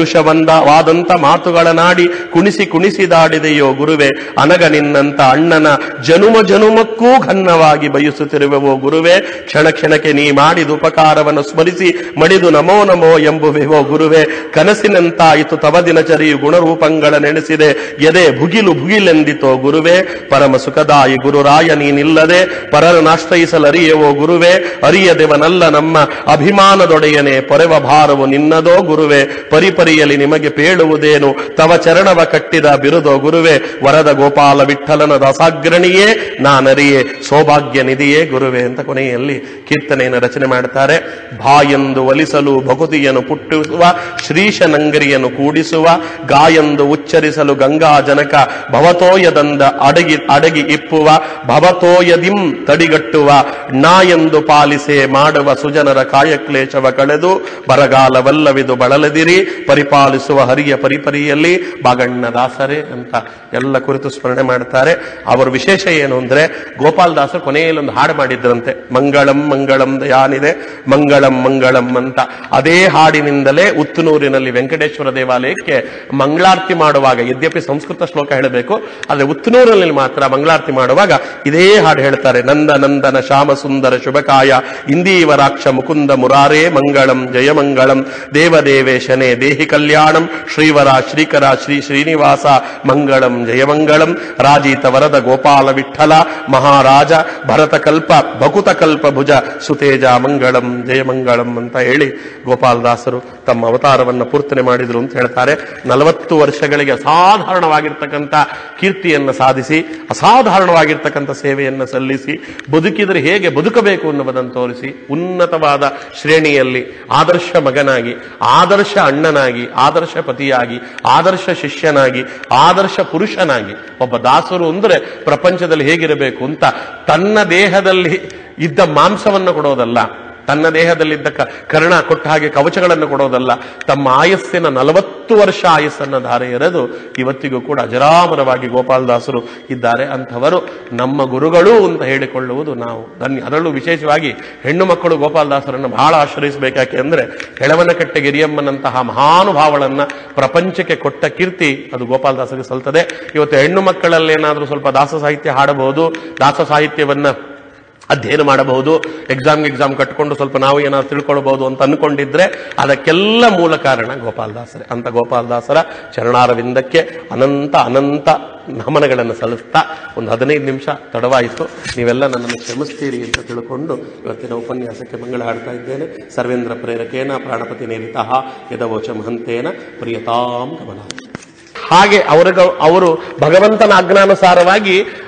ಹರುಷವಾದಂತ ಮಾತುಗಳ ನಾಡಿ ಕುಣಿಸಿ ಕುಣಿಸಿದಾಡಿದೆಯೋ ಗುರುವೇ, ಅನಗ ನಿನ್ನಂತ ಅಣ್ಣನ ಜನುಮಕ್ಕೂ ಘನ್ನವಾಗಿ ಬಯಸುತ್ತಿರುವೆವೋ ಗುರುವೇ, ಕ್ಷಣ ಕ್ಷಣಕ್ಕೆ ನೀ ಮಾಡಿದ ಉಪಕಾರವನ್ನು ಸ್ಮರಿಸಿ ಮಡಿದು ನಮೋ ನಮೋ ಎಂಬುವೆವೋ ಗುರುವೇ, ಕನಸಿನಂತಾಯಿತು ತವ ದಿನಚರಿ ಗುಣರೂಪಗಳ ನೆನೆಸಿದೆ ಎದೆ ಭುಗಿಲೆಂದಿತೋ ಗುರುವೇ, ಪರಮ ಸುಖದಾಯಿ ಗುರುರಾಯ ನೀನಿಲ್ಲದೆ ಪರರನಾಶ್ರಯಿಸಲರಿಯವೋ ಗುರುವೇ, ಅರಿಯದೆವನಲ್ಲ ನಮ್ಮ ಅಭಿಮಾನದೊಡೆಯನೆ ಪೊರೆವ ಭಾರವು ನಿನ್ನದೋ ಗುರುವೇ, ಪರಿಪರಿಯಲಿ ನಿಮಗೆ ಪೇಳುವುದೇನು ತವ ಚರಣವ ಕಟ್ಟಿದ ಬಿರುದೋ ಗುರುವೇ, ವರದ ಗೋಪಾಲ ವಿಠಲನ ದಾಸಾಗ್ರಣಿಯೇ ನಾನರಿಯೇ ಸೌಭಾಗ್ಯ ನಿಧಿಯೇ ಗುರುವೇ ಅಂತ ಕೊನೆಯಲ್ಲಿ ಕೀರ್ತನೆಯನ್ನು ರಚನೆ ಮಾಡ್ತಾರೆ. ಬಾಯೆಂದು ಒಲಿಸಲು ಭಕುತಿಯನ್ನು ಪುಟ್ಟಿಸುವ ಶ್ರೀಶನಂಗರಿಯನ್ನು ಕೂಡಿಸುವ, ಗಾಯಂದು ಉಚ್ಚರಿಸಲು ಗಂಗಾ ಜನಕ ಭವತೋಯದಂದ ಅಡಗಿ ಇಪ್ಪುವ, ಭವತೋಯದಿಂ ತಡಿಗಟ್ಟುವ, ನಾಯೆಂದು ಪಾಲಿಸೆ ಮಾಡುವ ಸುಜನರ ಕಾಯಕ್ಲೇಶವ ಕಳೆದು ಬರಗಾಲವಲ್ಲವಿದು ಬಳಲದಿರಿ ಪರಿಪಾಲಿಸುವ ಹರಿಯ ಪರಿಪರಿಯಲ್ಲಿ ಬಾಗಣ್ಣ ದಾಸರೇ ಅಂತ ಎಲ್ಲ ಕುರಿತು ಸ್ಮರಣೆ ಮಾಡ್ತಾರೆ. ಅವರ ವಿಶೇಷ ಏನು ಅಂದ್ರೆ, ಗೋಪಾಲದಾಸರು ಕೊನೆಯಲ್ಲಿ ಒಂದು ಹಾಡು ಮಾಡಿದ್ರಂತೆ, ಮಂಗಳಂ ಮಂಗಳಂ ದಯಾನಿದೆ ಮಂಗಳಂ ಮಂಗಳಂ ಅಂತ. ಅದೇ ಹಾಡಿನಿಂದಲೇ ಉತ್ತನೂರಿನಲ್ಲಿ ವೆಂಕಟೇಶ್ವರ ದೇವಾಲಯಕ್ಕೆ ಮಂಗಳಾರತಿ ಮಾಡುವಾಗ, ಯದ್ಯಪಿ ಸಂಸ್ಕೃತ ಶ್ಲೋಕ ಹೇಳಬೇಕು, ಆದ್ರೆ ಉತ್ತನೂರಲ್ಲಿ ಮಾತ್ರ ಮಂಗಳಾರತಿ ಮಾಡುವಾಗ ಇದೇ ಹಾಡು ಹೇಳ್ತಾರೆ. ನಂದ ನಂದನ ಶ್ಯಾಮ ಸುಂದರ ಶುಭಕಾಯ ಇಂದೀವರಾಕ್ಷ ಮುಕುಂದ ಮುರಾರೇ ಮಂಗಳಂ ಜಯ ಮಂಗಳಂ ದೇವದೇವೇಶನೇ ದೇಹಿ ಕಲ್ಯಾಣಂ ಶ್ರೀವರ ಶ್ರೀಕರ ಶ್ರೀ ಶ್ರೀನಿವಾಸ ಮಂಗಳಂ ಜಯ ಮಂಗಳಂ ರಾಜೀತ ವರದ ಗೋಪಾಲ ವಿಠಲ ಮಹಾರಾಜ ಭರತ ಕಲ್ಪ ಭಕುತ ಕಲ್ಪ ಭುಜ ಸುತೇಜ ಮಂಗಳಂ ಜಯ ಮಂಗಳಂ ಅಂತ ಹೇಳಿ ಗೋಪಾಲದಾಸರು ತಮ್ಮ ಅವತಾರವನ್ನು ಪೂರ್ತನೆ ಮಾಡಿದ್ರು ಅಂತ ಹೇಳ್ತಾರೆ. 40 ವರ್ಷಗಳಿಗೆ ಅಸಾಧಾರಣವಾಗಿರ್ತಕ್ಕಂಥ ಕೀರ್ತಿಯನ್ನು ಸಾಧಿಸಿ, ಅಸಾಧಾರಣವಾಗಿರ್ತಕ್ಕಂಥ ಸೇವೆಯನ್ನು ಸಲ್ಲಿಸಿ, ಬದುಕಿದರೆ ಹೇಗೆ ಬದುಕಬೇಕು ಅನ್ನುವುದನ್ನು ತೋರಿಸಿ, ಉನ್ನತವಾದ ಶ್ರೇಣಿಯಲ್ಲಿ ಆದರ್ಶ ಮಗನಾಗಿ, ಆದರ್ಶ ಅಣ್ಣನಾಗಿ, ಆದರ್ಶ ಪತಿಯಾಗಿ, ಆದರ್ಶ ಶಿಷ್ಯನಾಗಿ, ಆದರ್ಶ ಪುರುಷನಾಗಿ, ಒಬ್ಬ ದಾಸರು ಅಂದರೆ ಪ್ರಪಂಚದಲ್ಲಿ ಹೇಗಿರಬೇಕು ಅಂತ ತನ್ನ ದೇಹದಲ್ಲಿ ಇದ್ದ ಮಾಂಸವನ್ನು ಕೊಡೋದಲ್ಲ, ತನ್ನ ದೇಹದಲ್ಲಿದ್ದ ಕರ್ಣ ಕೊಟ್ಟ ಹಾಗೆ ಕವಚಗಳನ್ನು ಕೊಡೋದಲ್ಲ, ತಮ್ಮ ಆಯಸ್ಸಿನ 40 ವರ್ಷ ಆಯಸ್ಸನ್ನು ಧಾರೆ ಎರೆದು ಇವತ್ತಿಗೂ ಕೂಡ ಅಜರಾಮರವಾಗಿ ಗೋಪಾಲದಾಸರು ಇದ್ದಾರೆ. ಅಂಥವರು ನಮ್ಮ ಗುರುಗಳು ಅಂತ ಹೇಳಿಕೊಳ್ಳುವುದು ನಾವು ಧನ್ಯ. ಅದರಲ್ಲೂ ವಿಶೇಷವಾಗಿ ಹೆಣ್ಣು ಮಕ್ಕಳು ಗೋಪಾಲದಾಸರನ್ನು ಬಹಳ ಆಶ್ರಯಿಸಬೇಕಾಕೆ ಅಂದರೆ, ಹೆಳವನಕಟ್ಟೆ ಗಿರಿಯಮ್ಮನಂತಹ ಮಹಾನುಭಾವಳನ್ನ ಪ್ರಪಂಚಕ್ಕೆ ಕೊಟ್ಟ ಕೀರ್ತಿ ಅದು ಗೋಪಾಲದಾಸರಿಗೆ ಸಲ್ತದೆ. ಇವತ್ತು ಹೆಣ್ಣು ಮಕ್ಕಳಲ್ಲೇನಾದರೂ ಸ್ವಲ್ಪ ದಾಸ ಸಾಹಿತ್ಯ ಹಾಡಬಹುದು, ದಾಸ ಸಾಹಿತ್ಯವನ್ನ ಅಧ್ಯಯನ ಮಾಡಬಹುದು, ಎಕ್ಸಾಮ್ ಕಟ್ಕೊಂಡು ಸ್ವಲ್ಪ ನಾವು ಏನಾದ್ರು ತಿಳ್ಕೊಳ್ಬಹುದು ಅಂತ ಅನ್ಕೊಂಡಿದ್ರೆ ಅದಕ್ಕೆಲ್ಲ ಮೂಲ ಕಾರಣ ಗೋಪಾಲದಾಸರೇ. ಅಂತ ಗೋಪಾಲದಾಸರ ಚರಣಾರವಿಂದಕ್ಕೆ ಅನಂತ ಅನಂತ ನಮನಗಳನ್ನು ಸಲ್ಲಿಸ್ತಾ, ಒಂದು 15 ನಿಮಿಷ ತಡವಾಯಿತು, ನೀವೆಲ್ಲ ನನ್ನನ್ನು ಕ್ಷಮಿಸ್ತೀರಿ ಅಂತ ತಿಳ್ಕೊಂಡು ಇವತ್ತಿನ ಉಪನ್ಯಾಸಕ್ಕೆ ಮಂಗಳ ಹಾಡ್ತಾ ಇದ್ದೇನೆ. ಸರ್ವೇಂದ್ರ ಪ್ರೇರಕೇನ ಪ್ರಾಣಪತಿ ನೇರಿತಃ ಯದವೋಚ ಮಹಂತೇನ ಪ್ರಿಯತಾಂ ಗಮನ. ಹಾಗೆ ಅವರು ಭಗವಂತನ ಆಜ್ಞಾನುಸಾರವಾಗಿ